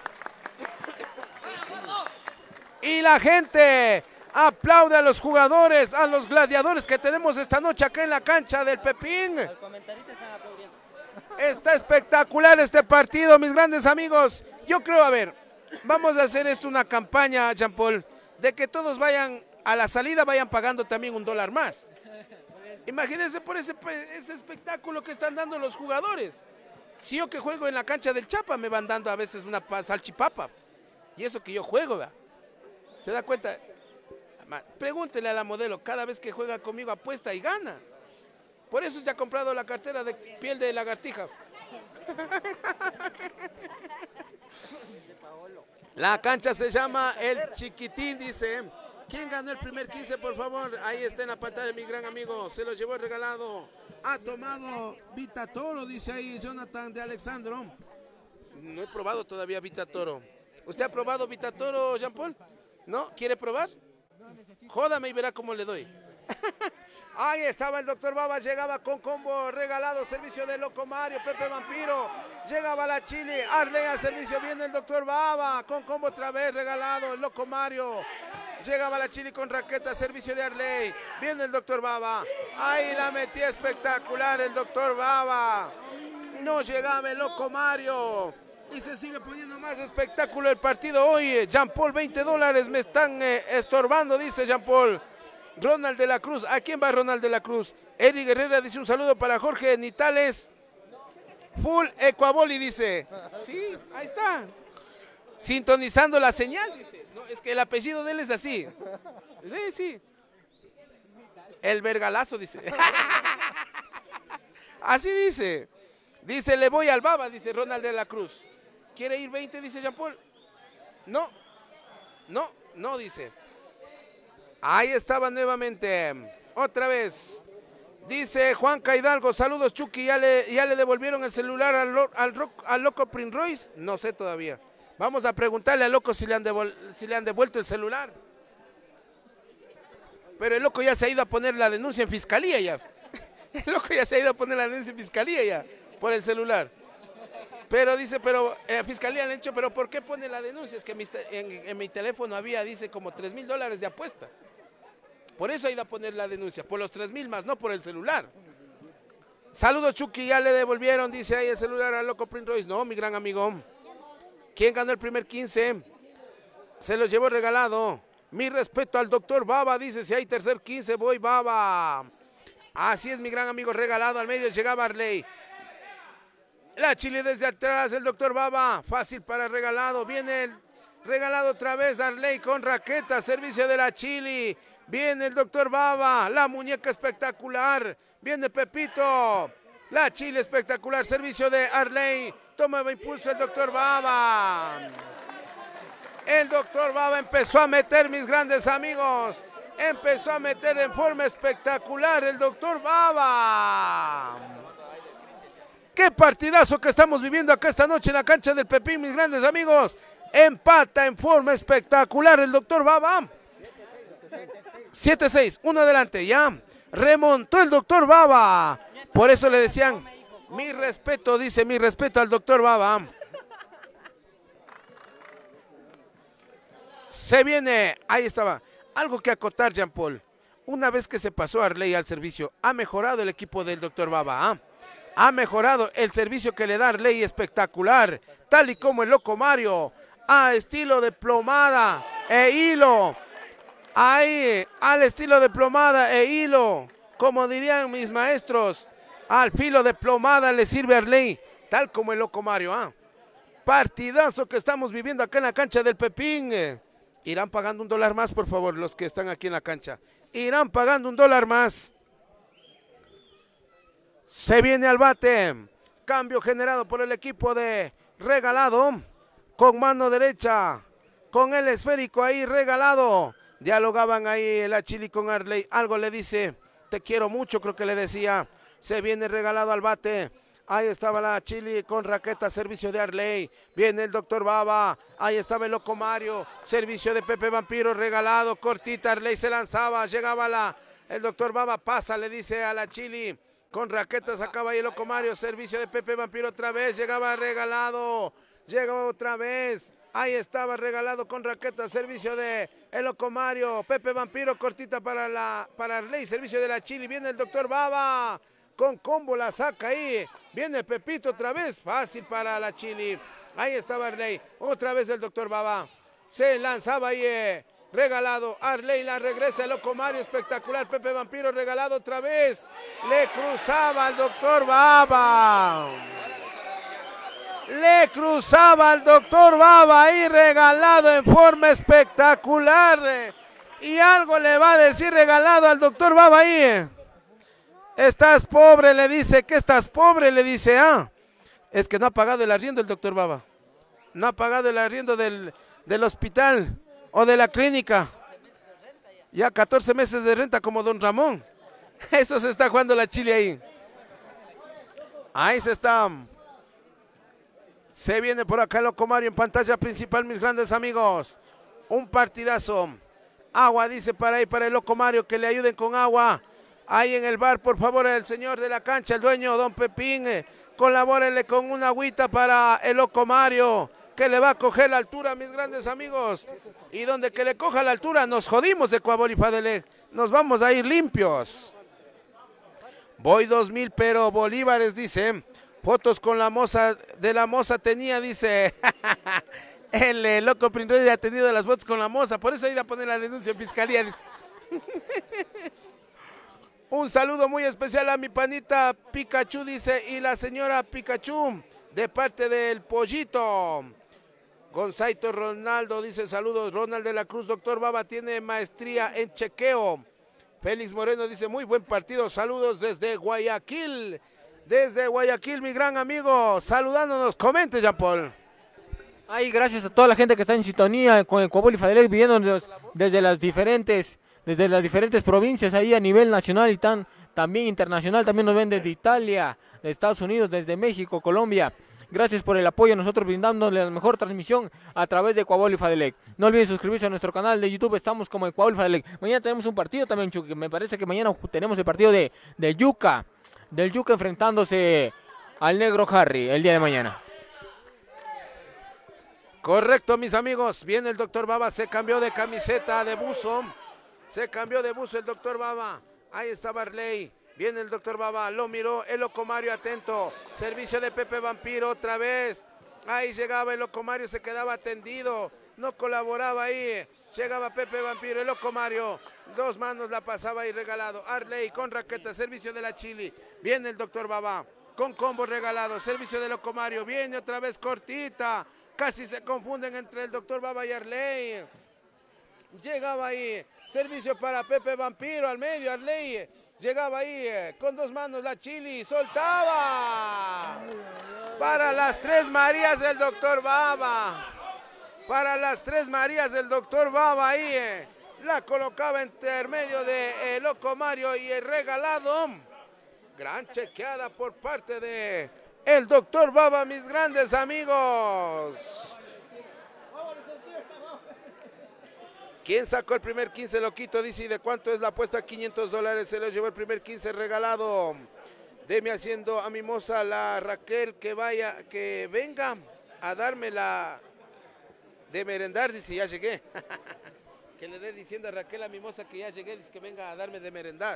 Y la gente aplaude a los jugadores, a los gladiadores que tenemos esta noche acá en la cancha del Pepín. Al comentarista están aplaudiendo. Está espectacular este partido, mis grandes amigos. Yo creo, a ver, vamos a hacer esto una campaña, Jean Paul, de que todos vayan a la salida, vayan pagando también un dólar más. Imagínense por ese, ese espectáculo que están dando los jugadores. Si yo que juego en la cancha del Chapa me van dando a veces una salchipapa. Y eso que yo juego, ¿verdad? ¿Se da cuenta? Pregúntele a la modelo, cada vez que juega conmigo apuesta y gana. Por eso se ha comprado la cartera de piel de lagartija. La cancha se llama El Chiquitín, dice. ¿Quién ganó el primer quince, por favor? Ahí está en la pantalla mi gran amigo. Se lo llevó regalado. Ha tomado Vita Toro, dice ahí Jonathan de Alexandro. No he probado todavía Vita Toro. ¿Usted ha probado Vita Toro, Jean Paul? ¿No? ¿Quiere probar? Jódame y verá cómo le doy. Ahí estaba el doctor Baba, llegaba con combo regalado, servicio de Loco Mario, Pepe Vampiro, llegaba la Chili, Arley al servicio, viene el doctor Baba, con combo otra vez regalado, el Loco Mario, llegaba la Chili con raqueta, servicio de Arley, viene el doctor Baba, ahí la metía espectacular el doctor Baba, no llegaba el Loco Mario, y se sigue poniendo más espectáculo el partido hoy. Jean Paul, veinte dólares me están eh, estorbando, dice Jean Paul. Ronald de la Cruz, ¿a quién va Ronald de la Cruz? Eri Guerrera dice un saludo para Jorge Nitales. Full Ecuaboli dice. Sí, ahí está. Sintonizando la señal, dice. No, es que el apellido de él es así. Sí, sí. El vergalazo, dice. Así dice. Dice, le voy al Baba, dice Ronald de la Cruz. ¿Quiere ir veinte, dice Jean Paul? No, no, no, dice. Ahí estaba nuevamente, otra vez. Dice Juan Hidalgo, saludos Chucky, ¿ya le, ya le devolvieron el celular al, al, rock, al loco Prince Royce? No sé todavía. Vamos a preguntarle al loco si le, han devol, si le han devuelto el celular. Pero el loco ya se ha ido a poner la denuncia en fiscalía ya. El loco ya se ha ido a poner la denuncia en fiscalía ya, por el celular. Pero dice, pero eh, fiscalía le han dicho, pero ¿por qué pone la denuncia? Es que mi, en, en mi teléfono había, dice, como tres mil dólares de apuesta. Por eso ha ido a poner la denuncia, por los tres mil más, no por el celular. Saludos Chucky, ya le devolvieron, dice ahí el celular al loco Prince Royce. No, mi gran amigo. ¿Quién ganó el primer quince? Se lo llevó regalado. Mi respeto al doctor Baba, dice, si hay tercer quince, voy Baba. Así es, mi gran amigo, regalado al medio, llegaba Arley. La Chile desde atrás, el doctor Baba, fácil para regalado. Viene el regalado otra vez, Arley con raqueta, servicio de la Chile. Viene el doctor Baba, la muñeca espectacular. Viene Pepito, la Chile espectacular, servicio de Arley. Toma impulso el doctor Baba. El doctor Baba empezó a meter, mis grandes amigos. Empezó a meter en forma espectacular el doctor Baba. Qué partidazo que estamos viviendo acá esta noche en la cancha del Pepín, mis grandes amigos. Empata en forma espectacular el doctor Baba. siete seis, uno adelante, ya. Remontó el doctor Baba. Por eso le decían, mi respeto, dice, mi respeto al doctor Baba. Se viene, ahí estaba. Algo que acotar, Jean Paul. Una vez que se pasó Arley al servicio, ha mejorado el equipo del doctor Baba, ¿ah? Ha mejorado el servicio que le da Arley, espectacular, tal y como el loco Mario, a estilo de plomada e hilo, ahí, al estilo de plomada e hilo, como dirían mis maestros, al filo de plomada le sirve Arley, tal como el loco Mario, ¿ah? Partidazo que estamos viviendo acá en la cancha del Pepín. Irán pagando un dólar más, por favor, los que están aquí en la cancha. Irán pagando un dólar más. Se viene al bate. Cambio generado por el equipo de Regalado. Con mano derecha. Con el esférico ahí regalado. Dialogaban ahí la Chili con Arley. Algo le dice. Te quiero mucho, creo que le decía. Se viene Regalado al bate. Ahí estaba la Chili con raqueta, servicio de Arley. Viene el doctor Baba. Ahí estaba el loco Mario. Servicio de Pepe Vampiro, regalado. Cortita, Arley se lanzaba. Llegaba la, el doctor Baba. Pasa, le dice a la Chili. Con raqueta sacaba ahí el loco Mario. Servicio de Pepe Vampiro otra vez. Llegaba regalado. Llegaba otra vez. Ahí estaba regalado con raqueta. Servicio de el loco Mario. Pepe Vampiro, cortita para, la, para Arley. Servicio de la Chili. Viene el doctor Baba. con combo la saca ahí, viene Pepito otra vez, fácil para la Chili, ahí está Arley, otra vez el doctor Baba, se lanzaba ahí, eh, regalado, Arley la regresa, el Loco Mario, espectacular, Pepe Vampiro regalado otra vez, le cruzaba al doctor Baba, le cruzaba al doctor Baba ahí regalado en forma espectacular, eh, y algo le va a decir regalado al doctor Baba ahí, eh. Estás pobre, le dice, ¿qué estás pobre? Le dice, ah, es que no ha pagado el arriendo el doctor Baba. No ha pagado el arriendo del, del hospital o de la clínica. Ya catorce meses de renta como don Ramón. Eso se está jugando la Chile ahí. Ahí se está. Se viene por acá el Loco Mario en pantalla principal, mis grandes amigos. Un partidazo. Agua, dice para ahí, para el Loco Mario, que le ayuden con agua. Ahí en el bar, por favor, el señor de la cancha, el dueño, don Pepín, eh, colabórenle con una agüita para el Loco Mario, que le va a coger la altura, mis grandes amigos. Y donde que le coja la altura, nos jodimos de Coabol y Fadelec. Nos vamos a ir limpios. Voy dos mil, pero bolívares, dice. Fotos con la moza, de la moza tenía, dice. el eh, Loco Prinrey ha tenido las fotos con la moza, por eso ha ido a poner la denuncia en fiscalía, dice. Un saludo muy especial a mi panita Pikachu, dice, y la señora Pikachu, de parte del Pollito. Gonzaito Ronaldo dice, saludos. Ronald de la Cruz, doctor Baba tiene maestría en chequeo. Félix Moreno dice, muy buen partido, saludos desde Guayaquil. Desde Guayaquil, mi gran amigo, saludándonos, comente, Jean Paul. Ay, gracias a toda la gente que está en sintonía con el Coabol y Fadelec, viéndonos desde las diferentes... desde las diferentes provincias ahí a nivel nacional y tan, también internacional, también nos ven desde Italia, de Estados Unidos, desde México, Colombia. Gracias por el apoyo, nosotros brindándole la mejor transmisión a través de Coabol y Fadelec. No olviden suscribirse a nuestro canal de YouTube, estamos como el Coabol y Fadelec. Mañana tenemos un partido también, Chucky, me parece que mañana tenemos el partido de, de Yuca, del Yuca enfrentándose al Negro Harry el día de mañana. Correcto, mis amigos, viene el doctor Baba, se cambió de camiseta, de buzo. Se cambió de buzo el doctor Baba. Ahí está Barley. Viene el doctor Baba. Lo miró el Loco Mario atento. Servicio de Pepe Vampiro otra vez. Ahí llegaba el Loco Mario. Se quedaba tendido. No colaboraba ahí. Llegaba Pepe Vampiro. El Loco Mario. Dos manos la pasaba ahí regalado. Arley con raqueta. Servicio de la Chili. Viene el doctor Baba. Con combo regalado. Servicio de Loco Mario. Viene otra vez cortita. Casi se confunden entre el doctor Baba y Arley. Llegaba ahí, servicio para Pepe Vampiro al medio, Arley, llegaba ahí eh, con dos manos la Chili, soltaba para las tres Marías del doctor Baba, para las tres Marías del doctor Baba ahí, eh, la colocaba entre medio de eh, Loco Mario y el regalado, gran chequeada por parte de el doctor Baba, mis grandes amigos. ¿Quién sacó el primer quince, Loquito? Dice, ¿y de cuánto es la apuesta? quinientos dólares, se lo llevó el primer quince regalado. Deme haciendo a mi moza, la Raquel, que vaya, que venga a darme la de merendar, dice, ya llegué. Que le dé diciendo a Raquel, a mi moza, que ya llegué, dice que venga a darme de merendar.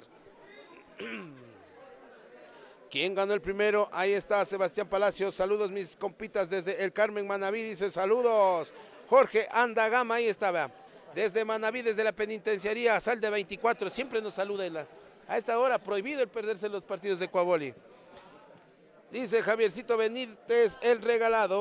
¿Quién ganó el primero? Ahí está Sebastián Palacios, saludos mis compitas desde el Carmen Manaví, dice, saludos. Jorge Andagama, ahí estaba. Desde Manaví, desde la penitenciaría, sal de veinticuatro, siempre nos saluda. La, a esta hora, prohibido el perderse los partidos de Coaboli. Dice Javiercito Benítez, el regalado.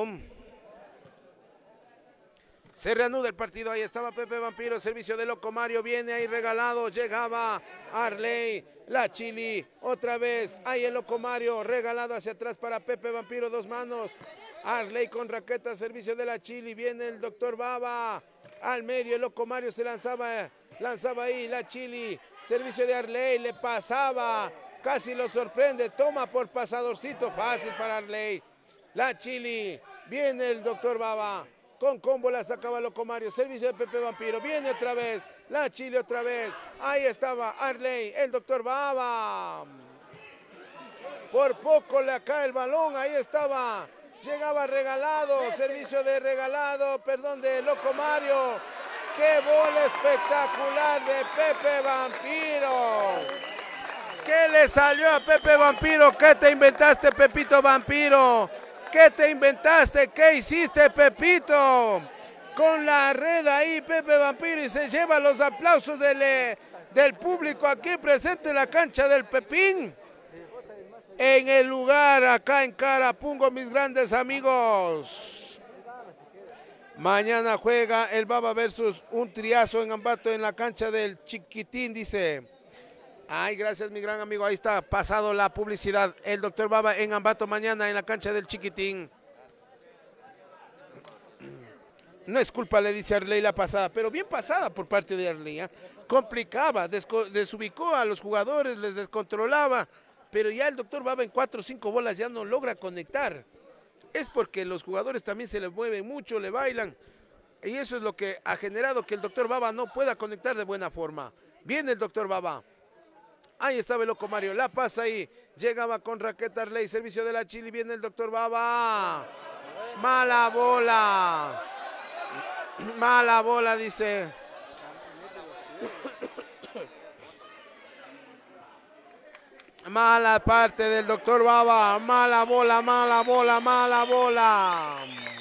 Se reanuda el partido, ahí estaba Pepe Vampiro, servicio de Loco Mario, viene ahí regalado, llegaba Arley, la Chili, otra vez, ahí el Loco Mario, regalado hacia atrás para Pepe Vampiro, dos manos. Arley con raqueta, servicio de la Chili, viene el doctor Baba. Al medio el Loco Mario se lanzaba, lanzaba ahí la Chili, servicio de Arley, le pasaba, casi lo sorprende, toma por pasadorcito, fácil para Arley, la Chili, viene el doctor Baba, con combo la sacaba Loco Mario, servicio de Pepe Vampiro, viene otra vez, la Chili otra vez, ahí estaba Arley, el doctor Baba, por poco le cae el balón, ahí estaba. Llegaba regalado, servicio de regalado, perdón, de Loco Mario. ¡Qué bola espectacular de Pepe Vampiro! ¿Qué le salió a Pepe Vampiro? ¿Qué te inventaste, Pepito Vampiro? ¿Qué te inventaste? ¿Qué hiciste, Pepito? Con la red ahí, Pepe Vampiro, y se lleva los aplausos del, eh, del público aquí presente en la cancha del Pepín. En el lugar, acá en Carapungo, mis grandes amigos. Mañana juega el Baba versus un triazo en Ambato en la cancha del Chiquitín, dice. Ay, gracias, mi gran amigo. Ahí está, pasado la publicidad. El doctor Baba en Ambato mañana en la cancha del Chiquitín. No es culpa, le dice Arley, la pasada, pero bien pasada por parte de Arley. ¿eh? Complicaba, desubicó a los jugadores, les descontrolaba, pero ya el doctor Baba en cuatro o cinco bolas ya no logra conectar. Es porque los jugadores también se les mueven mucho, le bailan. Y eso es lo que ha generado que el doctor Baba no pueda conectar de buena forma. Viene el doctor Baba. Ahí estaba el loco Mario, la pasa ahí. Llegaba con raqueta Arley, servicio de la Chili, viene el doctor Baba. Mala bola. Mala bola, dice. Mala parte del doctor Baba. Mala bola, mala bola, mala bola.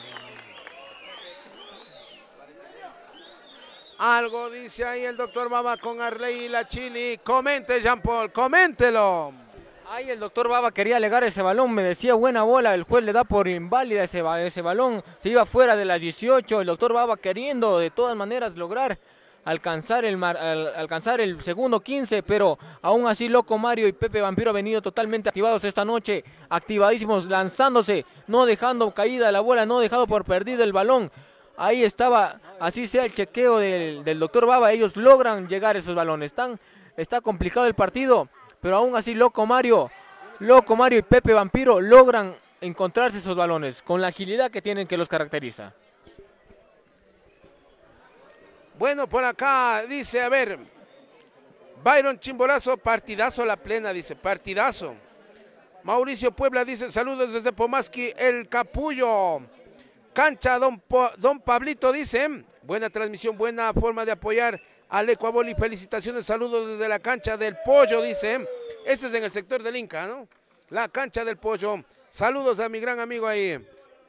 Algo dice ahí el doctor Baba con Arley y la Chili. Comente, Jean Paul, coméntelo. Ahí el doctor Baba quería alegar ese balón, me decía buena bola, el juez le da por inválida ese, ese balón, se iba fuera de las dieciocho, el doctor Baba queriendo de todas maneras lograr alcanzar el, mar, al, alcanzar el segundo quince, pero aún así Loco Mario y Pepe Vampiro han venido totalmente activados esta noche, activadísimos, lanzándose, no dejando caída la bola, no dejando por perdido el balón. Ahí estaba, así sea el chequeo del, del doctor Baba, ellos logran llegar a esos balones, Están, está complicado el partido. Pero aún así Loco Mario, Loco Mario y Pepe Vampiro logran encontrarse esos balones con la agilidad que tienen que los caracteriza. Bueno, por acá dice, a ver, Byron Chimborazo, partidazo la plena, dice, partidazo. Mauricio Puebla dice, saludos desde Pomasqui, el Capullo. Cancha Don, po, Don Pablito dice, buena transmisión, buena forma de apoyar al Ecuaboli, felicitaciones, saludos desde la cancha del Pollo, dice. Este es en el sector del Inca, ¿no? La cancha del Pollo. Saludos a mi gran amigo ahí.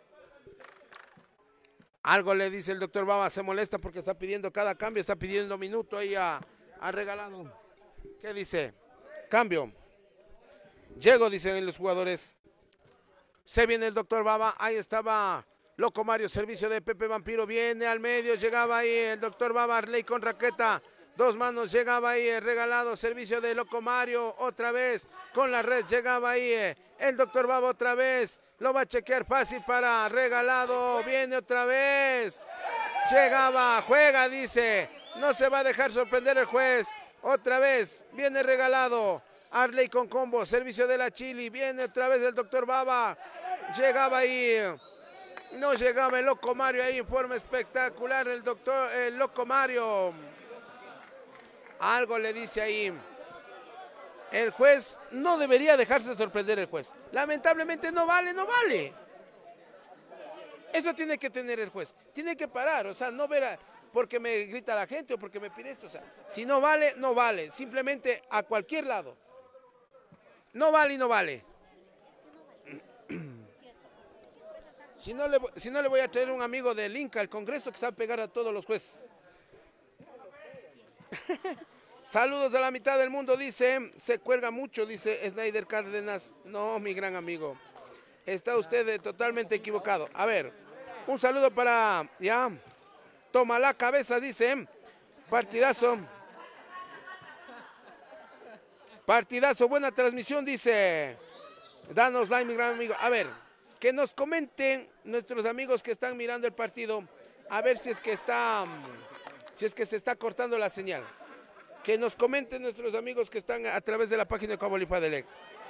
Algo le dice el doctor Baba, se molesta porque está pidiendo cada cambio, está pidiendo minuto ahí a, a regalado. ¿Qué dice? Cambio. Llego, dicen los jugadores. Se viene el doctor Baba, ahí estaba Loco Mario, servicio de Pepe Vampiro, viene al medio, llegaba ahí el doctor Baba, Arley con raqueta, dos manos, llegaba ahí el regalado, servicio de Loco Mario, otra vez con la red, llegaba ahí el doctor Baba otra vez, lo va a chequear fácil para regalado, viene otra vez, llegaba, juega, dice, no se va a dejar sorprender el juez, otra vez, viene regalado, Arley con combo, servicio de la Chili, viene otra vez el doctor Baba, llegaba ahí. No llegaba el Loco Mario ahí en forma espectacular, el doctor, el Loco Mario. Algo le dice ahí. El juez no debería dejarse sorprender el juez. Lamentablemente no vale, no vale. Eso tiene que tener el juez. Tiene que parar, o sea, no ver a, porque me grita la gente o porque me pide esto. O sea, si no vale, no vale. Simplemente a cualquier lado. No vale y no vale. Si no, le, si no le voy a traer un amigo del Inca al Congreso que sabe pegar a todos los jueces. Saludos de la mitad del mundo, dice, se cuelga mucho, dice Snyder Cárdenas. No, mi gran amigo, está usted totalmente equivocado. A ver, un saludo para, ya, toma la cabeza, dice, partidazo. Partidazo, buena transmisión, dice, danos like, mi gran amigo. A ver, que nos comenten nuestros amigos que están mirando el partido, a ver si es que está, si es que se está cortando la señal. Que nos comenten nuestros amigos que están a través de la página de Ecuaboli Fadelec,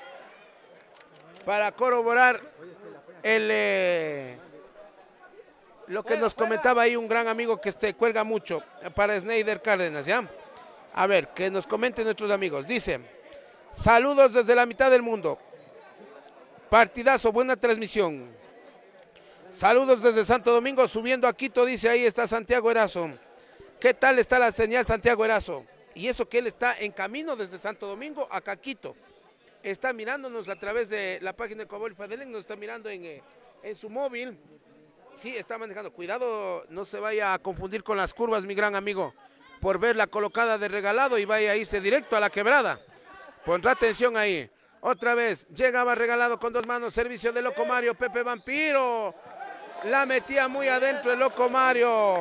para corroborar el, eh, lo que nos comentaba ahí un gran amigo que se cuelga mucho, para Snyder Cárdenas, ¿ya? A ver, que nos comenten nuestros amigos. Dice, saludos desde la mitad del mundo. Partidazo, buena transmisión. Saludos desde Santo Domingo, subiendo a Quito, dice, ahí está Santiago Erazo. ¿Qué tal está la señal, Santiago Erazo? Y eso que él está en camino desde Santo Domingo a Caquito. Está mirándonos a través de la página de Coahuila Fadelec, nos está mirando en, eh, en su móvil. Sí, está manejando. Cuidado, no se vaya a confundir con las curvas, mi gran amigo, por ver la colocada de regalado y vaya a irse directo a la quebrada. Pondrá atención ahí. Otra vez, llegaba regalado con dos manos, servicio de Loco Mario, Pepe Vampiro. La metía muy adentro el Loco Mario.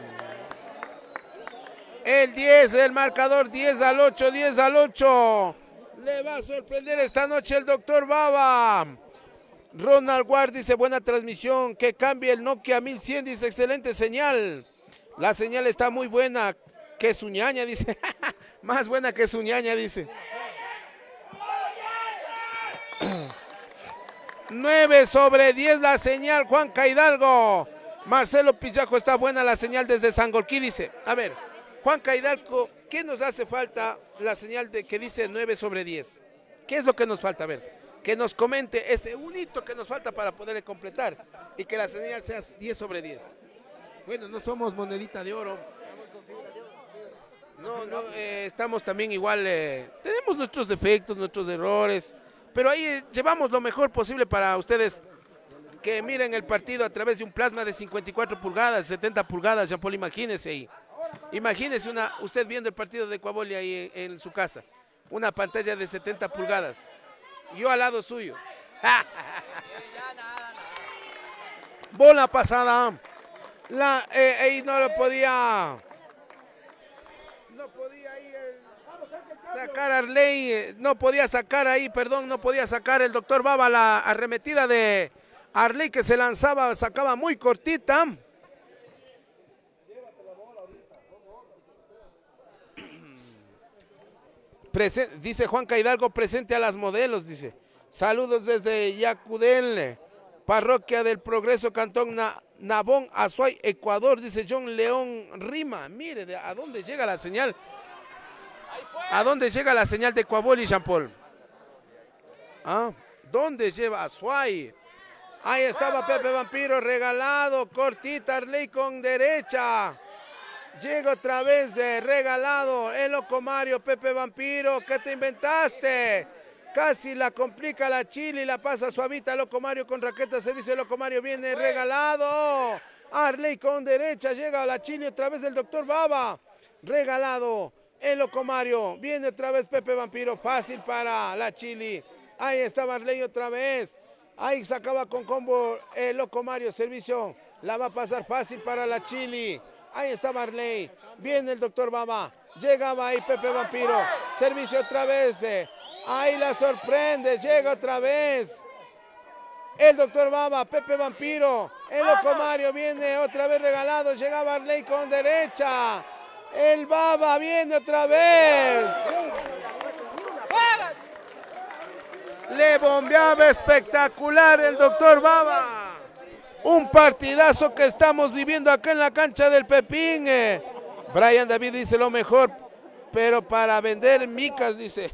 El diez, el marcador diez al ocho, diez al ocho. Le va a sorprender esta noche el doctor Baba. Ronald Ward dice, buena transmisión, que cambie el Nokia mil cien, dice, excelente señal. La señal está muy buena, que su ñaña, dice. Más buena que su ñaña, dice. nueve sobre diez la señal, Juan Hidalgo. Marcelo Pillajo, está buena la señal desde Sangolquí, dice. A ver, Juan Hidalgo, ¿qué nos hace falta la señal de que dice nueve sobre diez? ¿Qué es lo que nos falta? A ver, que nos comente ese un hito que nos falta para poder completar y que la señal sea diez sobre diez. Bueno, no somos monedita de oro. No, no, eh, estamos también igual, eh, tenemos nuestros defectos, nuestros errores, pero ahí eh, llevamos lo mejor posible para ustedes que miren el partido a través de un plasma de cincuenta y cuatro pulgadas, setenta pulgadas, Jean Paul, imagínese ahí. Imagínese una, usted viendo el partido de Coahuila ahí en, en su casa, una pantalla de setenta pulgadas, yo al lado suyo. Bola pasada, la, eh, ahí no lo podía, no podía ahí eh, sacar Arley, eh, no podía sacar ahí, perdón, no podía sacar el doctor Baba la arremetida de Arley que se lanzaba, sacaba muy cortita. Presen dice Juan Hidalgo, presente a las modelos, dice. Saludos desde Yacudel, Parroquia del Progreso, Cantón Na Nabón, Azuay, Ecuador, dice John León Rima. Mire, de, ¿a dónde llega la señal? ¿A dónde llega la señal de Coahuila y Jean Paul? ¿Ah? ¿Dónde lleva Azuay? Ahí estaba Pepe Vampiro, regalado, cortita, Arley con derecha. Llega otra vez de regalado el Loco Mario, Pepe Vampiro, ¿qué te inventaste? Casi la complica la Chile, la pasa suavita Loco Mario con raqueta, servicio de Loco Mario, viene regalado. Arley con derecha, llega a la Chile otra vez el doctor Baba. Regalado el Loco Mario, viene otra vez Pepe Vampiro, fácil para la Chile. Ahí estaba Arley otra vez. Ahí sacaba con combo el Loco Mario, servicio, la va a pasar fácil para la Chile. Ahí está Marley, viene el doctor Baba, llegaba ahí Pepe Vampiro, servicio otra vez, eh. Ahí la sorprende, llega otra vez el doctor Baba, Pepe Vampiro, el Loco Mario viene otra vez regalado, llega Marley con derecha, el Baba viene otra vez. Le bombeaba espectacular el doctor Baba. Un partidazo que estamos viviendo acá en la cancha del Pepín. Eh. Brian David dice lo mejor, pero para vender micas, dice.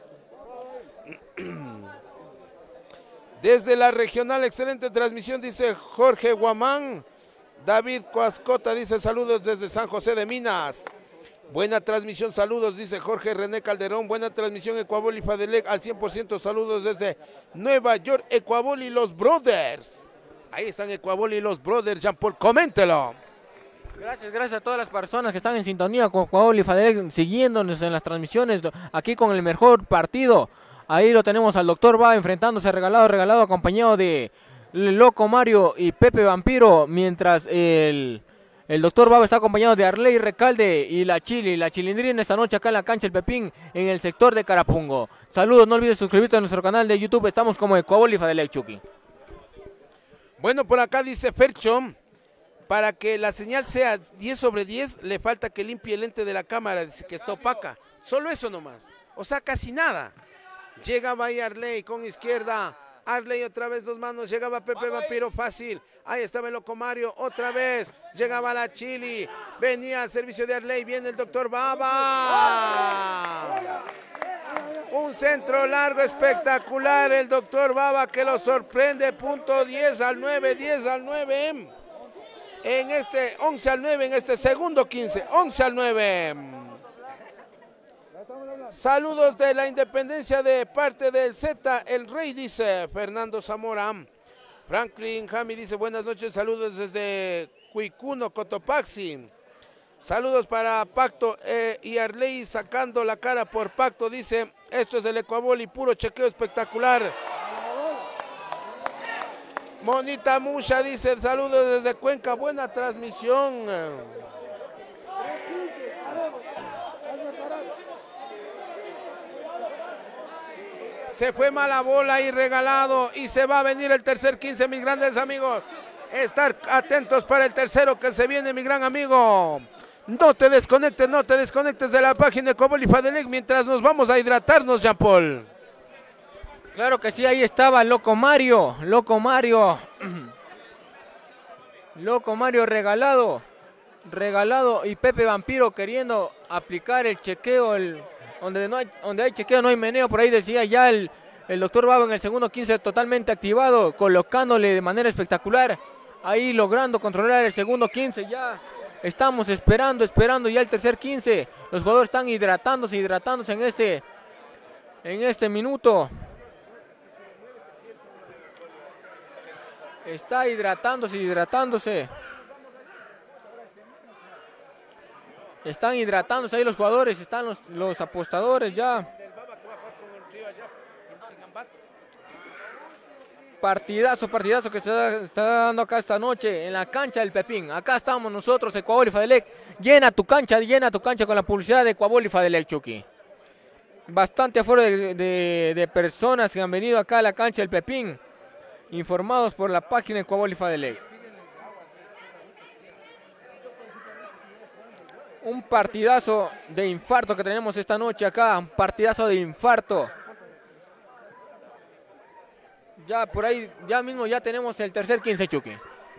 Desde la regional, excelente transmisión, dice Jorge Guamán. David Coascota dice saludos desde San José de Minas. Buena transmisión, saludos, dice Jorge René Calderón. Buena transmisión, Ecuahuila y Fadelec al cien por ciento. Saludos desde Nueva York, Ecuahuila y los Brothers. Ahí están Ecuahuila y los Brothers, Jean Paul, coméntelo. Gracias, gracias a todas las personas que están en sintonía con Coahuila y Fadelec, siguiéndonos en las transmisiones, aquí con el mejor partido. Ahí lo tenemos al doctor Baba enfrentándose regalado, regalado, acompañado de Loco Mario y Pepe Vampiro, mientras el... El doctor Baba está acompañado de Arley Recalde y la Chili, la Chilindrina esta noche acá en la cancha El Pepín, en el sector de Carapungo. Saludos, no olvides suscribirte a nuestro canal de YouTube, estamos como Coahuila y Fadelec, Chucky. Bueno, por acá dice Fercho, para que la señal sea diez sobre diez, le falta que limpie el lente de la cámara, dice que está opaca. Solo eso nomás, o sea, casi nada. Llegaba ahí Arley con izquierda. Arley otra vez dos manos, llegaba Pepe Vampiro fácil, ahí estaba el Loco Mario, otra vez, llegaba la Chili, venía al servicio de Arley, viene el doctor Baba. Un centro largo espectacular, el doctor Baba que lo sorprende, punto diez al nueve, diez al nueve, en este once al nueve, en este segundo quince, once al nueve. Saludos de la Independencia de parte del Z, el Rey, dice Fernando Zamora. Franklin Jami dice buenas noches, saludos desde Cuicuno, Cotopaxi. Saludos para Pacto eh, y Arley sacando la cara por Pacto, dice esto es el Ecuabol y puro chequeo espectacular. Monita Musha dice saludos desde Cuenca, buena transmisión. Se fue mala bola y regalado y se va a venir el tercer quince, mis grandes amigos. Estar atentos para el tercero que se viene, mi gran amigo. No te desconectes, no te desconectes de la página de Ecuabol y Fadelec mientras nos vamos a hidratarnos, Jean Paul. Claro que sí, ahí estaba Loco Mario, Loco Mario. Loco Mario regalado, regalado y Pepe Vampiro queriendo aplicar el chequeo, el... Donde, no hay, donde hay chequeo no hay meneo, por ahí decía ya el, el doctor Babo en el segundo quince totalmente activado, colocándole de manera espectacular, ahí logrando controlar el segundo quince, ya estamos esperando, esperando ya el tercer quince, los jugadores están hidratándose, hidratándose en este, en este minuto, está hidratándose, hidratándose. Están hidratándose ahí los jugadores, están los, los apostadores ya. Partidazo, partidazo que se está dando acá esta noche en la cancha del Pepín. Acá estamos nosotros, Ecuabol y Fadelec. Llena tu cancha, llena tu cancha con la publicidad de Ecuabol y Fadelec, Chucky. Bastante aforo de, de, de personas que han venido acá a la cancha del Pepín, informados por la página Ecuabol y Fadelec. Un partidazo de infarto que tenemos esta noche acá, un partidazo de infarto. Ya por ahí, ya mismo ya tenemos el tercer quince, Chucky.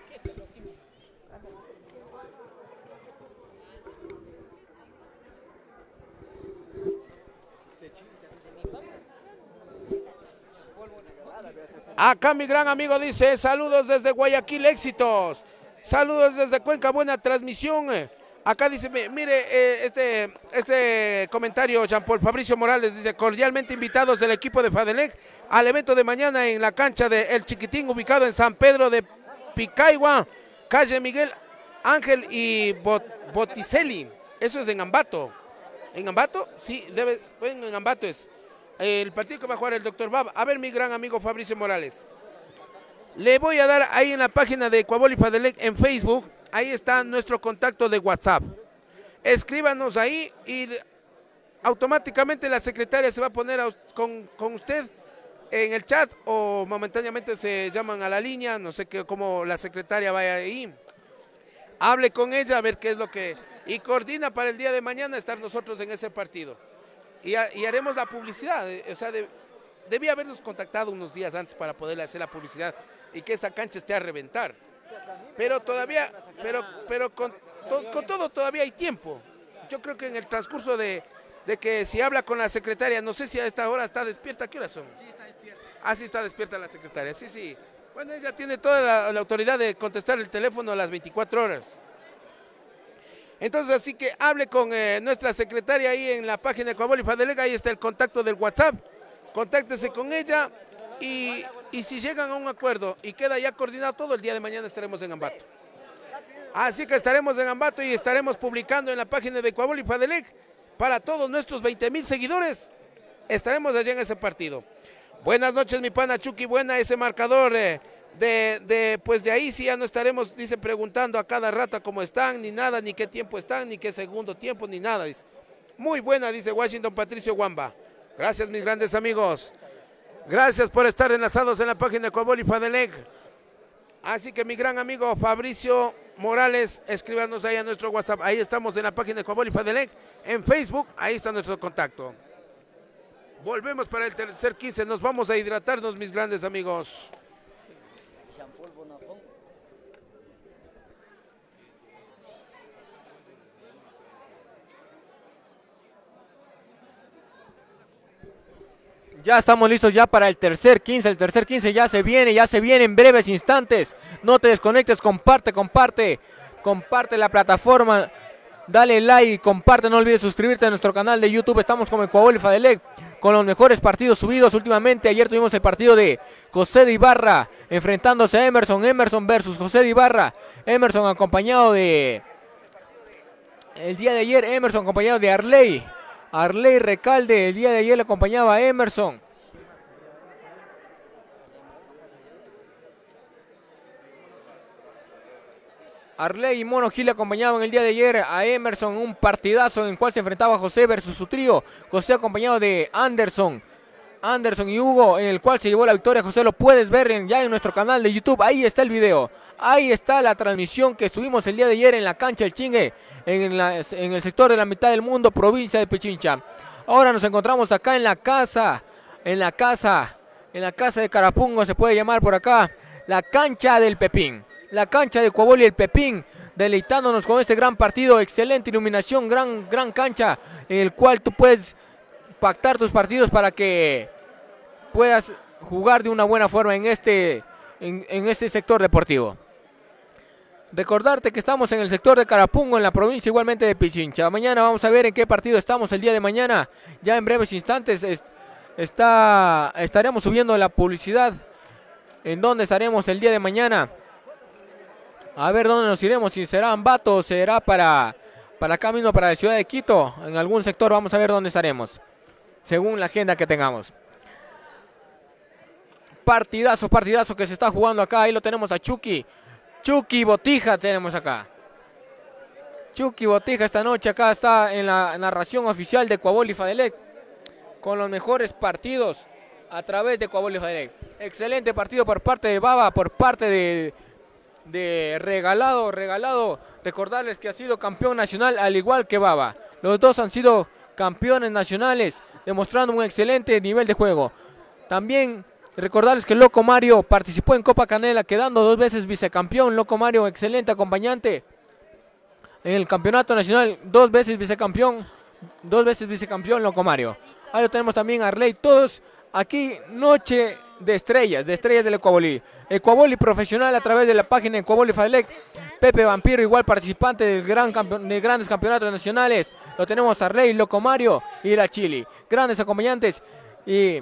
Acá mi gran amigo dice, saludos desde Guayaquil, éxitos. Saludos desde Cuenca, buena transmisión. Acá dice, mire, eh, este, este comentario, Jean Paul Fabricio Morales, dice, cordialmente invitados del equipo de Fadelec al evento de mañana en la cancha de El Chiquitín, ubicado en San Pedro de Picaigua, calle Miguel Ángel y Bot Botticelli. Eso es en Ambato. ¿En Ambato? Sí, debe, bueno, en Ambato es. El partido que va a jugar el doctor Bab. A ver, mi gran amigo Fabricio Morales. Le voy a dar ahí en la página de Ecuabol y Fadelec en Facebook. Ahí está nuestro contacto de WhatsApp. Escríbanos ahí y automáticamente la secretaria se va a poner a, con, con usted en el chat o momentáneamente se llaman a la línea. No sé qué, cómo la secretaria vaya ahí. Hable con ella a ver qué es lo que... Y coordina para el día de mañana estar nosotros en ese partido. Y, y haremos la publicidad. O sea, de, debía habernos contactado unos días antes para poderle hacer la publicidad y que esa cancha esté a reventar. Pero todavía, pero, pero con, to, con todo todavía hay tiempo. Yo creo que en el transcurso de, de que si habla con la secretaria, no sé si a esta hora está despierta, ¿qué horas son? Sí, está despierta. Ah, sí está despierta la secretaria, sí, sí. Bueno, ella tiene toda la, la autoridad de contestar el teléfono a las veinticuatro horas. Entonces, así que hable con eh, nuestra secretaria ahí en la página de Ecuabol y Fadelec, ahí está el contacto del WhatsApp. Contáctese con ella y, y si llegan a un acuerdo y queda ya coordinado todo, el día de mañana estaremos en Ambato. Así que estaremos en Ambato y estaremos publicando en la página de Ecuabol y Fadelec para todos nuestros veinte mil seguidores. Estaremos allá en ese partido. Buenas noches, mi pana Chucky, buena ese marcador. Eh, de, de, pues de ahí sí ya no estaremos, dice, preguntando a cada rata cómo están, ni nada, ni qué tiempo están, ni qué segundo tiempo, ni nada. Dice. Muy buena, dice Washington Patricio Guamba. Gracias, mis grandes amigos. Gracias por estar enlazados en la página de Ecuabol y Fadelec. Así que mi gran amigo Fabricio Morales, escríbanos ahí a nuestro WhatsApp. Ahí estamos en la página de Ecuabol y Fadelec. En Facebook, ahí está nuestro contacto. Volvemos para el tercer quince. Nos vamos a hidratarnos, mis grandes amigos. Ya estamos listos ya para el tercer quince, el tercer quince ya se viene, ya se viene en breves instantes. No te desconectes, comparte, comparte, comparte la plataforma Dale like, comparte, no olvides suscribirte a nuestro canal de YouTube. Estamos como Ecuabol y Fadelec con los mejores partidos subidos últimamente. Ayer tuvimos el partido de José de Ibarra enfrentándose a Emerson. Emerson versus José de Ibarra. Emerson acompañado de... El día de ayer Emerson acompañado de Arley. Arley Recalde, el día de ayer le acompañaba a Emerson. Arley y Mono Gil acompañaban el día de ayer a Emerson, un partidazo en el cual se enfrentaba José versus su trío. José acompañado de Anderson, Anderson y Hugo, en el cual se llevó la victoria. José, lo puedes ver en, ya en nuestro canal de YouTube, ahí está el video. Ahí está la transmisión que estuvimos el día de ayer en la cancha El Chingue, en, la, en el sector de la mitad del mundo, provincia de Pichincha. Ahora nos encontramos acá en la casa, en la casa, en la casa de Carapungo, se puede llamar por acá, la cancha del Pepín. La cancha de Ecuabol y el Pepín, deleitándonos con este gran partido, excelente iluminación, gran, gran cancha, en el cual tú puedes pactar tus partidos para que puedas jugar de una buena forma en este, en, en este sector deportivo. Recordarte que estamos en el sector de Carapungo, en la provincia igualmente de Pichincha. Mañana vamos a ver en qué partido estamos el día de mañana. Ya en breves instantes est está, estaremos subiendo la publicidad en donde estaremos el día de mañana. A ver dónde nos iremos, si será Ambato o será para, para camino para la ciudad de Quito. En algún sector vamos a ver dónde estaremos, según la agenda que tengamos. Partidazo, partidazo que se está jugando acá. Ahí lo tenemos a Chucky. Chucky Botija tenemos acá. Chucky Botija esta noche acá está en la narración oficial de Ecuabol y Fadelec, con los mejores partidos a través de Ecuabol y Fadelec. Excelente partido por parte de Baba, por parte de... de Regalado, Regalado, recordarles que ha sido campeón nacional al igual que Baba. Los dos han sido campeones nacionales, demostrando un excelente nivel de juego. También recordarles que Loco Mario participó en Copa Canela, quedando dos veces vicecampeón. Loco Mario, excelente acompañante en el campeonato nacional, dos veces vicecampeón, dos veces vicecampeón Loco Mario. Ahí lo tenemos también a Arley, todos aquí, noche de estrellas, de estrellas del Ecuaboli. Ecuaboli profesional a través de la página Ecuaboli Fadelec. Pepe Vampiro, igual participante del gran de grandes campeonatos nacionales. Lo tenemos a Arley, Loco Mario y la Chili. Grandes acompañantes y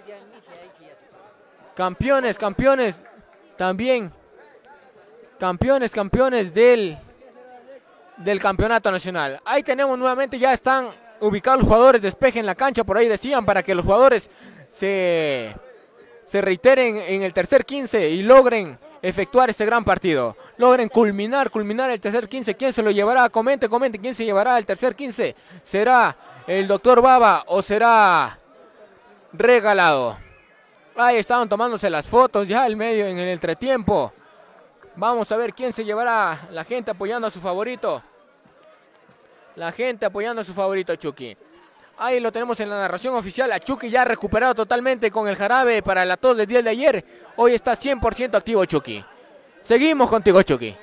campeones, campeones también. Campeones, campeones del, del campeonato nacional. Ahí tenemos nuevamente, ya están ubicados los jugadores, despejen la cancha, por ahí decían, para que los jugadores se... se reiteren en el tercer quince y logren efectuar este gran partido. Logren culminar, culminar el tercer quince. ¿Quién se lo llevará? Comente, comente. ¿Quién se llevará el tercer quince? ¿Será el doctor Baba o será Regalado? Ahí estaban tomándose las fotos ya al medio en el entretiempo. Vamos a ver quién se llevará. La gente apoyando a su favorito. La gente apoyando a su favorito Chucky. Ahí lo tenemos en la narración oficial, a Chucky ya recuperado totalmente con el jarabe para la tos del día de ayer. Hoy está cien por ciento activo Chucky. Seguimos contigo, Chucky.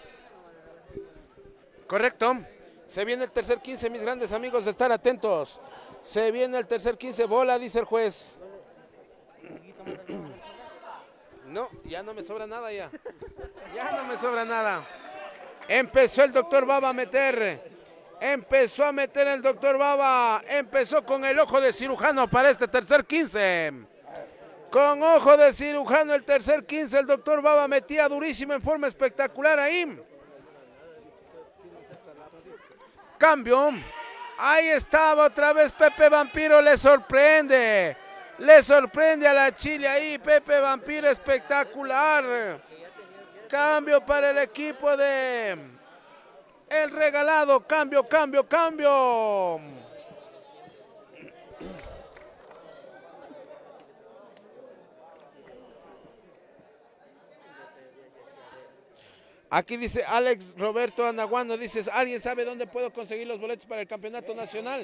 Correcto. Se viene el tercer quince, mis grandes amigos, de estar atentos. Se viene el tercer quince, bola, dice el juez. No, ya no me sobra nada ya. Ya no me sobra nada. Empezó el doctor Baba a meter... Empezó a meter el doctor Baba, empezó con el ojo de cirujano para este tercer quince. Con ojo de cirujano el tercer quince, el doctor Baba metía durísimo en forma espectacular ahí. Cambio, ahí estaba otra vez Pepe Vampiro, le sorprende. Le sorprende a la Chile ahí, Pepe Vampiro espectacular. Cambio para el equipo de... El Regalado, cambio, cambio, cambio. Aquí dice Alex Roberto Anaguano, dices, ¿alguien sabe dónde puedo conseguir los boletos para el campeonato nacional?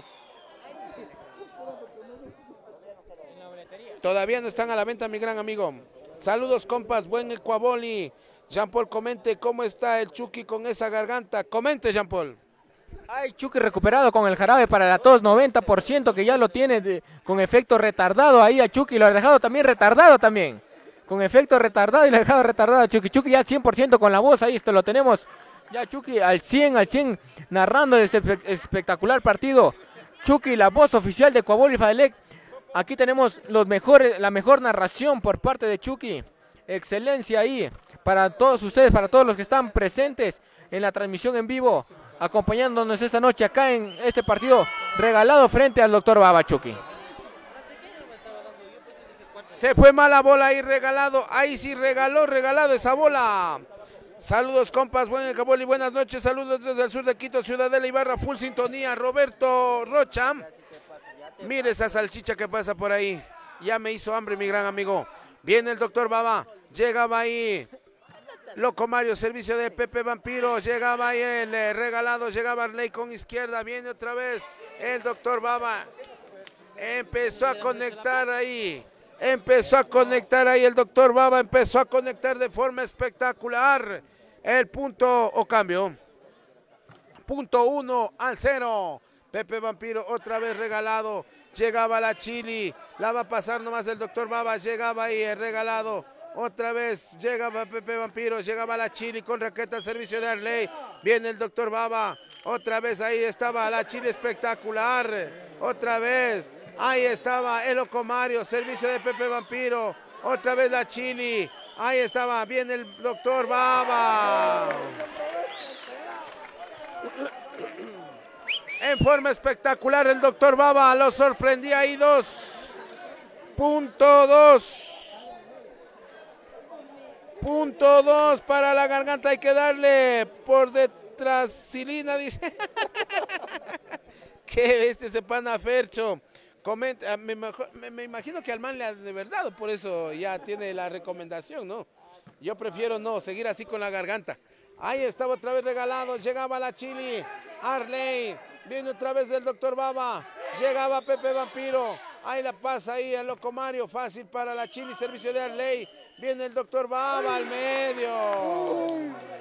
Todavía no están a la venta, mi gran amigo. Saludos, compas, buen Ecuaboli. Jean Paul, comente cómo está el Chucky con esa garganta. Comente, Jean Paul. Ay, Chucky recuperado con el jarabe para la tos, noventa por ciento que ya lo tiene de, con efecto retardado. Ahí a Chucky lo ha dejado también retardado también. Con efecto retardado y lo ha dejado retardado a Chucky. Chucky ya cien por ciento con la voz, ahí esto lo tenemos Ya Chucky al cien, al cien, narrando este espe- espectacular partido. Chucky, la voz oficial de Coabol y Fadelec. Aquí tenemos los mejores, la mejor narración por parte de Chucky. Excelencia ahí para todos ustedes, para todos los que están presentes en la transmisión en vivo, acompañándonos esta noche acá en este partido regalado frente al doctor Baba, Chucky. Se fue mala bola ahí regalado, ahí sí regaló, regalado esa bola. Saludos compas, buen Cabol y buenas noches, saludos desde el sur de Quito, Ciudadela Ibarra, full sintonía, Roberto Rocha. Mire esa salchicha que pasa por ahí, ya me hizo hambre mi gran amigo. Viene el doctor Baba, llegaba ahí Loco Mario, servicio de Pepe Vampiro, llegaba ahí el eh, regalado, llegaba Arley con izquierda, viene otra vez el doctor Baba, empezó a conectar ahí. Empezó a conectar ahí el doctor Baba, empezó a conectar de forma espectacular. El punto o cambio. Punto uno al cero. Pepe Vampiro otra vez regalado. Llegaba la Chili. La va a pasar nomás el doctor Baba. Llegaba ahí el regalado. Otra vez llegaba Pepe Vampiro. Llegaba la Chili con raqueta servicio de Arley. Viene el doctor Baba. Otra vez ahí estaba la Chili espectacular. Otra vez. Ahí estaba el Loco Mario, servicio de Pepe Vampiro. Otra vez la Chili. Ahí estaba, bien el doctor Baba. En forma espectacular el doctor Baba. Lo sorprendía ahí dos. Punto dos. Punto dos para la garganta. Hay que darle por detrás. Silina dice. ¿Qué es ese pana Fercho? Comenta, me, me, me imagino que al man le ha de verdad, por eso ya tiene la recomendación, ¿no? Yo prefiero no, seguir así con la garganta. Ahí estaba otra vez regalado, llegaba la Chili, Arley, viene otra vez el doctor Baba, llegaba Pepe Vampiro, ahí la pasa ahí el Loco Mario, fácil para la Chili, servicio de Arley, viene el doctor Baba al medio.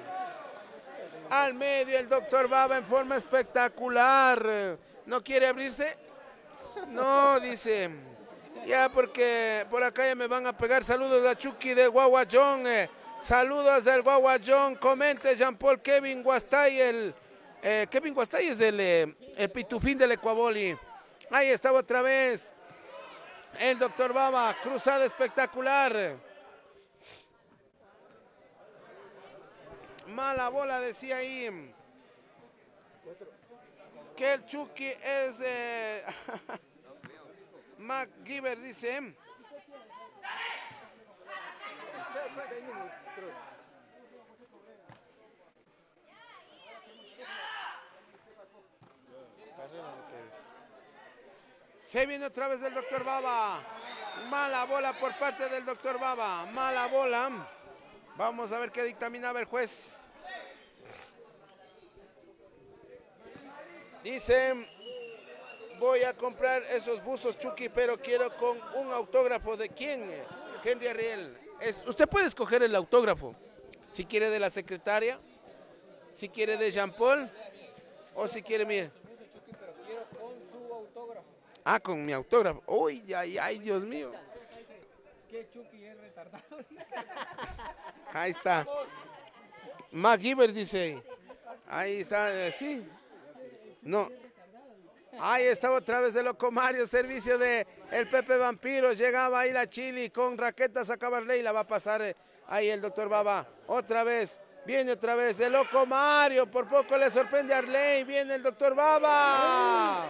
Al medio el doctor Baba en forma espectacular. ¿No quiere abrirse? No, dice, ya porque por acá ya me van a pegar. Saludos a Chucky de Guaguayón, eh, saludos del Guaguayón, comente Jean Paul Kevin Guastay, el eh, Kevin Guastay es el, eh, el pitufín del Ecuaboli. Ahí estaba otra vez el doctor Baba, cruzada espectacular. Mala bola, decía ahí. Que el Chucky es eh, MacGyver, dice. Se viene otra vez el doctor Baba. Mala bola por parte del doctor Baba. Mala bola. Vamos a ver qué dictaminaba el juez. Dice, voy a comprar esos buzos Chucky, pero quiero con un autógrafo. ¿De quién? Henry Ariel. Es, usted puede escoger el autógrafo. Si quiere de la secretaria, si quiere de Jean Paul, o si quiere, mire. Ah, con mi autógrafo. Uy, ay, ay, Dios mío. ¿Qué Chucky es retardado? Ahí está. MacGyver dice. Ahí está, eh, sí. No. Ahí estaba otra vez el Loco Mario, servicio de el Pepe Vampiro. Llegaba ahí la Chili con raquetas a Cabarley. La va a pasar eh, ahí el doctor Baba. Otra vez. Viene otra vez el Loco Mario. Por poco le sorprende a Arley. Viene el doctor Baba.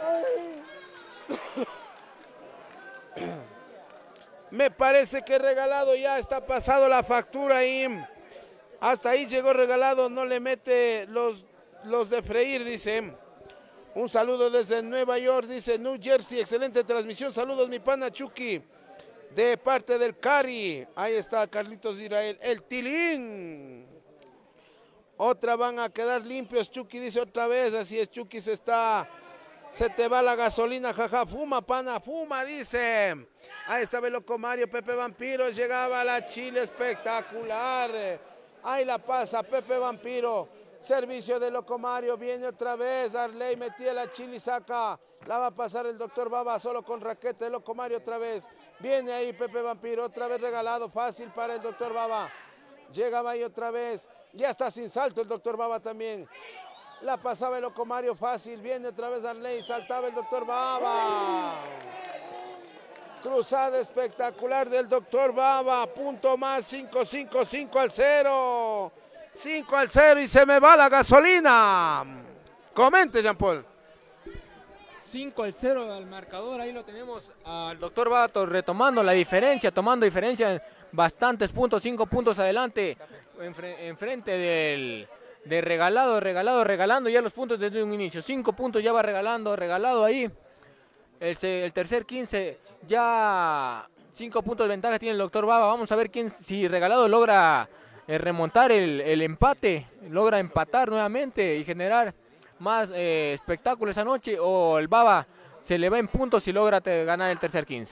Me parece que regalado ya está pasado la factura ahí. Hasta ahí llegó regalado. No le mete los... Los de freír, dice. Un saludo desde Nueva York, dice New Jersey. Excelente transmisión. Saludos, mi pana Chucky. De parte del Cari. Ahí está Carlitos Israel. El Tilín. Otra van a quedar limpios. Chucky dice otra vez. Así es, Chucky se está. Se te va la gasolina, jaja. Fuma, pana, fuma, dice. Ahí estaba el Loco Mario. Pepe Vampiro. Llegaba la Chile espectacular. Ahí la pasa Pepe Vampiro. Servicio de Loco Mario, viene otra vez, Arley metía la Chili, saca, la va a pasar el doctor Baba solo con raqueta, el Loco Mario otra vez, viene ahí Pepe Vampiro, otra vez regalado, fácil para el doctor Baba, llegaba ahí otra vez, Ya está sin salto el doctor Baba también. La pasaba el Loco Mario fácil. Viene otra vez Arley. Saltaba el doctor Baba. Cruzada espectacular del doctor Baba. Punto más. cinco, cinco, cinco al cero. cinco al cero y se me va la gasolina. Comente, Jean Paul. cinco al cero al marcador, ahí lo tenemos al doctor Bato retomando la diferencia, tomando diferencia en bastantes puntos, cinco puntos adelante, enfrente del, del regalado, regalado, regalando ya los puntos desde un inicio, cinco puntos ya va regalando, regalado ahí, el, el tercer quince, ya cinco puntos de ventaja tiene el doctor Baba, vamos a ver quién, si regalado logra eh, remontar el, el empate, logra empatar nuevamente y generar más eh, espectáculo esa noche, o el Baba se le va en puntos y logra te, ganar el tercer quince.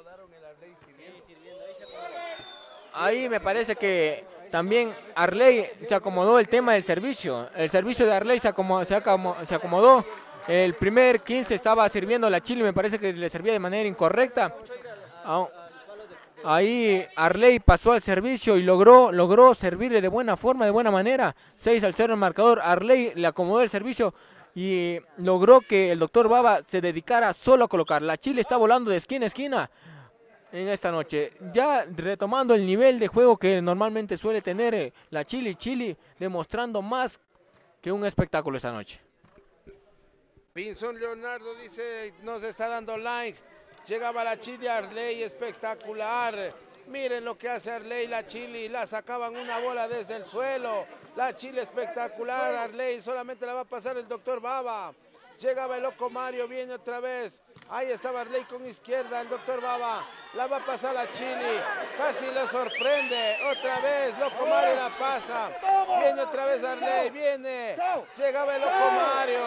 Ahí me parece que también Arley se acomodó el tema del servicio. El servicio de Arley se acomodó, se acomodó, se acomodó. El primer quince estaba sirviendo la Chile, me parece que le servía de manera incorrecta. Ahí Arley pasó al servicio y logró, logró servirle de buena forma, de buena manera. seis al cero el marcador. Arley le acomodó el servicio y logró que el doctor Baba se dedicara solo a colocar. La Chile está volando de esquina a esquina en esta noche. Ya retomando el nivel de juego que normalmente suele tener la Chile. Chile demostrando más que un espectáculo esta noche. Pinzón Leonardo dice, nos está dando like. Llegaba la Chile, Arley espectacular. Miren lo que hace Arley, la Chile. La sacaban una bola desde el suelo. La Chile espectacular. Arley solamente la va a pasar el doctor Baba. Llegaba el Loco Mario, viene otra vez. Ahí estaba Arley con izquierda, el doctor Baba. La va a pasar la Chile. Casi le sorprende. Otra vez, Loco Mario la pasa. Viene otra vez Arley, viene. Llegaba el Loco Mario.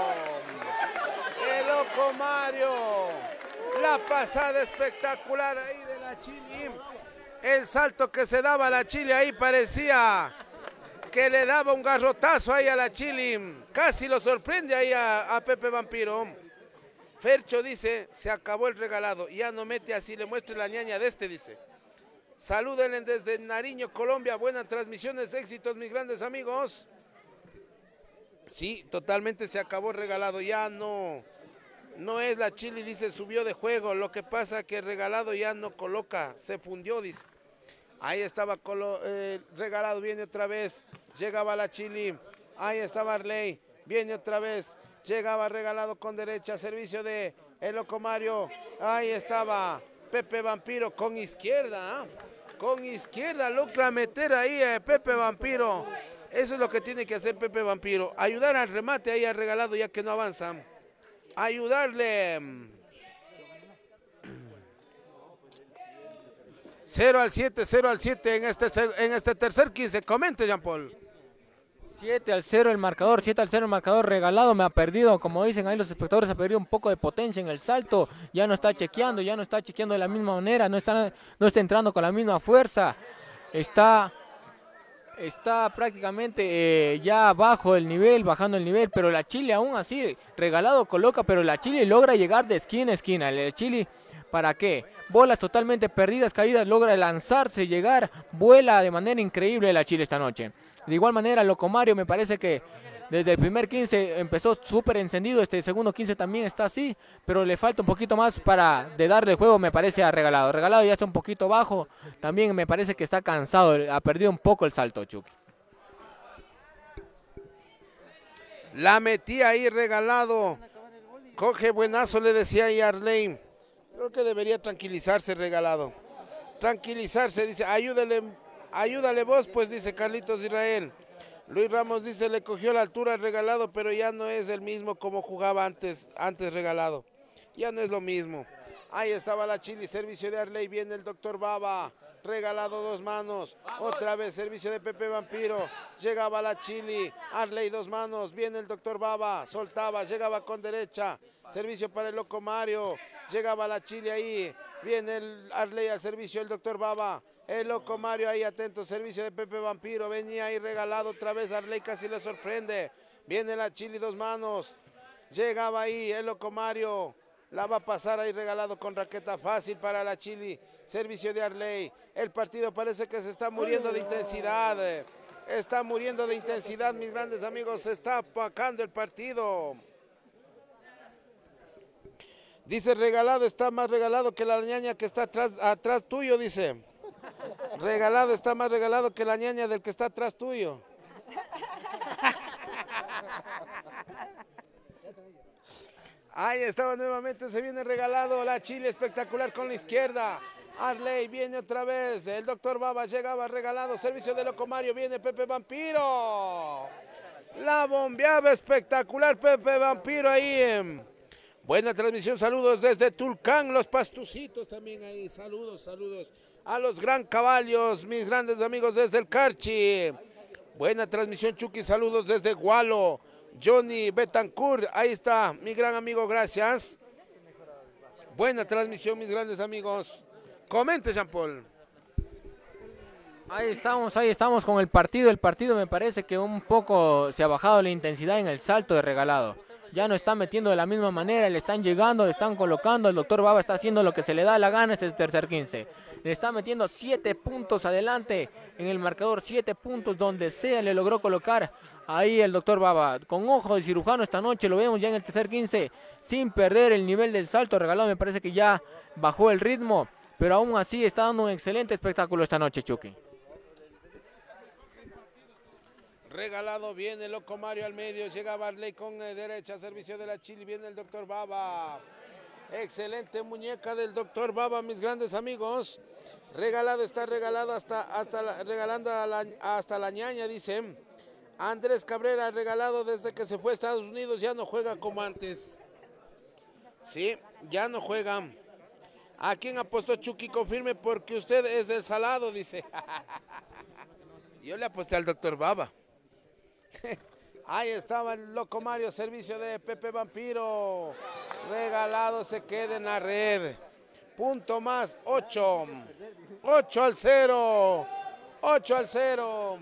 El Loco Mario. La pasada espectacular ahí de la Chile. El salto que se daba a la Chile ahí parecía que le daba un garrotazo ahí a la Chile. Casi lo sorprende ahí a, a Pepe Vampiro. Fercho dice, se acabó el regalado. Ya no mete así, le muestre la ñaña de este, dice. Salúdenle desde Nariño, Colombia. Buenas transmisiones, éxitos, mis grandes amigos. Sí, totalmente se acabó el regalado. Ya no... No es la Chile, dice, subió de juego. Lo que pasa que el regalado ya no coloca, se fundió, dice. Ahí estaba colo, eh, regalado, viene otra vez. Llegaba la Chile. Ahí estaba Arley, viene otra vez. Llegaba regalado con derecha, servicio de el Loco Mario. Ahí estaba Pepe Vampiro con izquierda. ¿eh? Con izquierda logra meter ahí a eh, Pepe Vampiro. Eso es lo que tiene que hacer Pepe Vampiro. Ayudar al remate ahí al regalado ya que no avanzan. Ayudarle. cero al siete, cero al siete en este, en este tercer quince. Comente, Jean Paul. siete al cero el marcador, siete al cero el marcador. Regalado me ha perdido, como dicen ahí los espectadores, ha perdido un poco de potencia en el salto. Ya no está chequeando, ya no está chequeando de la misma manera, no está, no está entrando con la misma fuerza. Está... Está prácticamente eh, ya bajo el nivel, bajando el nivel, pero la Chile aún así, regalado coloca, pero la Chile logra llegar de esquina a esquina. La Chile, ¿para qué? Bolas totalmente perdidas, caídas, logra lanzarse, llegar, vuela de manera increíble la Chile esta noche. De igual manera, Loco Mario me parece que desde el primer quince empezó súper encendido, este segundo quince también está así, pero le falta un poquito más para de darle juego, me parece, a Regalado. Regalado ya está un poquito bajo, también me parece que está cansado, ha perdido un poco el salto, Chucky. La metí ahí Regalado, coge buenazo, le decía ahí Arley. Creo que debería tranquilizarse Regalado. Tranquilizarse, dice, ayúdale, ayúdale vos, pues, dice Carlitos Israel. Luis Ramos dice, le cogió la altura al Regalado, pero ya no es el mismo como jugaba antes, antes Regalado. Ya no es lo mismo. Ahí estaba la Chile, servicio de Arley, viene el doctor Baba. Regalado dos manos, otra vez servicio de Pepe Vampiro. Llegaba la Chile, Arley dos manos, viene el doctor Baba, soltaba, llegaba con derecha. Servicio para el Loco Mario, llegaba la Chile ahí, viene el Arley al servicio del doctor Baba. El Loco Mario ahí atento, servicio de Pepe Vampiro, venía ahí Regalado otra vez, Arley casi le sorprende. Viene la Chile dos manos, llegaba ahí el Loco Mario, la va a pasar ahí Regalado con raqueta fácil para la Chile, servicio de Arley. El partido parece que se está muriendo de intensidad. está muriendo de intensidad, mis grandes amigos, se está apacando el partido. Dice, regalado está más regalado que la ñaña que está atrás, atrás tuyo, dice. Regalado está más regalado que la ñaña del que está atrás tuyo. Ahí estaba nuevamente, se viene regalado la Chile espectacular con la izquierda. Arley viene otra vez, el doctor Baba llegaba regalado, servicio de Locomario, viene Pepe Vampiro. La bombeaba espectacular Pepe Vampiro ahí. Buena transmisión, saludos desde Tulcán, los pastucitos también ahí, saludos, saludos a los gran caballos, mis grandes amigos desde el Carchi. Buena transmisión, Chucky, saludos desde Gualo. Johnny Betancourt, ahí está, mi gran amigo, gracias. Buena transmisión, mis grandes amigos. Comente, Jean Paul. Ahí estamos, ahí estamos con el partido. El partido me parece que un poco se ha bajado la intensidad en el salto de regalado. Ya no está metiendo de la misma manera, le están llegando, le están colocando. El doctor Baba está haciendo lo que se le da la gana ese tercer quince. Le está metiendo siete puntos adelante en el marcador, siete puntos donde sea le logró colocar ahí el doctor Baba. Con ojo de cirujano esta noche, lo vemos ya en el tercer quince, sin perder el nivel del salto regalado. Me parece que ya bajó el ritmo, pero aún así está dando un excelente espectáculo esta noche, Chucky. Regalado, viene Locomario al medio, llega Barley con eh, derecha, servicio de la Chile, viene el doctor Baba. Excelente muñeca del doctor Baba, mis grandes amigos. Regalado, está regalado hasta, hasta la, regalando a la, hasta la ñaña, dice. Andrés Cabrera, regalado desde que se fue a Estados Unidos, ya no juega como antes. Sí, ya no juega. ¿A quién apostó Chucky? Confirme porque usted es del salado, dice. Yo le aposté al doctor Baba. Ahí estaba el Locomario, servicio de Pepe Vampiro. Regalado, se queda en la red. Punto más, ocho. ocho al cero. ocho al cero.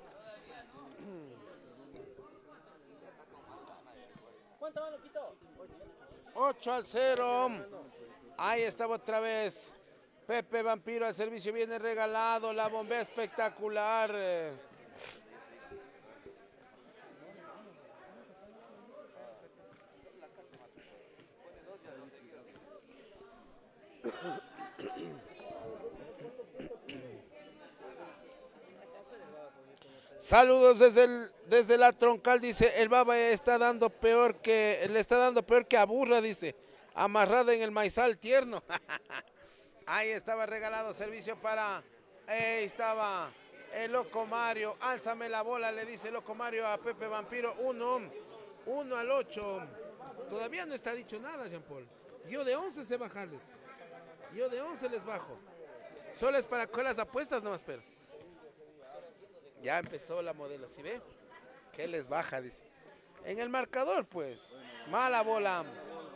ocho al cero. Ahí estaba otra vez. Pepe Vampiro al servicio, viene regalado. La bombea espectacular. Saludos desde, el, desde la troncal, dice, el Baba está dando peor que, le está dando peor que aburra, dice, amarrada en el maizal tierno. Ahí estaba regalado, servicio para, ahí estaba el Locomario, álzame la bola, le dice Locomario a Pepe Vampiro, uno, uno al ocho. Todavía no está dicho nada, Jean Paul. Yo de once sé bajarles, yo de once les bajo. Solo es para coger las apuestas nomás, pero. Ya empezó la modelo, ¿sí ve? Que les baja, dice. En el marcador, pues. Mala bola.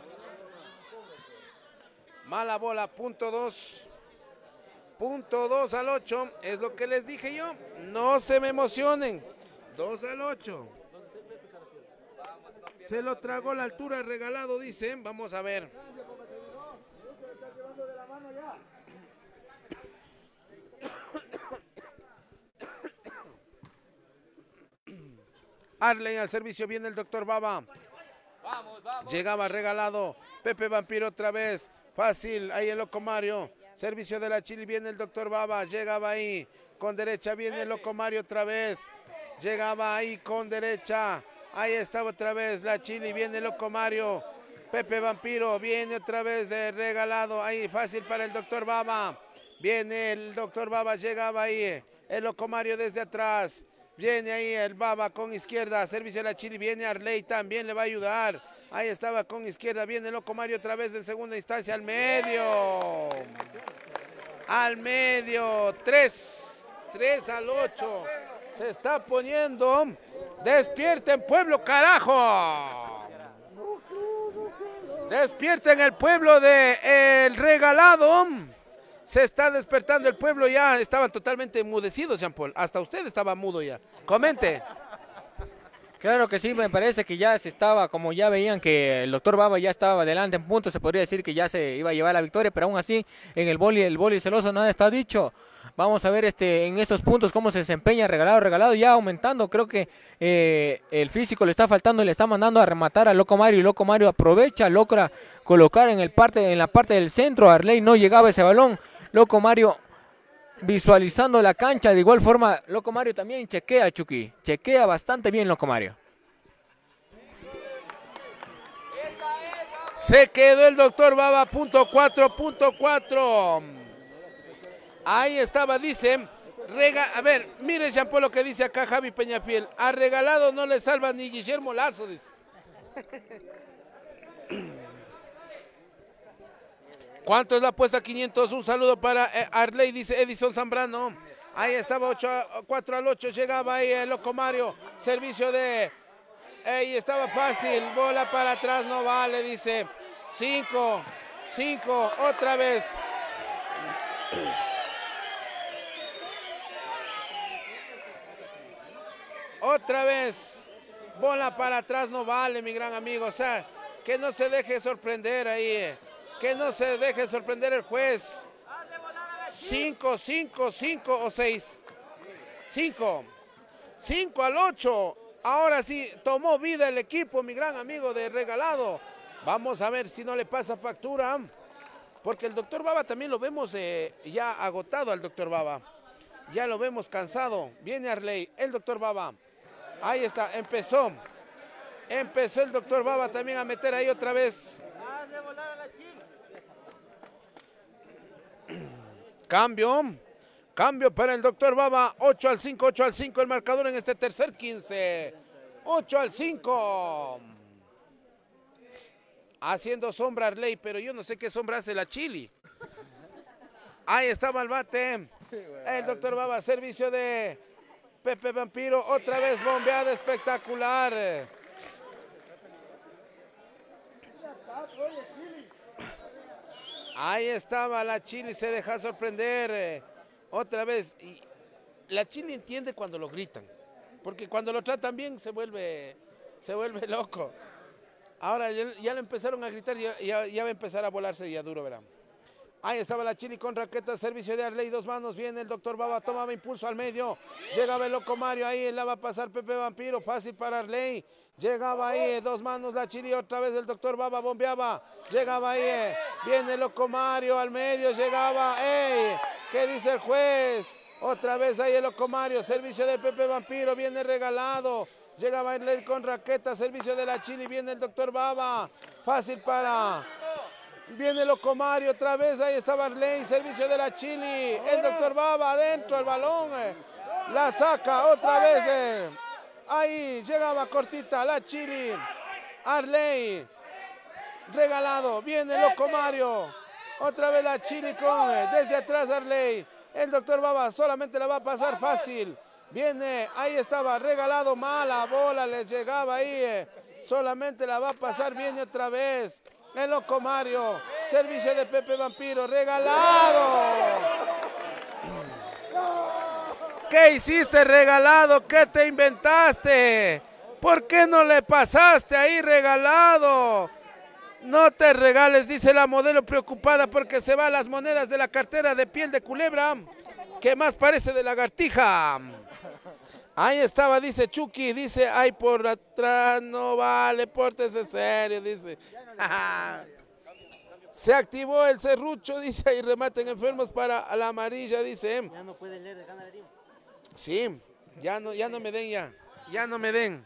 Mala bola, punto dos. Punto dos al ocho. Es lo que les dije yo. No se me emocionen. dos al ocho. Se lo tragó la altura regalado, dicen. Vamos a ver. Arley al servicio, viene el doctor Baba. Vamos, vamos. Llegaba regalado. Pepe Vampiro otra vez. Fácil, ahí el Locomario. Servicio de la Chile, viene el doctor Baba. Llegaba ahí. Con derecha viene el Locomario otra vez. Llegaba ahí con derecha. Ahí estaba otra vez la Chile, viene el Locomario. Pepe Vampiro viene otra vez de regalado. Ahí fácil para el doctor Baba. Viene el doctor Baba, llegaba ahí. El Locomario desde atrás. Viene ahí el Baba con izquierda, servicio de la Chile, viene Arley, también le va a ayudar. Ahí estaba con izquierda, viene el Locomario otra vez en segunda instancia, al medio. Al medio, tres, tres al ocho. Se está poniendo. Despierten pueblo, carajo. Despierten el pueblo de El Regalado. Se está despertando el pueblo ya. Estaban totalmente enmudecidos, Jean Paul. Hasta usted estaba mudo ya. Comente. Claro que sí, me parece que ya se estaba, como ya veían que el doctor Baba ya estaba adelante en puntos, se podría decir que ya se iba a llevar la victoria, pero aún así en el boli, el boli celoso nada está dicho. Vamos a ver este en estos puntos cómo se desempeña Regalado, Regalado ya aumentando, creo que eh, el físico le está faltando y le está mandando a rematar a Loco Mario y Loco Mario aprovecha, logra colocar en, el parte, en la parte del centro, Arley no llegaba ese balón, Loco Mario visualizando la cancha, de igual forma Loco Mario también chequea, Chucky, chequea bastante bien Loco Mario. Se quedó el doctor Baba, punto cuatro, punto cuatro. Ahí estaba, dice, rega, a ver, mire Jean Paul lo que dice acá Javi Peñafiel, a Regalado no le salva ni Guillermo Lazo, dice. ¿Cuánto es la apuesta? quinientos, un saludo para eh, Arley, dice Edison Zambrano. Ahí estaba ocho, cuatro al ocho, llegaba ahí el Loco Mario, servicio de, ahí estaba fácil, bola para atrás, no vale, dice, cinco, cinco, otra vez. Otra vez, bola para atrás no vale, mi gran amigo, o sea, que no se deje sorprender ahí, que no se deje sorprender el juez. Cinco, cinco, cinco o seis. Cinco, cinco al ocho. Ahora sí, tomó vida el equipo, mi gran amigo de Regalado. Vamos a ver si no le pasa factura, porque el doctor Baba también lo vemos eh, ya agotado al doctor Baba. Ya lo vemos cansado. Viene Arley, el doctor Baba. Ahí está, empezó. Empezó el doctor Baba también a meter ahí otra vez. Cambio. Cambio para el doctor Baba. ocho al cinco, ocho al cinco el marcador en este tercer quince. ocho al cinco. Haciendo sombra Arley, pero yo no sé qué sombra hace la Chili. Ahí estaba el bate. El doctor Baba, servicio de Pepe Vampiro, otra vez bombeada espectacular. Ahí estaba la Chili, se deja sorprender. Otra vez. Y la Chili entiende cuando lo gritan, porque cuando lo tratan bien se vuelve, se vuelve loco. Ahora ya, ya le empezaron a gritar, ya, ya, ya va a empezar a volarse ya duro, verán. Ahí estaba la Chili con raqueta, servicio de Arley, dos manos, viene el doctor Baba, tomaba impulso al medio, llegaba el Loco Mario, ahí la va a pasar Pepe Vampiro, fácil para Arley, llegaba ahí, dos manos la Chili, otra vez el doctor Baba bombeaba, llegaba ahí, viene el Loco Mario al medio, llegaba, ey, ¿qué dice el juez? Otra vez ahí el Loco Mario, servicio de Pepe Vampiro, viene Regalado, llegaba Arley con raqueta, servicio de la Chili, viene el doctor Baba, fácil para... Viene Loco Mario otra vez, ahí estaba Arley, servicio de la Chili, el doctor Baba adentro, el balón, eh, la saca otra vez, eh, ahí llegaba cortita la Chili, Arley, Regalado, viene Loco Mario, otra vez la Chili con, eh, desde atrás Arley, el doctor Baba solamente la va a pasar fácil, viene, ahí estaba Regalado, mala bola, les llegaba ahí, eh, solamente la va a pasar, viene otra vez. El Loco Mario, servicio de Pepe Vampiro, Regalado. ¿Qué hiciste, Regalado? ¿Qué te inventaste? ¿Por qué no le pasaste ahí, Regalado? No te regales, dice la modelo preocupada porque se van las monedas de la cartera de piel de culebra, que más parece de lagartija. Ahí estaba, dice Chucky, dice, ay, por atrás, no vale, pórtese serio, dice. Se activó el serrucho, dice, y rematen enfermos para la amarilla, dice. Ya no pueden leer de ganadería. Sí, ya no, ya no me den ya, ya no me den.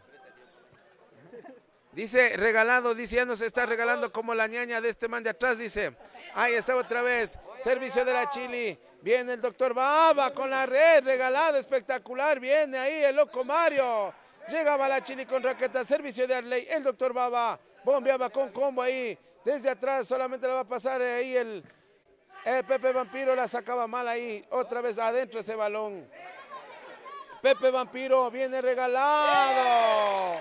Dice, Regalado, dice, ya nos está regalando como la ñaña de este man de atrás, dice. Ahí está otra vez, servicio de la Chili. Viene el doctor Baba con la red, Regalado, espectacular. Viene ahí el Loco Mario. Llegaba la Chili con raqueta, servicio de Arley. El doctor Baba bombeaba con combo ahí. Desde atrás solamente la va a pasar ahí el, el Pepe Vampiro. La sacaba mal ahí. Otra vez adentro ese balón. Pepe Vampiro viene Regalado.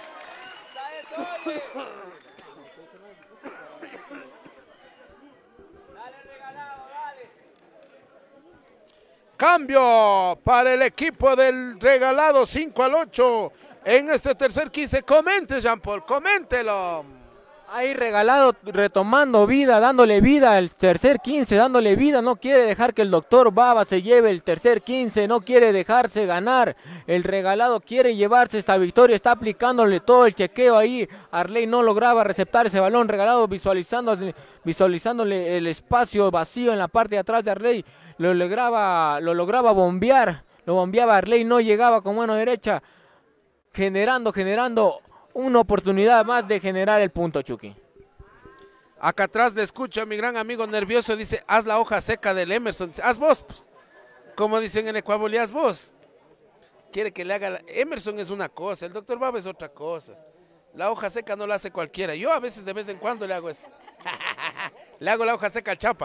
Cambio para el equipo del Regalado, cinco al ocho. en este tercer quince. Comente, Jean Paul, coméntelo. Ahí Regalado retomando vida, dándole vida al tercer quince, dándole vida, no quiere dejar que el doctor Baba se lleve el tercer quince, no quiere dejarse ganar, el Regalado quiere llevarse esta victoria, está aplicándole todo el chequeo ahí, Arley no lograba receptar ese balón, Regalado visualizando, visualizándole el espacio vacío en la parte de atrás de Arley, lo lograba, lo lograba bombear, lo bombeaba Arley, no llegaba con mano derecha, generando, generando, una oportunidad más de generar el punto, Chucky. Acá atrás le escucho a mi gran amigo nervioso, dice, haz la hoja seca del Emerson. Dice, haz vos, pues. Como dicen en Ecuador, haz vos. Quiere que le haga, la... Emerson es una cosa, el doctor Baba es otra cosa. La hoja seca no la hace cualquiera. Yo a veces de vez en cuando le hago eso. Le hago la hoja seca al Chapa.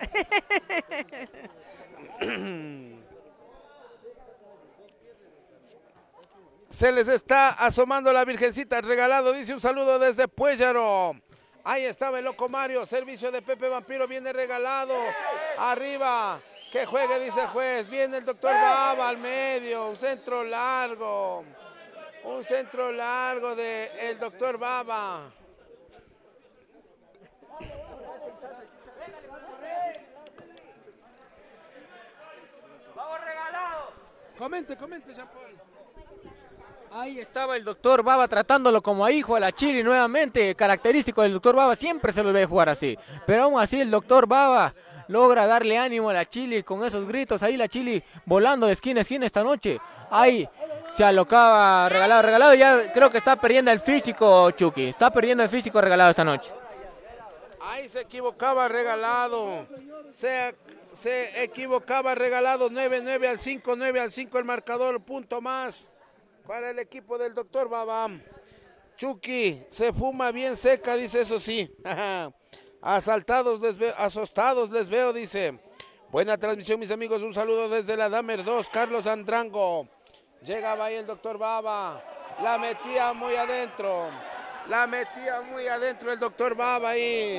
Se les está asomando la Virgencita, Regalado, dice un saludo desde Puéllaro. Ahí estaba el Loco Mario, servicio de Pepe Vampiro, viene Regalado. Arriba, que juegue, dice el juez. Viene el doctor Baba al medio, un centro largo. Un centro largo de el doctor Baba. Vamos, Regalado. Comente, comente, Jean Paul. Ahí estaba el doctor Baba tratándolo como a hijo a la Chili nuevamente, característico del doctor Baba, siempre se lo ve jugar así, pero aún así el doctor Baba logra darle ánimo a la Chili con esos gritos, ahí la Chili volando de esquina a esquina esta noche, ahí se alocaba Regalado, Regalado ya creo que está perdiendo el físico, Chucky, está perdiendo el físico Regalado esta noche. Ahí se equivocaba Regalado, se, se equivocaba Regalado, nueve nueve al cinco, nueve al cinco el marcador, punto más para el equipo del doctor Baba. Chucky se fuma bien seca, dice, eso sí. Asaltados les veo, asustados les veo, dice. Buena transmisión, mis amigos, un saludo desde la Damer dos, Carlos Andrango. Llegaba ahí el doctor Baba, la metía muy adentro, la metía muy adentro el doctor Baba ahí.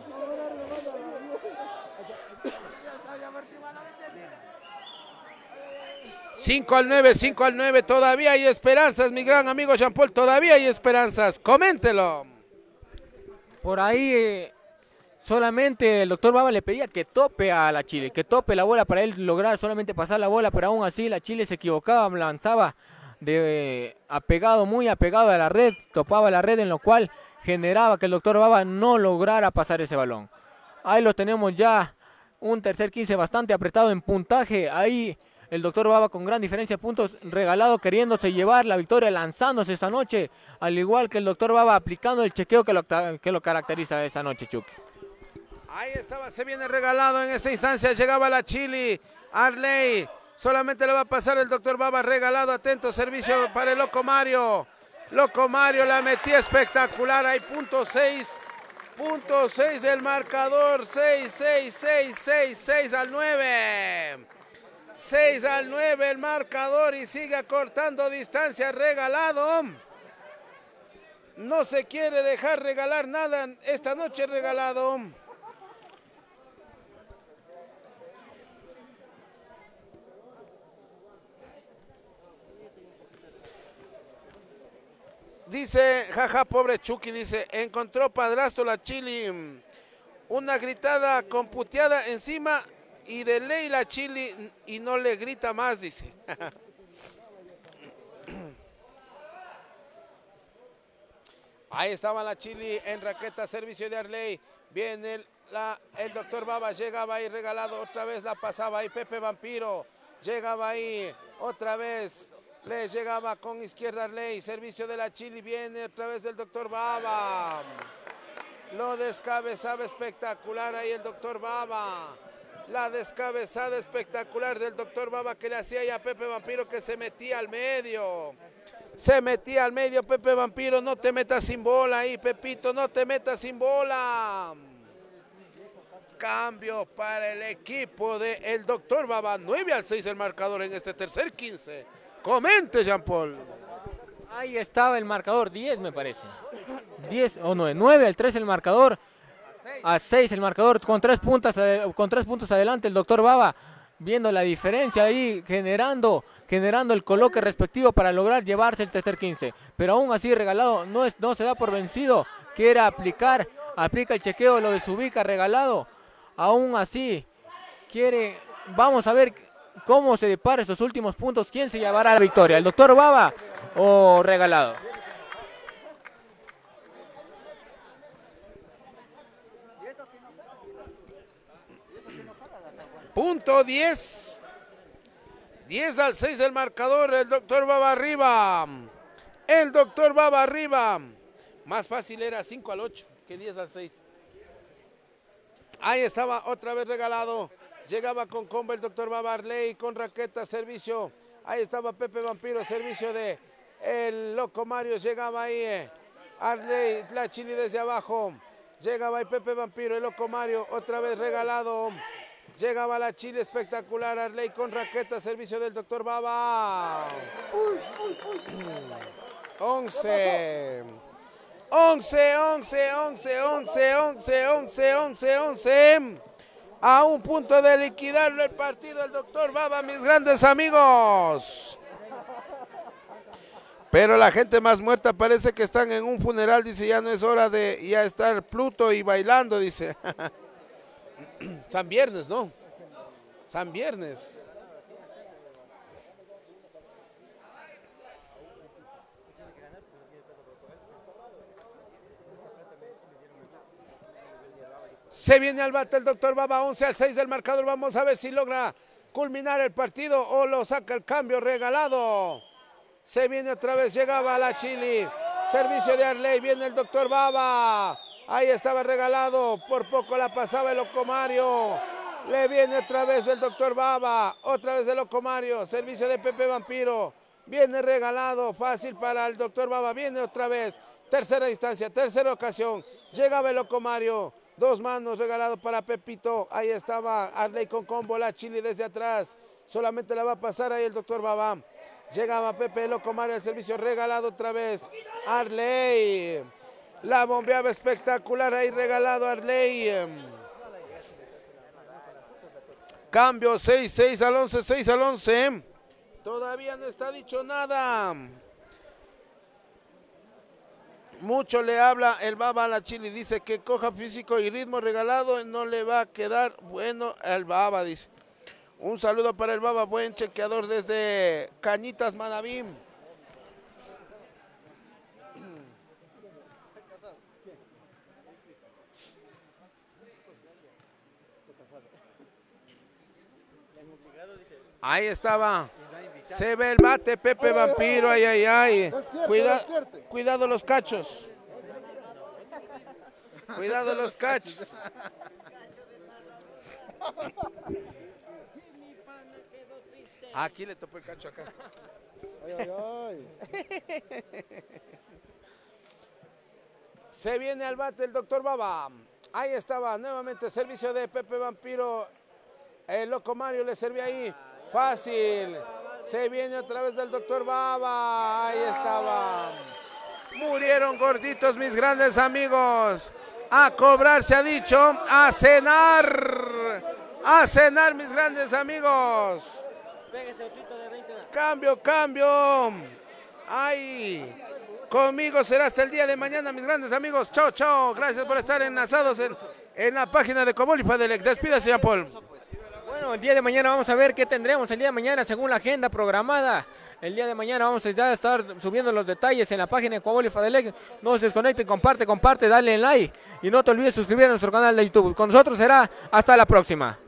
cinco al nueve, cinco al nueve, todavía hay esperanzas, mi gran amigo Jean Paul, todavía hay esperanzas, coméntelo. Por ahí eh, solamente el doctor Baba le pedía que tope a la Chile, que tope la bola para él lograr solamente pasar la bola, pero aún así la Chile se equivocaba, lanzaba de eh, apegado, muy apegado a la red, topaba la red en lo cual generaba que el doctor Baba no lograra pasar ese balón. Ahí lo tenemos ya, un tercer quince bastante apretado en puntaje, ahí el doctor Baba con gran diferencia de puntos, Regalado queriéndose llevar la victoria, lanzándose esta noche, al igual que el doctor Baba aplicando el chequeo que lo, que lo caracteriza esta noche, Chucky. Ahí estaba, se viene Regalado en esta instancia, llegaba la Chili, Arley, solamente le va a pasar el doctor Baba, Regalado, atento, servicio para el Loco Mario, Loco Mario la metía espectacular, hay punto seis, punto seis el marcador, seis, seis, seis, seis, seis al nueve. seis al nueve el marcador y sigue acortando distancia Regalado. No se quiere dejar regalar nada esta noche Regalado. Dice, jaja, pobre Chucky, dice, encontró padrastro la Chili. Una gritada con puteada encima y de ley la Chili y no le grita más, dice. Ahí estaba la Chili en raqueta, servicio de Arley. Viene el, la, el doctor Baba, llegaba ahí Regalado, otra vez la pasaba ahí Pepe Vampiro. Llegaba ahí, otra vez, le llegaba con izquierda Arley, servicio de la Chili, viene otra vez el doctor Baba. Lo descabezaba espectacular ahí el doctor Baba. La descabezada espectacular del doctor Baba que le hacía ya a Pepe Vampiro, que se metía al medio. Se metía al medio Pepe Vampiro, no te metas sin bola ahí, Pepito, no te metas sin bola. Cambio para el equipo del doctor Baba, nueve al seis el marcador en este tercer quince. Comente, Jean Paul. Ahí estaba el marcador, diez me parece. diez o nueve, nueve al tres el marcador. A seis el marcador, con tres, puntas, con tres puntos adelante el doctor Baba. viendo la diferencia ahí, generando, generando el coloque respectivo para lograr llevarse el tercer quince. Pero aún así Regalado no, es, no se da por vencido, quiere aplicar, aplica el chequeo, lo desubica Regalado. Aún así, quiere, vamos a ver cómo se depara estos últimos puntos, quién se llevará la victoria, el doctor Baba o Regalado. Punto diez. diez al seis el marcador, el doctor Baba arriba. El doctor Baba arriba. Más fácil era cinco al ocho que diez al seis. Ahí estaba otra vez Regalado. Llegaba con combo el doctor Baba, Arley con raqueta, servicio. Ahí estaba Pepe Vampiro, servicio de el Loco Mario. Llegaba ahí eh. Arley, la Chili desde abajo. Llegaba ahí Pepe Vampiro, el Loco Mario, otra vez Regalado. Llegaba la Chile espectacular, Arley con raqueta, servicio del doctor Baba. once. once, once, once, once, once, once, once, once. A un punto de liquidarlo el partido el doctor Baba, mis grandes amigos. Pero la gente más muerta parece que están en un funeral, dice, ya no es hora de ya estar Pluto y bailando, dice. San Viernes, ¿no? San Viernes. Se viene al bate el doctor Baba, once al seis del marcador. Vamos a ver si logra culminar el partido o lo saca el cambio Regalado. Se viene otra vez, llegaba la Chili. Servicio de Arley, viene el doctor Baba. Ahí estaba Regalado, por poco la pasaba el Loco Mario. Le viene otra vez el doctor Baba, otra vez el Loco Mario. Servicio de Pepe Vampiro. Viene Regalado, fácil para el doctor Baba. Viene otra vez, tercera instancia, tercera ocasión. Llegaba el Loco Mario. Dos manos, Regalado para Pepito. Ahí estaba Arley con combo, la Chili desde atrás. Solamente la va a pasar ahí el doctor Baba. Llegaba Pepe, el Loco Mario, el servicio Regalado otra vez. Arley. La bombeaba espectacular ahí Regalado, Arley. Cambio seis, seis al once, seis al once. Todavía no está dicho nada. Mucho le habla el Baba a la Chili, dice que coja físico y ritmo Regalado, no le va a quedar bueno al Baba, dice. Un saludo para el Baba, buen chequeador desde Cañitas, Manaví. Ahí estaba. Se ve el bate, Pepe Vampiro, ay, ay, ay. Cuida, cuidado los cachos. Cuidado los cachos. Aquí le topó el cacho acá. Ay, ay, ay. Se viene al bate el doctor Baba. Ahí estaba, nuevamente servicio de Pepe Vampiro. El Loco Mario le servía ahí. Fácil. Se viene otra vez del doctor Baba. Ahí estaba. Murieron gorditos mis grandes amigos. A cobrar se ha dicho. A cenar. A cenar mis grandes amigos. Cambio, cambio. Ay. Conmigo será hasta el día de mañana mis grandes amigos. Chao, chao. Gracias por estar enlazados en, en la página de Cobol y Fadelec. Despídase, Jean Paul. Bueno, el día de mañana vamos a ver qué tendremos el día de mañana según la agenda programada. El día de mañana vamos a estar subiendo los detalles en la página de Cobol y Fadelec. No se desconecten, comparte, comparte, dale like y no te olvides suscribir a nuestro canal de YouTube. Con nosotros será hasta la próxima.